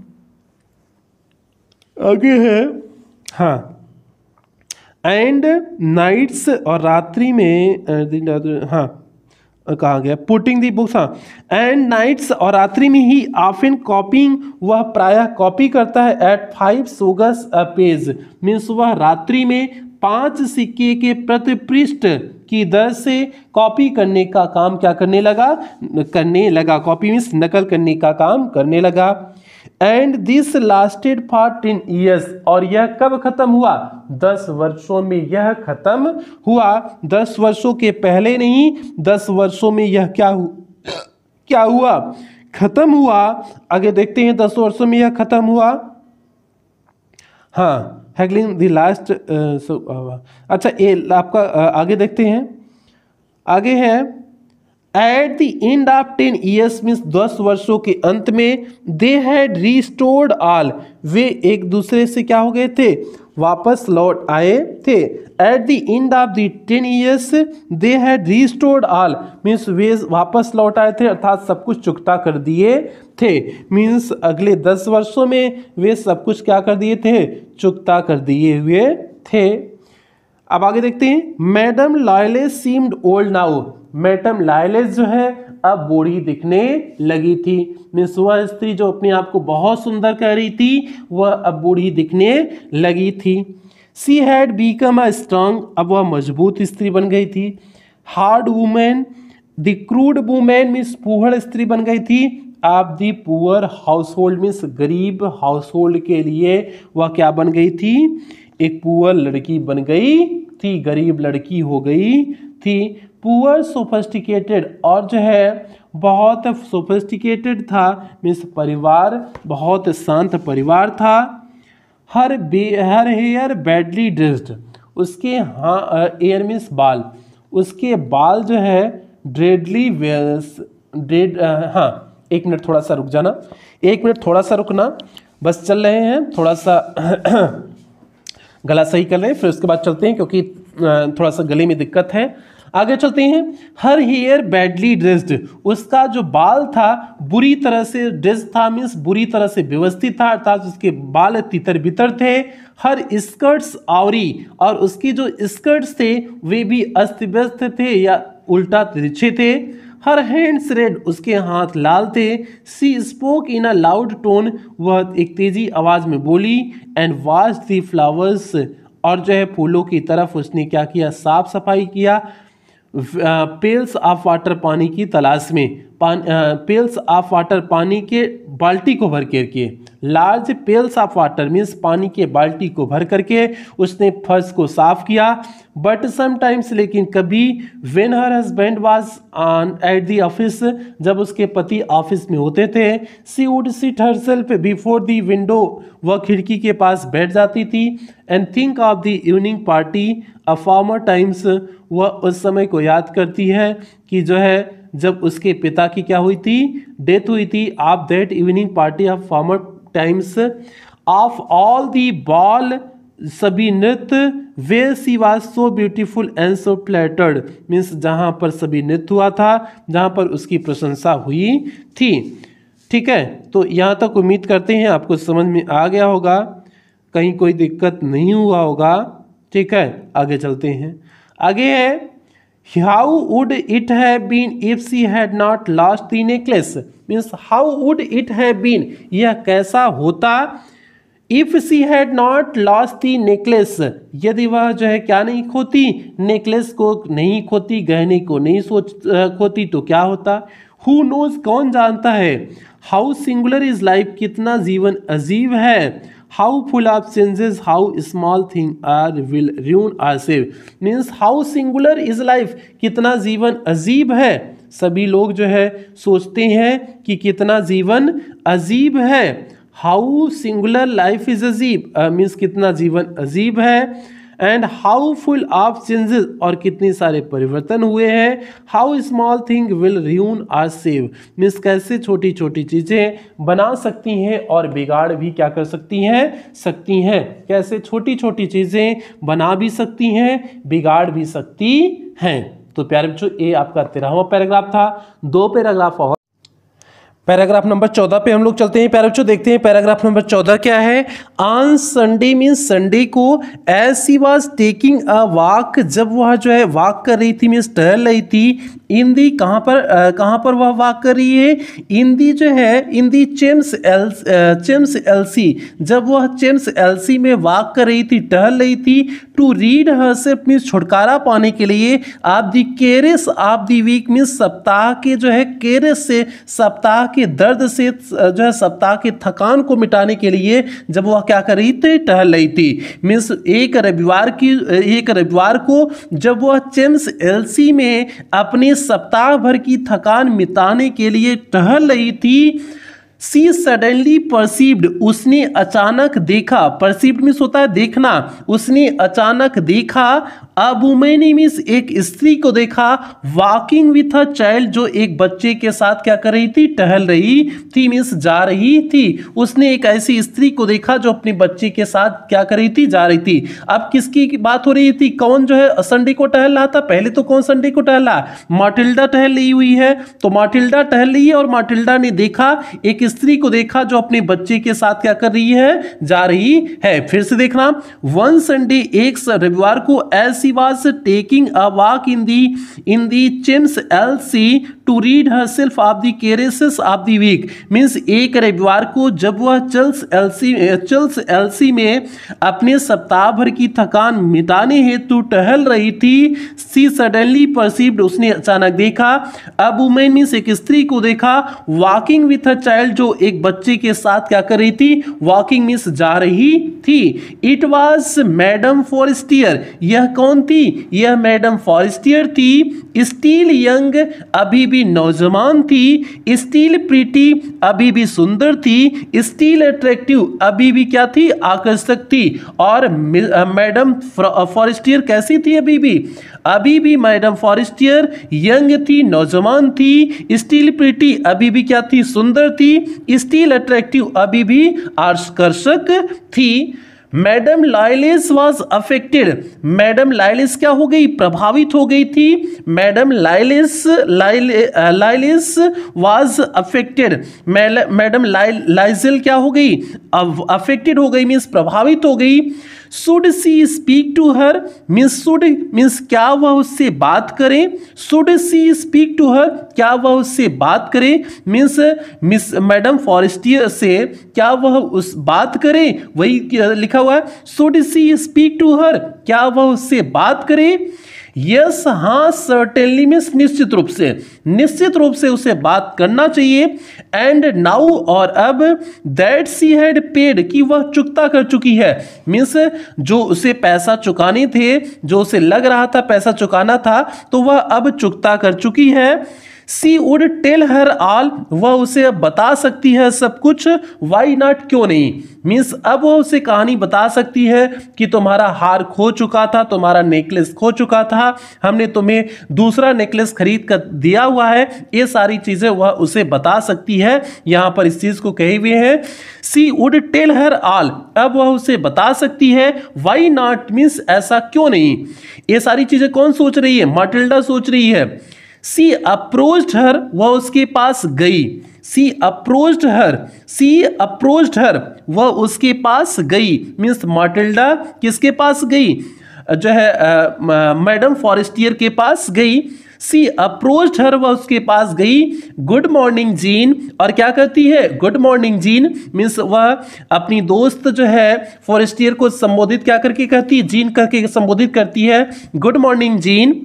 आगे है, हाँ, एंड नाइट्स और रात्रि में, हाँ कहा गया पुटिंग दी बुक्स, हाँ, एंड नाइट्स और रात्रि में ही ऑफन कॉपिंग, वह प्रायः कॉपी करता है एट फाइव सोगस अ पेज मीन्स वह रात्रि में पांच सिक्के के प्रति पृष्ठ की दर से कॉपी करने का काम क्या करने लगा करने लगा कॉपी मीन्स नकल करने का काम करने लगा। And this lasted for ten years, और यह कब खत्म हुआ, दस वर्षों में यह खत्म हुआ। दस वर्षों के पहले नहीं, दस वर्षों में यह क्या हु, क्या हुआ खत्म हुआ। आगे देखते हैं, दस वर्षों में यह खत्म हुआ। हाँ, हैगलिंग द लास्ट, अच्छा ये आपका uh, आगे देखते हैं। आगे है at the end of ten years means दस वर्षों के अंत में दे हैड रिस्टोर्ड ऑल, वे एक दूसरे से क्या हो गए थे, वापस लौट आए थे। At the end of the ten years they had restored all means वे वापस लौट आए थे, अर्थात सब कुछ चुकता कर दिए थे। मीन्स अगले दस वर्षों में वे सब कुछ क्या कर दिए थे, चुकता कर दिए हुए थे। अब आगे देखते हैं, madam Loisel seemed old now, madam Loisel जो है अब बूढ़ी दिखने लगी थी। मीन्स वह स्त्री जो अपने आप को बहुत सुंदर कह रही थी, वह अब बूढ़ी दिखने लगी थी। She had become a strong, अब वह मजबूत स्त्री बन गई थी। Hard woman, the crude woman means poor स्त्री बन गई थी। Of the poor household means गरीब हाउस होल्ड के लिए वह क्या बन गई थी, एक पुअर लड़की बन गई थी, गरीब लड़की हो गई थी। पुअर सोफिस्टिकेटेड, और जो है बहुत सोफिस्टिकेटेड था मीन्स परिवार बहुत शांत परिवार था। हर बे हर हेयर बैडली ड्रेस्ड, उसके हाँ एयर मीन्स बाल, उसके बाल जो है ड्रेडली ड्रेड, हाँ एक मिनट थोड़ा सा रुक जाना, एक मिनट थोड़ा सा रुकना, बस चल रहे हैं, थोड़ा सा गला सही कर लें, फिर उसके बाद चलते हैं क्योंकि थोड़ा सा गले में दिक्कत है। आगे चलते हैं। हर हेयर बैडली ड्रेस्ड, उसका जो बाल था बुरी तरह से ड्रेस था मीन्स बुरी तरह से व्यवस्थित था, अर्थात उसके बाल तितर बितर थे। हर स्कर्ट्स आवरी, और उसकी जो स्कर्ट्स थे वे भी अस्त व्यस्त थे या उल्टा तिरछे थे। हर हैंड्स रेड, उसके हाथ लाल थे। She spoke in a loud tone, वह एक तेजी आवाज में बोली। एंड वॉश दी फ्लावर्स, और जो है फूलों की तरफ उसने क्या किया, साफ सफाई किया। पेल्स ऑफ वाटर, पानी की तलाश में, पान पेल्स ऑफ वाटर, पानी के बाल्टी को भर करके। Large pails of water means पानी के बाल्टी को भर करके उसने फर्श को साफ किया। बट समटाइम्स, लेकिन कभी, when her husband was on at the office, जब उसके पति ऑफिस में होते थे, she would sit herself before the window, वह खिड़की के पास बैठ जाती थी। And think of the evening party of former times, वह उस समय को याद करती है कि जो है जब उसके पिता की क्या हुई थी, डेथ हुई थी। Of that evening party of former times, of all the ball सभी नृत्य where she was so beautiful and so flattered, means जहाँ पर सभी नृत्य हुआ था, जहाँ पर उसकी प्रशंसा हुई थी। ठीक है, तो यहाँ तक उम्मीद करते हैं आपको समझ में आ गया होगा, कहीं कोई दिक्कत नहीं हुआ होगा। ठीक है, आगे चलते हैं। आगे है how would it have been if she had not lost the necklace, means how would it have been, यह कैसा होता, if she had not lost the necklace, यदि वह जो है क्या नहीं खोती, नेकलेस को नहीं खोती, गहने को नहीं सोच खोती तो क्या होता। हु नोज, कौन जानता है। हाउ सिंगुलर इज लाइफ, कितना जीवन अजीब है। How full of changes, how small thing are will ruin or save, means how singular is life, कितना जीवन अजीब है। सभी लोग जो है सोचते हैं कि कितना जीवन अजीब है। हाउ सिंगुलर लाइफ इज अजीब, मीन्स कितना जीवन अजीब है। And how full of changes, और कितने सारे परिवर्तन हुए हैं। How small thing will ruin or save, means कैसे छोटी छोटी चीज़ें बना सकती हैं और बिगाड़ भी क्या कर सकती हैं सकती हैं, कैसे छोटी छोटी चीज़ें बना भी सकती हैं, बिगाड़ भी सकती हैं। तो प्यारे बच्चों, ये आपका तेरहवां पैराग्राफ था। दो पैराग्राफ और, पैराग्राफ नंबर चौदह पे हम लोग चलते हैं। प्यारे बच्चों, देखते हैं पैराग्राफ नंबर चौदह क्या है। ऑन संडे मीन्स संडे को, as she was taking a walk, जब वह जो है वॉक कर रही थी, मीन्स टहल रही थी। इन दी, कहाँ पर uh, कहाँ पर वह वॉक कर रही है। इन दी जो है, इन दी चेम्स एल चेम्स एलसी, जब वह चेम्स एलसी में वॉक कर रही थी, टहल रही थी। टू रीड हरसेल्फ मीन्स छुटकारा पाने के लिए। Of the caress of the week means सप्ताह के जो है केरेस से, सप्ताह के दर्द से, जो है सप्ताह के थकान को मिटाने के लिए जब वह क्या कर रही थी, टहल रही थी। मीन्स एक रविवार की एक रविवार को जब वह चेम्स एलसी में अपने सप्ताह भर की थकान मिटाने के लिए टहल रही थी। सी सडनली परसीव्ड, उसने अचानक देखा। परसीव्ड मीन्स होता है देखना। उसने अचानक देखा। अ वुमन मीन्स एक स्त्री को देखा। वॉकिंग विथ अ चाइल्ड, जो एक बच्चे के साथ क्या कर रही थी, टहल रही थी, मीन्स जा रही थी। उसने एक ऐसी स्त्री को देखा जो अपने बच्चे के साथ क्या कर रही थी, जा रही थी। अब किसकी बात हो रही थी, कौन जो है संडे को टहल रहा था। पहले तो कौन संडे को टहल रहा, माटिल्डा टहल रही हुई है। तो माटिल्डा टहल रही है और माटिल्डा ने देखा, एक स्त्री को देखा जो अपने बच्चे के साथ क्या कर रही है, जा रही है। फिर से देखना, वन संडे, एक रविवार को, as she was taking a walk in the in the Champs Elysees to read herself of the caresses of the week, means एक रविवार को जब वह चल्स एलसी चल्स एलसी में अपने सप्ताह भर की थकान मिटाने हेतु टहल रही थी। सी सडनली परसीव्ड, उसने अचानक देखा। अब वुमेन मीन्स एक स्त्री को देखा। वॉकिंग विथ अ चाइल्ड, जो एक बच्चे के साथ क्या कर रही थी, वॉकिंग मीन्स जा रही थी। इट वॉज मैडम फॉरेस्टियर, यह कौन थी, यह मैडम फॉरेस्टियर थी। स्टील यंग, अभी भी नौजवान थी। स्टील प्रीटी, अभी भी सुंदर थी। स्टील अट्रैक्टिव, अभी भी क्या थी, आकर्षक थी। और मैडम फॉरेस्टियर कैसी थी, अभी भी अभी भी मैडम फॉरेस्टियर यंग थी, नौजवान थी। स्टील प्रीटी, अभी भी क्या थी, सुंदर थी। स्टील अट्रैक्टिव, अभी भी आकर्षक थी। Madam Loisel was affected, madam Loisel क्या हो गई, प्रभावित हो गई थी। Madam Loisel Loisel was affected, madam Loisel क्या हो गई, अफेक्टेड हो गई, मीन्स प्रभावित हो गई। Should she speak to her, means should means क्या वह उससे बात करें। Should she speak to her, क्या वह उससे बात करें, मीन्स मिस मैडम फॉरेस्टियर से क्या वह उस बात करें, वही लिखा हुआ है। Should she speak to her, क्या वह उससे बात करें। यस, हाँ, सर्टेनली मीन्स निश्चित रूप से, निश्चित रूप से उसे बात करना चाहिए। एंड नाउ, और अब, दैट सी हैड पेड, कि वह चुकता कर चुकी है, मीन्स जो उसे पैसा चुकाने थे, जो उसे लग रहा था पैसा चुकाना था, तो वह अब चुकता कर चुकी है। She would tell her all, वह उसे बता सकती है सब कुछ। वाई नॉट, क्यों नहीं। मीन्स अब वह उसे कहानी बता सकती है कि तुम्हारा हार खो चुका था, तुम्हारा नेकलेस खो चुका था, हमने तुम्हें दूसरा नेकलेस खरीद कर दिया हुआ है, ये सारी चीजें वह उसे बता सकती है। यहां पर इस चीज को कहे हुए हैं she would tell her all, अब वह उसे बता सकती है। वाई नॉट मीन्स ऐसा क्यों नहीं। ये सारी चीजें कौन सोच रही है, माटिल्डा सोच रही है। सी अप्रोच्ड हर, वह उसके पास गई। सी अप्रोच्ड हर, सी अप्रोच्ड हर, वह उसके पास गई। मीन्स माटिल्डा किसके पास गई, जो है मैडम फॉरेस्टियर के पास गई। सी अप्रोच्ड हर, वह उसके पास गई। गुड मॉर्निंग जीन, और क्या करती है, गुड मॉर्निंग जीन। मीन्स वह अपनी दोस्त जो है फॉरेस्टियर को संबोधित क्या करके कहती है, जीन करके संबोधित करती है। Good morning Jeanne.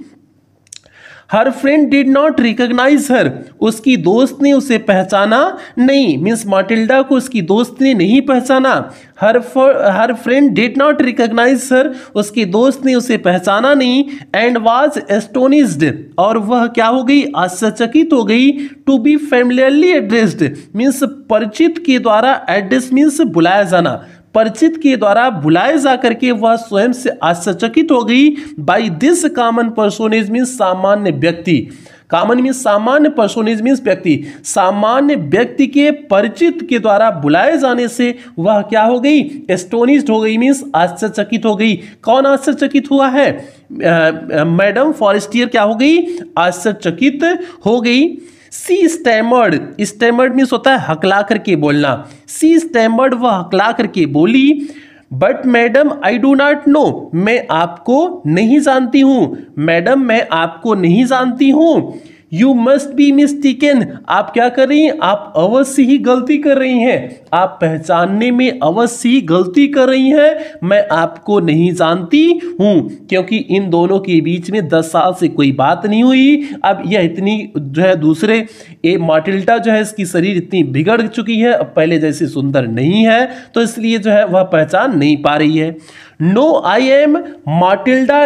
Her friend did not recognise her, उसकी दोस्त ने उसे पहचाना नहीं। मीन्स माटिल्डा को उसकी दोस्त ने नहीं पहचाना। Her her friend did not recognise her, उसकी दोस्त ने उसे पहचाना नहीं। एंड वाज एस्टोनिश्ड, और वह क्या हो गई, आश्चर्यचकित हो गई। To be familiarly addressed, means परिचित के द्वारा, एड्रेस मीन्स बुलाया जाना, परिचित के द्वारा बुलाए जाकर के वह स्वयं से आश्चर्यचकित हो गई। By this common personage means सामान्य व्यक्ति, कॉमन मीन्स सामान्य, पर्सोनेज मीन्स व्यक्ति, सामान्य व्यक्ति के परिचित के द्वारा बुलाए जाने से वह क्या हो गई, एस्टोनिश्ड हो गई, मीन्स आश्चर्यचकित हो गई। कौन आश्चर्यचकित हुआ है, मैडम फॉरेस्टियर क्या हो गई, आश्चर्यचकित हो गई। सी स्टैमर्ड, स्टैमर्ड मीन्स होता है हकला करके बोलना। सी स्टैमर्ड, वह हकला करके बोली। But madam I do not know, मैं आपको नहीं जानती हूं। मैडम मैं आपको नहीं जानती हूं। यू मस्ट बी मिस्टेकन, आप क्या कर रही हैं, आप अवश्य ही गलती कर रही हैं, आप पहचानने में अवश्य ही गलती कर रही हैं। मैं आपको नहीं जानती हूं, क्योंकि इन दोनों के बीच में दस साल से कोई बात नहीं हुई। अब यह इतनी जो है दूसरे ये माटिल्डा जो है इसकी शरीर इतनी बिगड़ चुकी है, अब पहले जैसी सुंदर नहीं है, तो इसलिए जो है वह पहचान नहीं पा रही है। नो आई एम माटिल्डा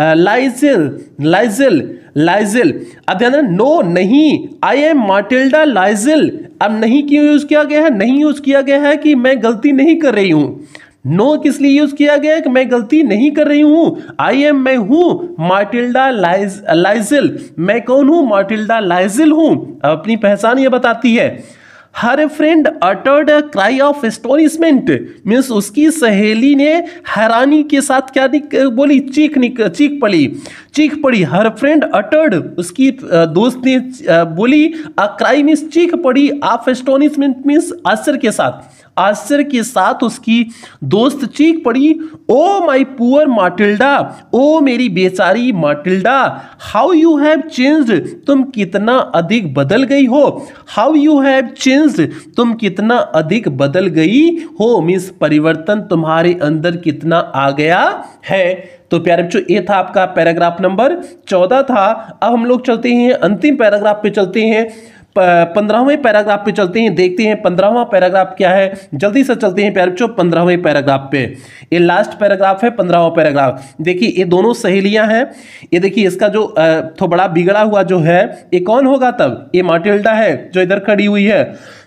लाइजेल, लाइजेल लाइजेल, अब ध्यान देना, नो नहीं, आई एम माटिल्डा लाइजेल। अब नहीं क्यों यूज किया गया है, नहीं यूज किया गया है कि मैं गलती नहीं कर रही हूं। नो किस लिए यूज किया गया है कि मैं गलती नहीं कर रही हूं। आई एम, मैं हूं, माटिल्डा लाइज लाइजेल, मैं कौन हूं, माटिल्डा लाइजेल हूं। अपनी पहचान ये बताती है। Her friend uttered a cry of astonishment, means उसकी सहेली ने हैरानी के साथ क्या बोली, चीख निक चीख पड़ी चीख पड़ी हर फ्रेंड अटर्ड, उसकी दोस्त ने बोली, अ क्राई मीन्स चीख पड़ी, ऑफ एस्टोनिशमेंट मीन्स आश्चर्य के साथ, आश्चर्य के साथ उसकी दोस्त चीख पड़ी। ओ माई पुअर माटिल्डा, ओ मेरी बेचारी Matilda, how you have changed, तुम कितना अधिक बदल गई हो। हाउ यू हैव चेंज्ड, तुम कितना अधिक बदल गई हो, मीन्स परिवर्तन तुम्हारे अंदर कितना आ गया है। तो प्यारे बच्चों ये था आपका पैराग्राफ नंबर चौदह था। अब हम लोग चलते हैं अंतिम पैराग्राफ पे, चलते हैं पंद्रहवें पैराग्राफ पे चलते हैं, देखते हैं पंद्रहवां पैराग्राफ क्या है। जल्दी से चलते हैं प्यारे बच्चों पंद्रहवें पैराग्राफ पे। ये लास्ट पैराग्राफ है, पंद्रहवां पैराग्राफ। देखिए ये दोनों सहेलियां हैं, ये देखिए इसका जो थोड़ा बड़ा बिगड़ा हुआ जो है ये कौन होगा, तब ये माटिल्डा है जो इधर खड़ी हुई है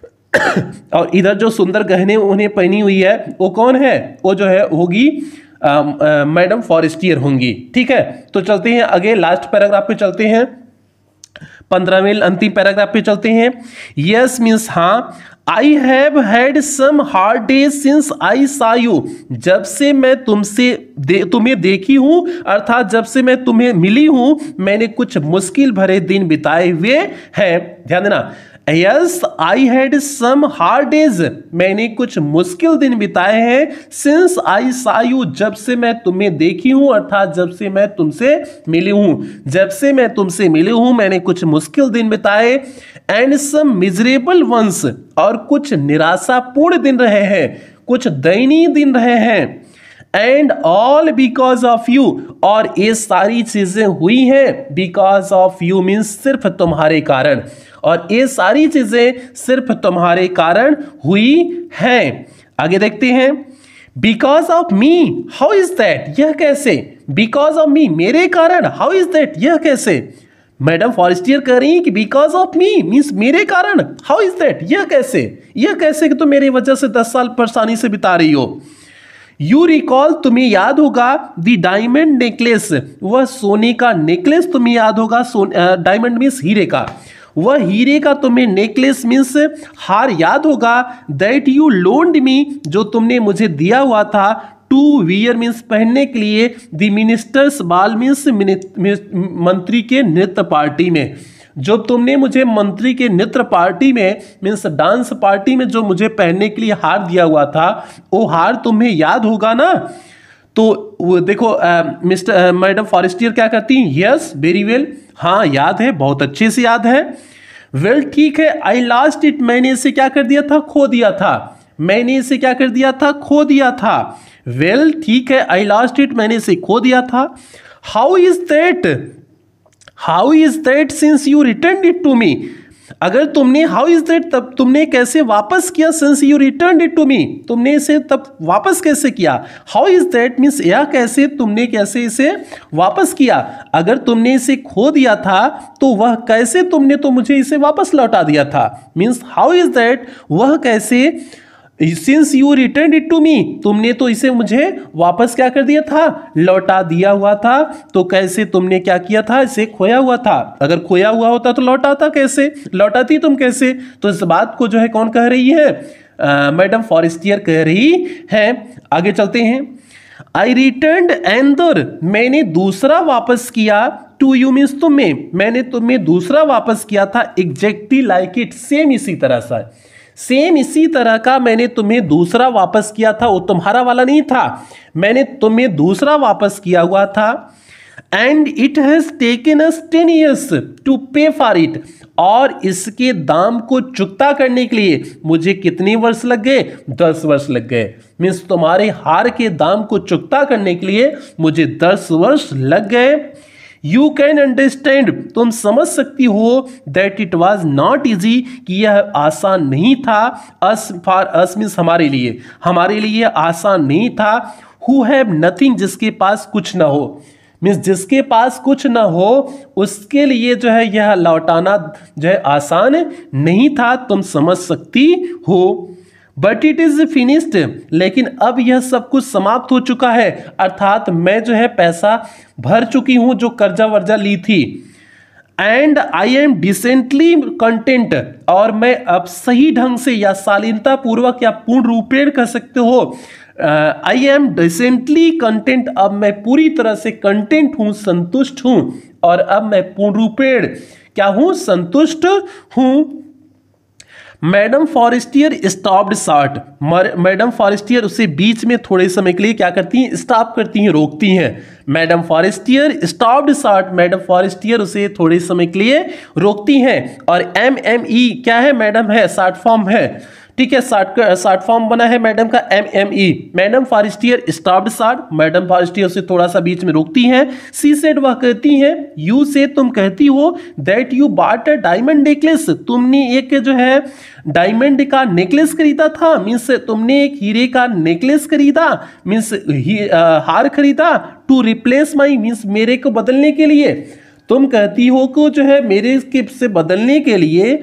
और इधर जो सुंदर गहने उन्हें पहनी हुई है वो कौन है, वो जो है होगी मैडम फॉरेस्टियर होंगी। ठीक है, तो चलते हैं आगे लास्ट पैराग्राफ पे चलते हैं, पंद्रहवें अंतिम पैराग्राफ पे चलते हैं। यस मीन्स हाँ, I have had some hard days since I saw you, जब से मैं तुमसे दे, तुम्हें देखी हूं, अर्थात जब से मैं तुम्हें मिली हूं मैंने कुछ मुश्किल भरे दिन बिताए हुए हैं। ध्यान देना, yes I had some hard days, मैंने कुछ मुश्किल दिन बिताए हैं। सिंस आई सा यू, जब से मैं तुम्हें देखी हूं, अर्थात जब से मैं तुमसे मिली हूं, जब से मैं तुमसे मिली हूं मैंने कुछ मुश्किल दिन बिताए। एंड सम मिजरेबल वंस, और कुछ निराशापूर्ण दिन रहे हैं, कुछ दयनीय दिन रहे हैं। And all because of you, और ये सारी चीजें हुई हैं बिकॉज ऑफ यू मीन्स सिर्फ तुम्हारे कारण, और ये सारी चीजें सिर्फ तुम्हारे कारण हुई हैं। आगे देखते हैं, because of me, how is that, यह कैसे, बिकॉज ऑफ मी, मेरे कारण, हाउ इज दैट, यह कैसे। मैडम फॉरेस्टियर कह रही हैं कि बिकॉज ऑफ मी, मीन्स मेरे कारण। हाउ इज दैट, यह कैसे, यह कैसे कि तुम मेरी वजह से दस साल परेशानी से बिता रही हो। यू रिकॉल, तुम्हें याद होगा, द डायमंड नेकलेस, वह सोने का नेकलेस तुम्हें याद होगा। डायमंड मीन्स हीरे का, वह हीरे का तुम्हें नेकलेस मीन्स हार याद होगा। दैट यू लोन्ड मी, जो तुमने मुझे दिया हुआ था। टू वियर मीन्स पहनने के लिए। द मिनिस्टर्स बाल मीन्स मंत्री के नृत्य पार्टी में, जो तुमने मुझे मंत्री के नृत्य पार्टी में मीन्स डांस पार्टी में जो मुझे पहनने के लिए हार दिया हुआ था, वो हार तुम्हें याद होगा ना। तो वो देखो मिस्टर मैडम फॉरेस्टियर क्या कहती हैं, यस वेरी वेल, हाँ याद है, बहुत अच्छे से याद है। वेल well, ठीक है, आई लास्ट इट, मैंने इसे क्या कर दिया था, खो दिया था। मैंने इसे क्या कर दिया था, खो दिया था। वेल well, ठीक है, आई लास्ट इट, मैंने इसे खो दिया था। How is that, how is that since you return it to me, अगर तुमने हाउ इज दैट तब तुमने कैसे वापस किया, since you return it to me, तुमने इसे तब वापस कैसे किया। हाउ इज दैट मीन्स यह कैसे, तुमने कैसे इसे वापस किया। अगर तुमने इसे खो दिया था तो वह कैसे, तुमने तो मुझे इसे वापस लौटा दिया था। मीन्स हाउ इज दैट, वह कैसे, since you return it to me, तुमने तो इसे मुझे वापस क्या कर दिया था, लौटा दिया हुआ था। तो कैसे तुमने क्या किया था, इसे खोया हुआ था। अगर खोया हुआ होता तो लौटाता कैसे, लौटाती तुम कैसे। तो इस बात को जो है कौन कह रही है, मैडम फॉरेस्टियर कह रही है। आगे चलते हैं। आई रिटर्न एंदर, मैंने दूसरा वापस किया। टू यू मीन्स तुम्हें, मैंने तुम्हें दूसरा वापस किया था। एग्जैक्टली लाइक इट, सेम इसी तरह सा, सेम इसी तरह का मैंने तुम्हें दूसरा वापस किया था। वो तुम्हारा वाला नहीं था, मैंने तुम्हें दूसरा वापस किया हुआ था। And it has taken us ten years to pay for it, और इसके दाम को चुकता करने के लिए मुझे कितने वर्ष लग गए, दस वर्ष लग गए। मीन्स तुम्हारे हार के दाम को चुकता करने के लिए मुझे दस वर्ष लग गए। यू कैन अंडरस्टैंड, तुम समझ सकती हो, that it was not easy, कि यह आसान नहीं था। अस फॉर अस मीन्स हमारे लिए, हमारे लिए आसान नहीं था। हु हैव नथिंग, जिसके पास कुछ ना हो, मीन्स जिसके पास कुछ ना हो उसके लिए जो है यह लौटाना जो है आसान नहीं था, तुम समझ सकती हो। बट इट इज फिनिश्ड, लेकिन अब यह सब कुछ समाप्त हो चुका है। अर्थात मैं जो है पैसा भर चुकी हूं जो कर्जा वर्जा ली थी। And I am decently content, और मैं अब सही ढंग से या शालीनता पूर्वक या पूर्ण रूपेण कह सकते हो, आई एम डिसेंटली कंटेंट, अब मैं पूरी तरह से कंटेंट हूं, संतुष्ट हूं। और अब मैं पूर्ण रूपेण क्या हूं, संतुष्ट हूं। Madam Forestier stopped short, madam Forestier उसे बीच में थोड़े समय के लिए क्या करती हैं, स्टॉप करती हैं, रोकती हैं। Madam Forestier stopped short, madam Forestier उसे थोड़े समय के लिए रोकती हैं। और एम एम ई क्या है, मैडम है, शॉर्ट फॉर्म है, ठीक है, शॉर्ट शॉर्ट फॉर्म बना है मैडम का M M E. Madam Forestier stopped short, madam Forestier उसे थोड़ा सा बीच में रोकती हैं। सी सेड, वह कहती हैं। यू से, तुम कहती हो। That you bought a diamond necklace, तुमने एक जो है डायमंड का नेकलेस खरीदा था। मीन्स तुमने एक हीरे का नेकलेस खरीदा, मीन्स हार खरीदा। टू रिप्लेस माई, मीन्स मेरे को बदलने के लिए। तुम कहती हो कि जो है मेरे के से बदलने के लिए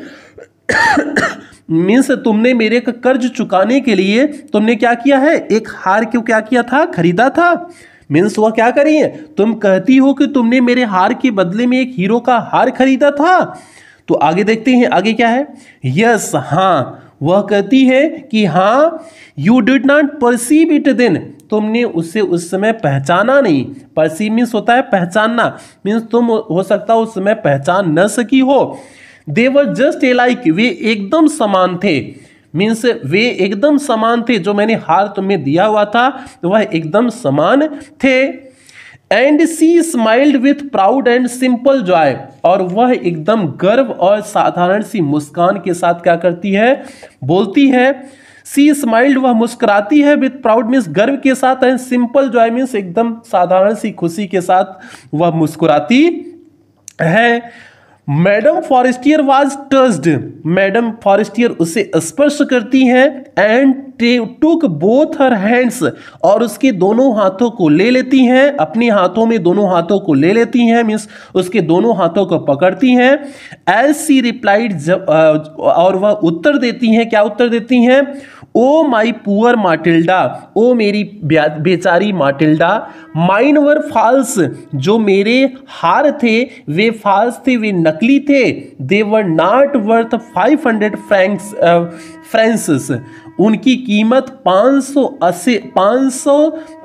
मीन्स तुमने मेरे का कर्ज चुकाने के लिए तुमने क्या किया है, एक हार क्यों क्या किया था, खरीदा था। मीन्स वह क्या करी है, तुम कहती हो कि तुमने मेरे हार के बदले में एक हीरो का हार खरीदा था। तो आगे देखते हैं, आगे क्या है। यस, हाँ, वह कहती है कि हाँ। You did not perceive it then, तुमने उसे उस समय पहचाना नहीं। परसीव मीन्स होता है पहचानना, मीन्स तुम हो सकता उस समय पहचान न सकी हो। दे वर जस्ट ए लाइक, वे एकदम समान थे। मीन्स वे एकदम समान थे, जो मैंने हार तुम्हें दिया हुआ था वह एकदम समान थे। And she smiled with proud and simple joy, और वह एकदम गर्व और साधारण सी मुस्कान के साथ क्या करती है, बोलती है। सी स्माइल्ड, वह मुस्कुराती है। विथ प्राउड मीन्स गर्व के साथ, एंड सिंपल जॉय मीन्स एकदम साधारण सी खुशी के साथ वह मुस्कुराती है। Madam Forestier was touched, madam Forestier उसे स्पर्श करती हैं and took both her hands, और उसके दोनों हाथों को ले लेती हैं, अपने हाथों में दोनों हाथों को ले लेती हैं, मीन्स उसके दोनों हाथों को पकड़ती हैं। एज सी रिप्लाइड, और वह उत्तर देती हैं, क्या उत्तर देती हैं? ओ माई पुअर माटिल्डा, ओ मेरी बेचारी माटिल्डा, माइन वर फॉल्स, जो मेरे हार थे वे फॉल्स थे, वे नकली थे। They were not worth five hundred francs francs, उनकी कीमत पाँच सौ अस्सी पाँच सौ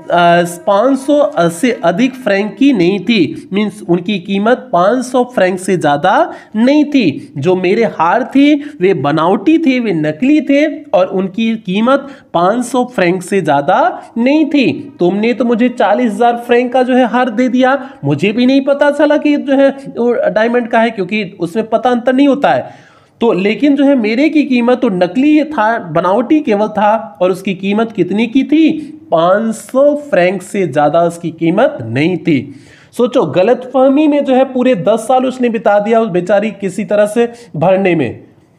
पाँच सौ अस्सी अधिक फ्रैंक की नहीं थी, मीन्स उनकी कीमत पाँच सौ फ्रैंक से ज़्यादा नहीं थी। जो मेरे हार थे वे बनावटी थे, वे नकली थे, और उनकी कीमत पाँच सौ फ्रैंक से ज़्यादा नहीं थी। तुमने तो मुझे चालीस हजार फ्रैंक का जो है हार दे दिया, मुझे भी नहीं पता चला कि जो है डायमंड का है, क्योंकि उसमें पता अंतर नहीं होता है। तो लेकिन जो है मेरे की कीमत तो नकली था, बनावटी केवल था, और उसकी कीमत कितनी की थी? पाँच सौ फ्रैंक से ज्यादा उसकी कीमत नहीं थी। सोचो, गलतफहमी में जो है पूरे दस साल उसने बिता दिया उस बेचारी किसी तरह से भरने में।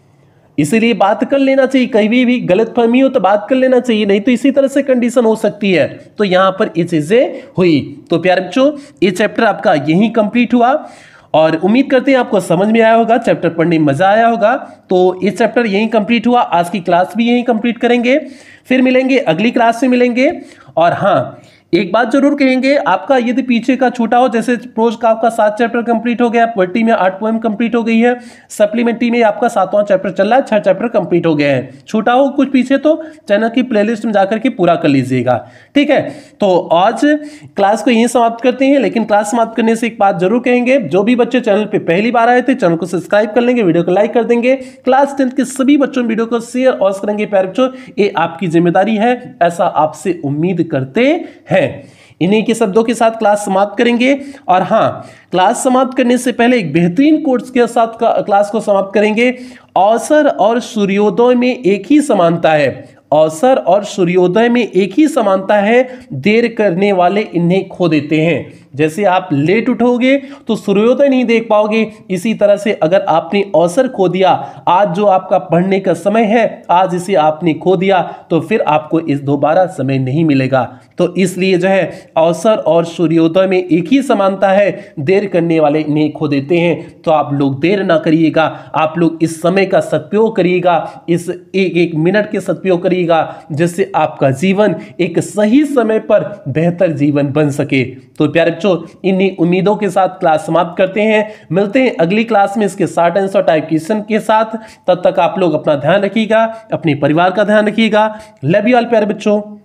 इसीलिए बात कर लेना चाहिए, कहीं भी गलतफहमी हो तो बात कर लेना चाहिए, नहीं तो इसी तरह से कंडीशन हो सकती है। तो यहां पर ये चीजें हुई। तो प्यारे बच्चों, ये चैप्टर आपका यही कंप्लीट हुआ, और उम्मीद करते हैं आपको समझ में आया होगा, चैप्टर पढ़ने में मजा आया होगा। तो ये चैप्टर यहीं कंप्लीट हुआ, आज की क्लास भी यहीं कंप्लीट करेंगे, फिर मिलेंगे अगली क्लास में मिलेंगे। और हाँ, एक बात जरूर कहेंगे, आपका यदि पीछे का छूटा हो, जैसे प्रोज का आपका सात चैप्टर कंप्लीट हो गया, पोएट्री में आठ पोएम कंप्लीट हो गई है, सप्लीमेंट्री में आपका सातवां चैप्टर चल रहा है, छह चैप्टर कंप्लीट हो गए हैं, छूटा हो कुछ पीछे तो चैनल की प्लेलिस्ट में जाकर के पूरा कर लीजिएगा, ठीक है। तो आज क्लास को यहीं समाप्त करते हैं, लेकिन क्लास समाप्त करने से एक बात जरूर कहेंगे, जो भी बच्चे चैनल पर पहली बार आए थे चैनल को सब्सक्राइब कर लेंगे, वीडियो को लाइक कर देंगे, क्लास टेंथ के सभी बच्चों वीडियो को शेयर और करेंगे। प्यारे बच्चों, ये आपकी जिम्मेदारी है, ऐसा आपसे उम्मीद करते हैं। इन्हीं के शब्दों के साथ क्लास समाप्त करेंगे। और हाँ, क्लास समाप्त करने से पहले एक बेहतरीन कोट्स के साथ क्लास को समाप्त करेंगे। अवसर और सूर्योदय में एक ही समानता है, अवसर और सूर्योदय में एक ही समानता है, देर करने वाले इन्हें खो देते हैं। जैसे आप लेट उठोगे तो सूर्योदय नहीं देख पाओगे, इसी तरह से अगर आपने अवसर खो दिया, आज जो आपका पढ़ने का समय है आज इसे आपने खो दिया, तो फिर आपको इस दोबारा समय नहीं मिलेगा। तो इसलिए जो है अवसर और सूर्योदय में एक ही समानता है, देर करने वाले इन्हें खो देते हैं। तो आप लोग देर ना करिएगा, आप लोग इस समय का सदुपयोग करिएगा, इस एक एक मिनट के सदुपयोग करिएगा, जिससे आपका जीवन एक सही समय पर बेहतर जीवन बन सके। तो प्यारे बच्चों, इन्हीं उम्मीदों के साथ क्लास समाप्त करते हैं, मिलते हैं अगली क्लास में इसके शॉर्ट आंसर टाइप क्वेश्चन के साथ। तब तक आप लोग अपना ध्यान रखिएगा, अपने परिवार का ध्यान रखिएगा। लव यू ऑल प्यारे बच्चों।